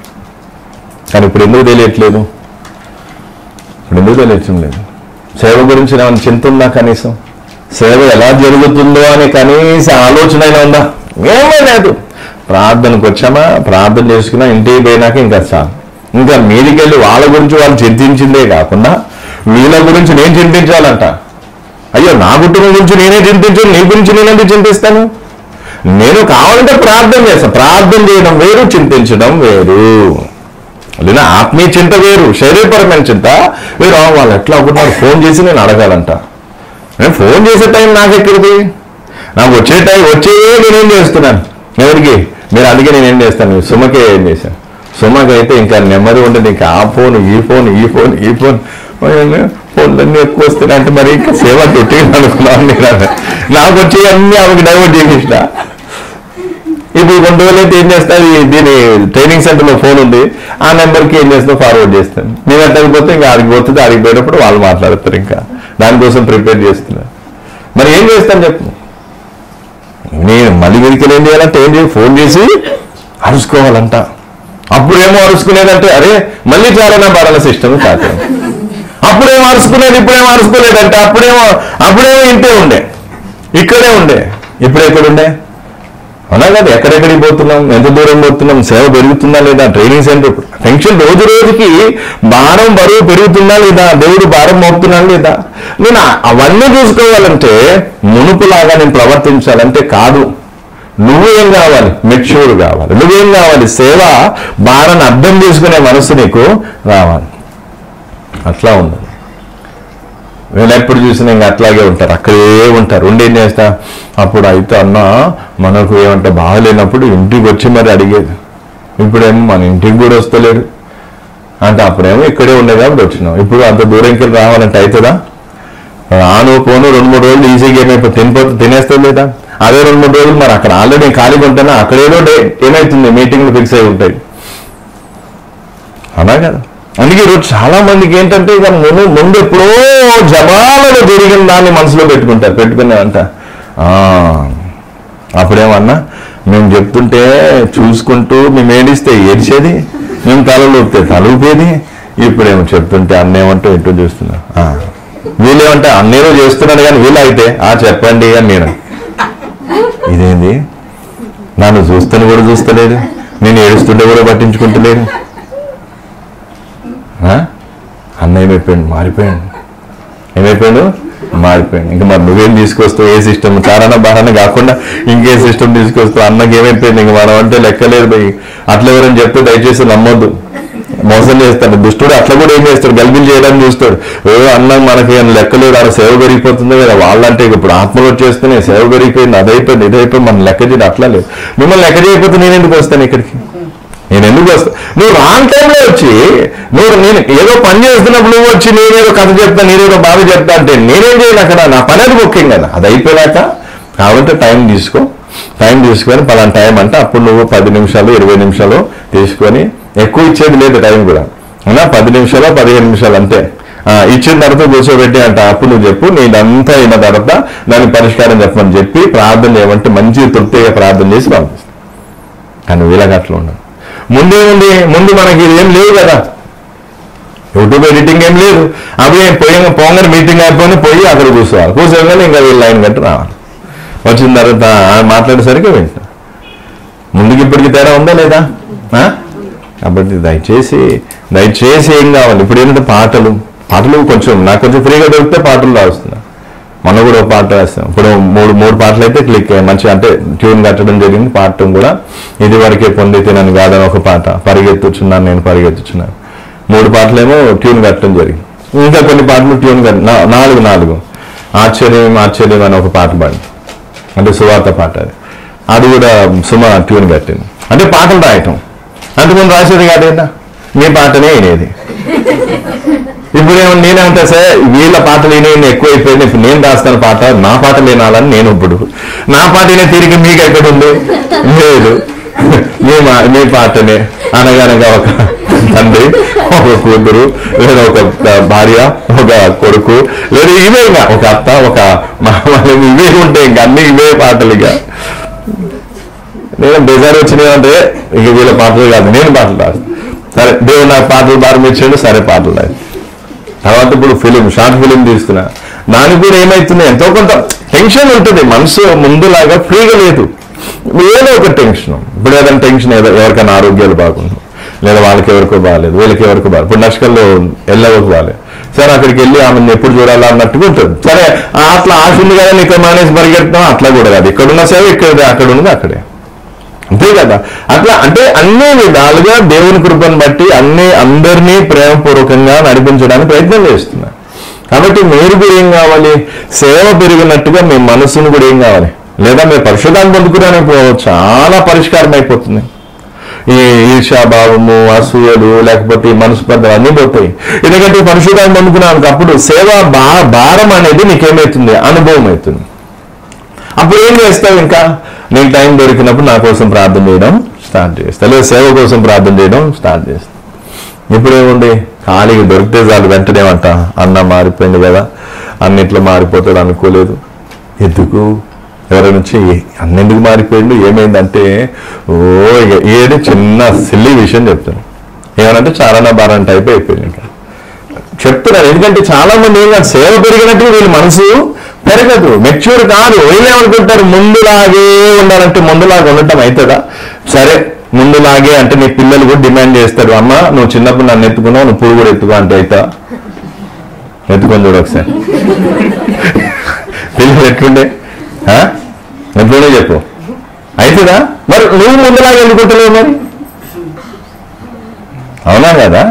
కానీ ఇప్పుడు ఎందుకు తెలియట్లేదు, ఇప్పుడు ఎందుకు తెలియటం లేదు, సేవ గురించి ఏమైనా చింత ఉందా, కనీసం సేవ ఎలా జరుగుతుందో అని కనీస ఆలోచన అయినా ఉందా, ఏమీ లేదు. ప్రార్థనకు వచ్చామా, ప్రార్థన చేసుకున్నా, ఇంటికి పోయినాక ఇంకా చాలు. ఇంకా మీదికెళ్ళి వాళ్ళ గురించి వాళ్ళు చింతించిందే కాకుండా వీళ్ళ గురించి నేను చింతించాలంట. అయ్యో, నా కుటుంబం గురించి నేనే చింతించాను, నీ గురించి నేనెందుకు చింతిస్తాను. నేను కావాలంటే ప్రార్థన చేస్తాను, ప్రార్థన చేయడం వేరు, చింతించడం వేరు. లేదా ఆత్మీయ చింత వేరు, శరీరపరమైన చింత వేరు. వాళ్ళు ఎట్లా అనుకుంటున్నారు, ఫోన్ చేసి నేను అడగాలంట. నేను ఫోన్ చేసే టైం నాకు ఎక్కడిది, నాకు వచ్చే టైం నేనేం చేస్తున్నాను ఎవరికి, మీరు అందుకే నేనేం చేస్తాను, సుమకే ఏం చేశాను. సుమకైతే ఇంకా నెమ్మది ఉంటుంది, ఇంకా ఆ ఫోన్ ఈ ఫోన్ ఫోన్లన్నీ ఎక్కువ వస్తున్నాయి అంటే మరి ఇంకా సేవ పెట్టి అనుకున్నాను. నాకు వచ్చే అన్ని ఆమెకి డైవర్ట్ చేసేసిన. ఇప్పుడు కొన్ని రోజులైతే ఏం చేస్తారు, దీని ట్రైనింగ్ సెంటర్లో ఫోన్ ఉంది, ఆ నెంబర్కి ఏం చేస్తాం, ఫార్వర్డ్ చేస్తాను. నేను అట్టకపోతే ఇంకా ఆడికి పోతుంది, ఆడికి పోయినప్పుడు వాళ్ళు మాట్లాడతారు, ఇంకా దానికోసం ప్రిపేర్ చేస్తున్నారు. మరి ఏం చేస్తాను చెప్పు, నేను మళ్ళీ వీరికి ఏం చేయాలంటే ఏం చేయాలి, ఫోన్ చేసి అరుచుకోవాలంట. అప్పుడేమో అరుచుకునేదంటే అరే మళ్ళీ చాలనా బారల సిస్టమ్ కాదు. అప్పుడేమో అరుచుకునేది, ఇప్పుడేమో అరుచుకోలేదంటే అప్పుడేమో ఇంటే ఉండే, ఇక్కడే ఉండే, ఇప్పుడెక్కడుండే, అవునా కదా. ఎక్కడెక్కడికి పోతున్నాం, ఎంత దూరం పోతున్నాం, సేవ పెరుగుతుందా లేదా, ట్రైనింగ్ సెంటర్ ఫంక్షన్ రోజు రోజుకి భారం బరువు పెరుగుతుందా లేదా, దేవుడు భారం మోపుతున్నా లేదా. నేను అవన్నీ చూసుకోవాలంటే మునుపులాగా నేను ప్రవర్తించాలంటే కాదు. నువ్వేం కావాలి, మెచ్యూర్ కావాలి. నువ్వేం కావాలి, సేవ భారాన్ని అర్థం చేసుకునే మనసు నీకు రావాలి. అట్లా ఉండదు. వీళ్ళు ఎప్పుడు చూసినా ఇంకా అట్లాగే ఉంటారు, అక్కడే ఉంటారు. ఉండేం చేస్తా, అప్పుడు అయితే అన్న మనకు ఏమంటే బాగలేనప్పుడు ఇంటికి వచ్చి మరి అడిగేది, ఇప్పుడేమో మన ఇంటికి కూడా వస్తలేడు అంటే, అప్పుడేమో ఇక్కడే ఉండే కాబట్టి వచ్చినాం, ఇప్పుడు అంత దూరంకి రావాలంటే అవుతుందా, రాను పోను 2-3 రోజులు ఈజీగా ఏమైపోతే తినేస్తుంది లేదా, అదే 2-3 రోజులు మరి అక్కడ ఆల్రెడీ ఖాళీగా ఉంటానా, అక్కడ ఏదో ఏమవుతుంది మీటింగ్లు ఫిక్స్ అయి ఉంటాయి, అలా కదా. అందుకే ఈరోజు చాలా మందికి ఏంటంటే ఇక ముందు ఎప్పుడో జమాలలో జరిగిన దాన్ని మనసులో పెట్టుకున్నామంట. అప్పుడేమన్నా మేము చెప్తుంటే చూసుకుంటూ మేము ఏడిస్తే ఏడ్చేది, మేము తలలు ఊపితే తల ఊపేది. ఇప్పుడేమో చెప్తుంటే అన్నేమంటూ ఎటు చూస్తున్నా, వీళ్ళేమంటే అన్నేమో చేస్తున్నాడు కానీ వీళ్ళు అయితే చెప్పండి అని నేను, ఇదేంది నన్ను చూస్తూనే కూడా చూస్తలేదు, నేను ఏడుస్తుంటే కూడా పట్టించుకుంటలేదు. అన్న ఏమైపోయాడు, మారిపోయాడు. ఇంకా మరి నువ్వేం తీసుకొస్తావు, ఏ సిస్టమ్ చారాన బారాన కాకుండా ఇంకే సిస్టమ్ తీసుకొస్తావు, అన్నకి ఏమైపోయింది, ఇంక మనం అంటే లెక్కలేదు పోయి. అట్లా ఎవరైనా చెప్తే దయచేసి నమ్మొద్దు, మోసం చేస్తాడు దుష్టుడు. అట్లా కూడా ఏం చేస్తాడు, గల్బిల్ చేయడానికి చూస్తాడు. అన్న మనకి లెక్కలేదు, అలా సేవ పెరిగిపోతుంది కదా, వాళ్ళంటే ఇప్పుడు ఆత్మలు వచ్చేస్తున్నాయి, సేవ పెరిగిపోయింది, అదైపోయింది ఇదైపోయింది, మనం లెక్క చేయడం అట్లా లేదు. మిమ్మల్ని లెక్క చేయకపోతే నేను ఎందుకు వస్తాను ఇక్కడికి, నేను ఎందుకు వస్తాను? నువ్వు రాంగ్ టైంలో వచ్చి నేను ఏదో పని చేస్తున్నప్పుడు నువ్వు వచ్చి నేనేదో కథ చెప్తా, నేనేదో బాధ చెప్తా అంటే నేనేం చేయాలి అక్కడ, నా పని అది ముఖ్యం కదా. అది అయిపోయాక కాబట్టి టైం తీసుకొని పలానా టైం అంటే అప్పుడు నువ్వు 10 నిమిషాలు 20 నిమిషాలు తీసుకొని, ఎక్కువ ఇచ్చేది లేదు టైం కూడా, 10 నిమిషాలు 15 నిమిషాలు అంతే ఇచ్చిన తర్వాత కూర్చోబెట్టి అంట. అప్పుడు నువ్వు చెప్పు, నీదంతా అయిన తర్వాత దానికి పరిష్కారం చెప్పమని చెప్పి ప్రార్థన చేయమంటే మంచి తృప్తిగా ప్రార్థన చేసి పంపిస్తాను. కానీ వీళ్ళకి అట్లా ఉండదు. ముందు మనకి ఇది ఏం లేదు కదా, యూట్యూబ్ ఎడిటింగ్ ఏం లేదు. అవి పోంగని మీటింగ్ పోయి అక్కడ కూర్చోగానే ఇంకా వీళ్ళు లైన్ కట్టి రావాలి. వచ్చిన తర్వాత మాట్లాడేసరికి వింటా. ముందుకి ఇప్పటికి తేడా ఉందా లేదా? కాబట్టి దయచేసి ఏం కావాలి, ఇప్పుడు ఏంటంటే పాటలు కొంచెం నాకు కొంచెం ఫ్రీగా దొరికితే పాటలు రాస్తున్నా. మనం కూడా ఒక పాట రాస్తాం. ఇప్పుడు మూడు పాటలు అయితే క్లిక్ మంచి అంటే ట్యూన్ కట్టడం జరిగింది. పాడటం కూడా ఇది వరకే పొందితే నన్ను కాదని ఒక పాట, పరిగెత్తుచున్నాను నేను పరిగెత్తుచున్నాను, 3 పాటలేమో ట్యూన్ కట్టడం జరిగింది. ఇంకా కొన్ని పాటలు ట్యూన్ కట్టి 4 ఆశ్చర్యం అని ఒక పాట పాడి, అంటే సువార్త పాట, అది కూడా సుమ ట్యూన్ కట్టింది. అంటే పాటలు రాయటం అంతకుముందు రాసేది కాదేనా, మీ పాటనే వినేది. ఇప్పుడేమో నేనేమంటా సార్, వీళ్ళ పాటలు వినే ఎక్కువ అయిపోయింది, ఇప్పుడు నేను రాస్తాను పాట, నా పాటలు వినాలని నేను ఇప్పుడు నా పాటనే తిరిగి మీకు ఎక్కడ ఉంది లేదు, మీ పాటనే అనగనగా ఒక తండ్రి, ఒక కూతురు, లేదా ఒక భార్య, ఒక కొడుకు, లేదా ఇవే ఇంకా ఒక అత్త, ఒక మామూలు ఇవే ఉంటాయి, ఇంకా అన్ని ఇవే పాటలు. ఇక నేను బెజార్ వచ్చినాయంటే ఇక వీళ్ళ పాటలు కాదు, నేను పాటలు రాదు. సరే దేవుడు నాకు పాటలు ప్రారంభించాడు, సరే పాటలు రాదు. తర్వాత ఇప్పుడు షార్ట్ ఫిలిం తీస్తున్నా, దానికి కూడా ఏమవుతుంది, ఎంతో కొంత టెన్షన్ ఉంటుంది. మనసు ముందులాగా ఫ్రీగా లేదు, ఏదో ఒక టెన్షన్. ఇప్పుడు ఏదైనా టెన్షన్ ఎవరికైనా ఆరోగ్యాలు బాగుండు, లేదా వాళ్ళకి ఎవరికో బాగాలేదు, వీళ్ళకి ఎవరికో బాగాలేదు. ఇప్పుడు నష్కల్లో వెళ్ళవకు బాగాలేదు, సరే అక్కడికి వెళ్ళి ఆమెను ఎప్పుడు చూడాలా అన్నట్టుగా ఉంటుంది. సరే అట్లా ఆశ ఉంది కదా నీకు మానేసి పరిగెడతాం, అట్లా కూడా కాదు. ఇక్కడున్న సేవ ఇక్కడ, అక్కడ ఉన్నది అక్కడే, అంతే కదా. అట్లా అంటే అన్ని విధాలుగా దేవుని కృపను బట్టి అందరినీ ప్రేమపూర్వకంగా నడిపించడానికి ప్రయత్నం చేస్తున్నారు. కాబట్టి మీరు కూడా ఏం కావాలి, సేవ పెరిగినట్టుగా మీ మనసును కూడా ఏం కావాలి, లేదా మీరు పరిశుద్ధాన్ని పొందుకోవడానికి చాలా పరిష్కారం అయిపోతుంది. ఈ ఈర్ష్యాభావము, అసూయలు, లేకపోతే ఈ మనసు పద్ధతులు అన్నీ పోతాయి. ఎందుకంటే పరిశుద్ధాన్ని పొందుకున్నాను, అప్పుడు సేవ భారం అనేది నీకేమవుతుంది, అనుభవం అవుతుంది. అప్పుడు ఏం చేస్తావు, ఇంకా నేను టైం దొరికినప్పుడు నా కోసం ప్రార్థన చేయడం స్టార్ట్ చేస్తా, లేదా సేవ కోసం ప్రార్థన చేయడం స్టార్ట్ చేస్తా. ఇప్పుడు ఏముంది, ఖాళీగా దొరికితే చాలు వెంటనేమంట, అన్న మారిపోయింది కదా, అన్నిట్లో మారిపోతాడు అనుకోలేదు. ఎందుకు ఎవరి నుంచి అన్నెందుకు మారిపోయిండు, ఏమైందంటే ఏది చిన్న సిల్లీ విషయం చెప్తాను. ఏమనంటే చారానా బారాన టైప్ అయిపోయింది. ఇంకా చెప్తున్నాను, ఎందుకంటే చాలా మంది ఏం కాదు, సేవ పెరిగినట్టు వీళ్ళ మనసు పెరగదు, మెచ్యూర్ కాదు. వీళ్ళేమనుకుంటారు, ముందులాగే ఉండాలంటే ముందులాగా ఉండటం అవుతుందా? సరే ముందులాగే అంటే నీ పిల్లలు కూడా డిమాండ్ చేస్తారు, అమ్మ నువ్వు చిన్నప్పుడు నన్ను ఎత్తుకున్నావు, నువ్వు పువ్వు కూడా ఎత్తుకో అంటే అవుతా? ఎత్తుకొని చూడు ఒకసారి, పిల్లలు ఎట్లుండే ఎట్లుండే చెప్పు, అవుతుందా? మరి నువ్వు ముందులాగా ఎందుకుంటలేవు మరి, అవునా కదా?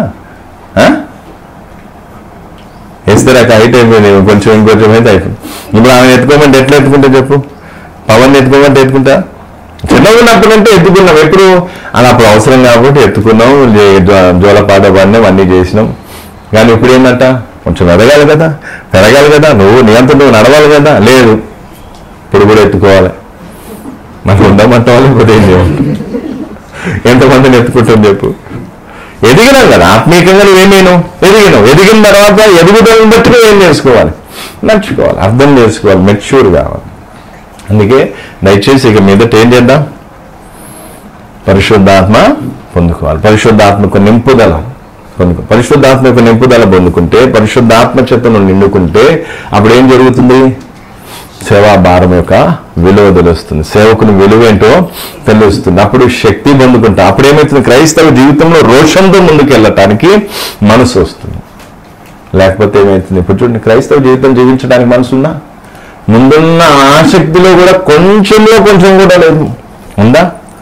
వేస్తారాక హైట్ అయిపోయింది, కొంచెం ఇంకొంచెం అయితే అయిపోయింది. ఇప్పుడు ఆమె ఎత్తుకోమంటే ఎట్లా ఎత్తుకుంటా చెప్పు, పవన్ ఎత్తుకోమంటే ఎత్తుకుంటా? చిన్నగా ఉన్నప్పుడంటే ఎత్తుకున్నాం, ఎప్పుడు అని అప్పుడు అవసరం కాబట్టి ఎత్తుకున్నాం, జోలపాట పడినాం, అన్నీ చేసినాం. కానీ ఇప్పుడు ఏంటంట, కొంచెం ఎదగాలి కదా, పెరగాలి కదా, నీ అంత నువ్వు నడవాలి కదా. లేదు, ఇప్పుడు కూడా ఎత్తుకోవాలి. మనం ఉండమంటే వాళ్ళు ఇప్పుడు ఏం చేయమంటాం? ఎంతమందిని ఎత్తుకుంటాం చెప్పు? ఎదిగినాం కదా ఆత్మీయంగా, నువ్వేమేను ఎదిగిన తర్వాత ఎదుగుదలను బట్టి నువ్వు ఏం చేసుకోవాలి? నడుచుకోవాలి, అర్థం చేసుకోవాలి, మెచ్యూర్ కావాలి. అందుకే దయచేసి ఇక మీదట ఏం చేద్దాం? పరిశుద్ధాత్మ పొందుకోవాలి. పరిశుద్ధాత్మకు నింపుదల పరిశుద్ధాత్మకు నింపుదల పొందుకుంటే, పరిశుద్ధాత్మ చేతను నిండుకుంటే అప్పుడు ఏం జరుగుతుంది? సేవా భారం యొక్క విలువ తెలుస్తుంది, సేవకుని విలువ ఏంటో తెలుస్తుంది. అప్పుడు శక్తి పొందుకుంటా. అప్పుడు ఏమవుతుంది? క్రైస్తవ జీవితంలో రోషంతో ముందుకు వెళ్ళటానికి మనసు వస్తుంది. లేకపోతే ఏమవుతుంది? ఇప్పుడు చూడండి, క్రైస్తవ జీవితం జీవించడానికి మనసు ఉందా? ముందున్న ఆసక్తిలో కూడా కొంచెం కూడా లేదు. ఉందా?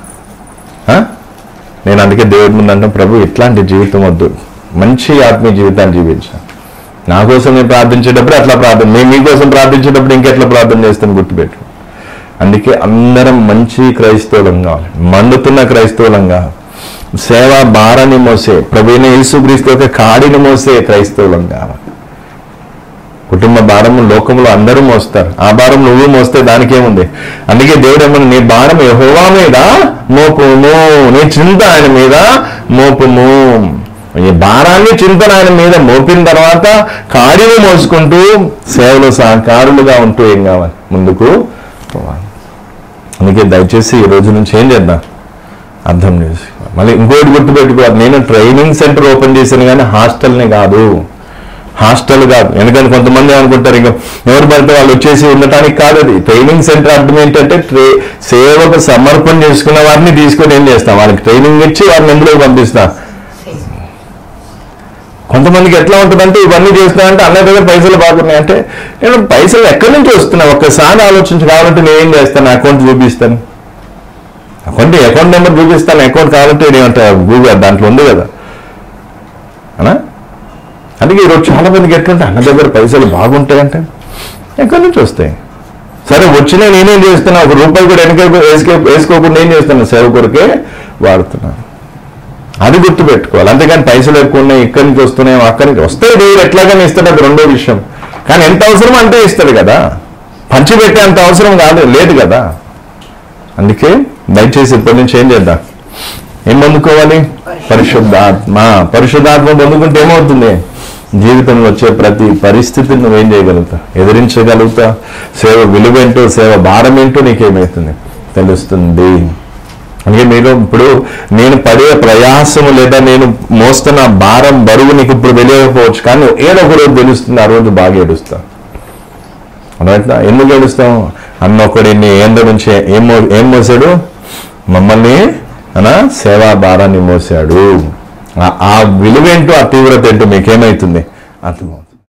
నేను అందుకే దేవుడి ముందు అంటాను, ప్రభు ఇట్లాంటి జీవితం వద్దు, మంచి ఆత్మీయ జీవితాన్ని జీవించాను. నా కోసం నేను ప్రార్థించేటప్పుడు అట్లా ప్రార్థన, నేను మీకోసం ప్రార్థించేటప్పుడు ఇంకెట్లా ప్రార్థన చేస్తాను గుర్తుపెట్టు. అందుకే అందరం మంచి క్రైస్తవులం కావాలి, మండుతున్న క్రైస్తవులం కావాలి, సేవా భారాన్ని మోసే ప్రభువైన యేసుక్రీస్తు యొక్క కాడిని మోసే క్రైస్తవులం కావాలి. కుటుంబ భారము లోకంలో అందరూ మోస్తారు, ఆ భారం నువ్వు మోస్తే దానికేముంది? అందుకే దేవుడు ఏమన్నా, నీ భారం యెహోవా మీద మోపుము, నీ చింత ఆయన మీద మోపుము. ఈ భారాన్ని చింతన ఆయన మీద మోపిన తర్వాత కాడిని మోసుకుంటూ సేవలో సహకారులుగా ఉంటూ ఏం కావాలి? ముందుకు పోవాలి. అందుకే దయచేసి ఈ రోజు నుంచి ఏం చేద్దాం? అర్థం చేసుకోవాలి. మళ్ళీ ఇంకోటి గుర్తుపెట్టుకోవాలి, నేను ట్రైనింగ్ సెంటర్ ఓపెన్ చేశాను కానీ హాస్టల్ని కాదు, హాస్టల్ కాదు. ఎందుకంటే కొంతమంది అనుకుంటారు ఇంకా ఎవరు పడితే వాళ్ళు వచ్చేసి ఉండటానికి కాదు. అది ట్రైనింగ్ సెంటర్ అర్థం ఏంటంటే సేవకు సమర్పణ చేసుకున్న వారిని తీసుకొని ఏం చేస్తాం? వాళ్ళకి ట్రైనింగ్ ఇచ్చి వారిని ఎందులోకి పంపిస్తాం. కొంతమందికి ఎట్లా ఉంటుందంటే, ఇవన్నీ చేస్తున్నానంటే అన్న దగ్గర పైసలు బాగున్నాయి అంటే, నేను పైసలు ఎక్కడి నుంచి వస్తున్నా ఒక్కసారి ఆలోచించి, కావాలంటే నేను ఏం చేస్తాను? అకౌంట్ చూపిస్తాను, అకౌంట్ నెంబర్ చూపిస్తాను, అకౌంట్ కావాలంటే ఏమంటారు గూగుల్ దాంట్లో ఉంది కదా అనా. అందుకే ఈరోజు చాలా మందికి ఎట్లుంటే, అన్న దగ్గర పైసలు బాగుంటాయంటే ఎక్కడి నుంచి వస్తాయి? సరే వచ్చినా నేనేం చేస్తున్నా? ఒక రూపాయి కూడా వేసుకోకుండా ఏం చేస్తాను? సేవ కొరకే వాడుతున్నాను. అది గుర్తుపెట్టుకోవాలి. అంతేకాని పైసలు ఎక్కువ ఉన్నాయి, ఇక్కడి నుంచి వస్తున్నాయి, అక్కడి నుంచి వస్తాయి, దేవుడు ఎట్లాగైనా ఇస్తాడు, అది రెండో విషయం. కానీ ఎంత అవసరం అంటే ఇస్తాడు కదా, పంచిపెట్టే అంత అవసరం లేదు కదా. అందుకే దయచేసి ఇప్పటి నుంచి ఏం చేద్దాం? ఏం పొందుకోవాలి? పరిశుద్ధాత్మ పొందుకుంటే ఏమవుతుంది? జీవితంలో వచ్చే ప్రతి పరిస్థితిని నువ్వేం చేయగలుగుతా? ఎదిరించగలుగుతా. సేవ విలువేంటో, సేవ భారం ఏంటో నీకేమవుతుంది? తెలుస్తుంది. అందుకే మీరు ఇప్పుడు నేను పడే ప్రయాసము లేదా నేను మోస్తున్న భారం బరువు నీకు ఇప్పుడు తెలియకపోవచ్చు, కానీ ఏదో ఒక రోజు తెలుస్తుంది. ఆ రోజు బాగా ఏడుస్తా. అర్థమవుతుందా? ఎందుకు ఏడుస్తాం? అన్న ఒకడు ఇన్ని ఏండ్ల నుంచి ఏం మోసాడు? మమ్మల్ని సేవా భారాన్ని మోసాడు. ఆ విలువేంటో, ఆ తీవ్రత ఏంటో మీకేమైతుంది? అర్థం.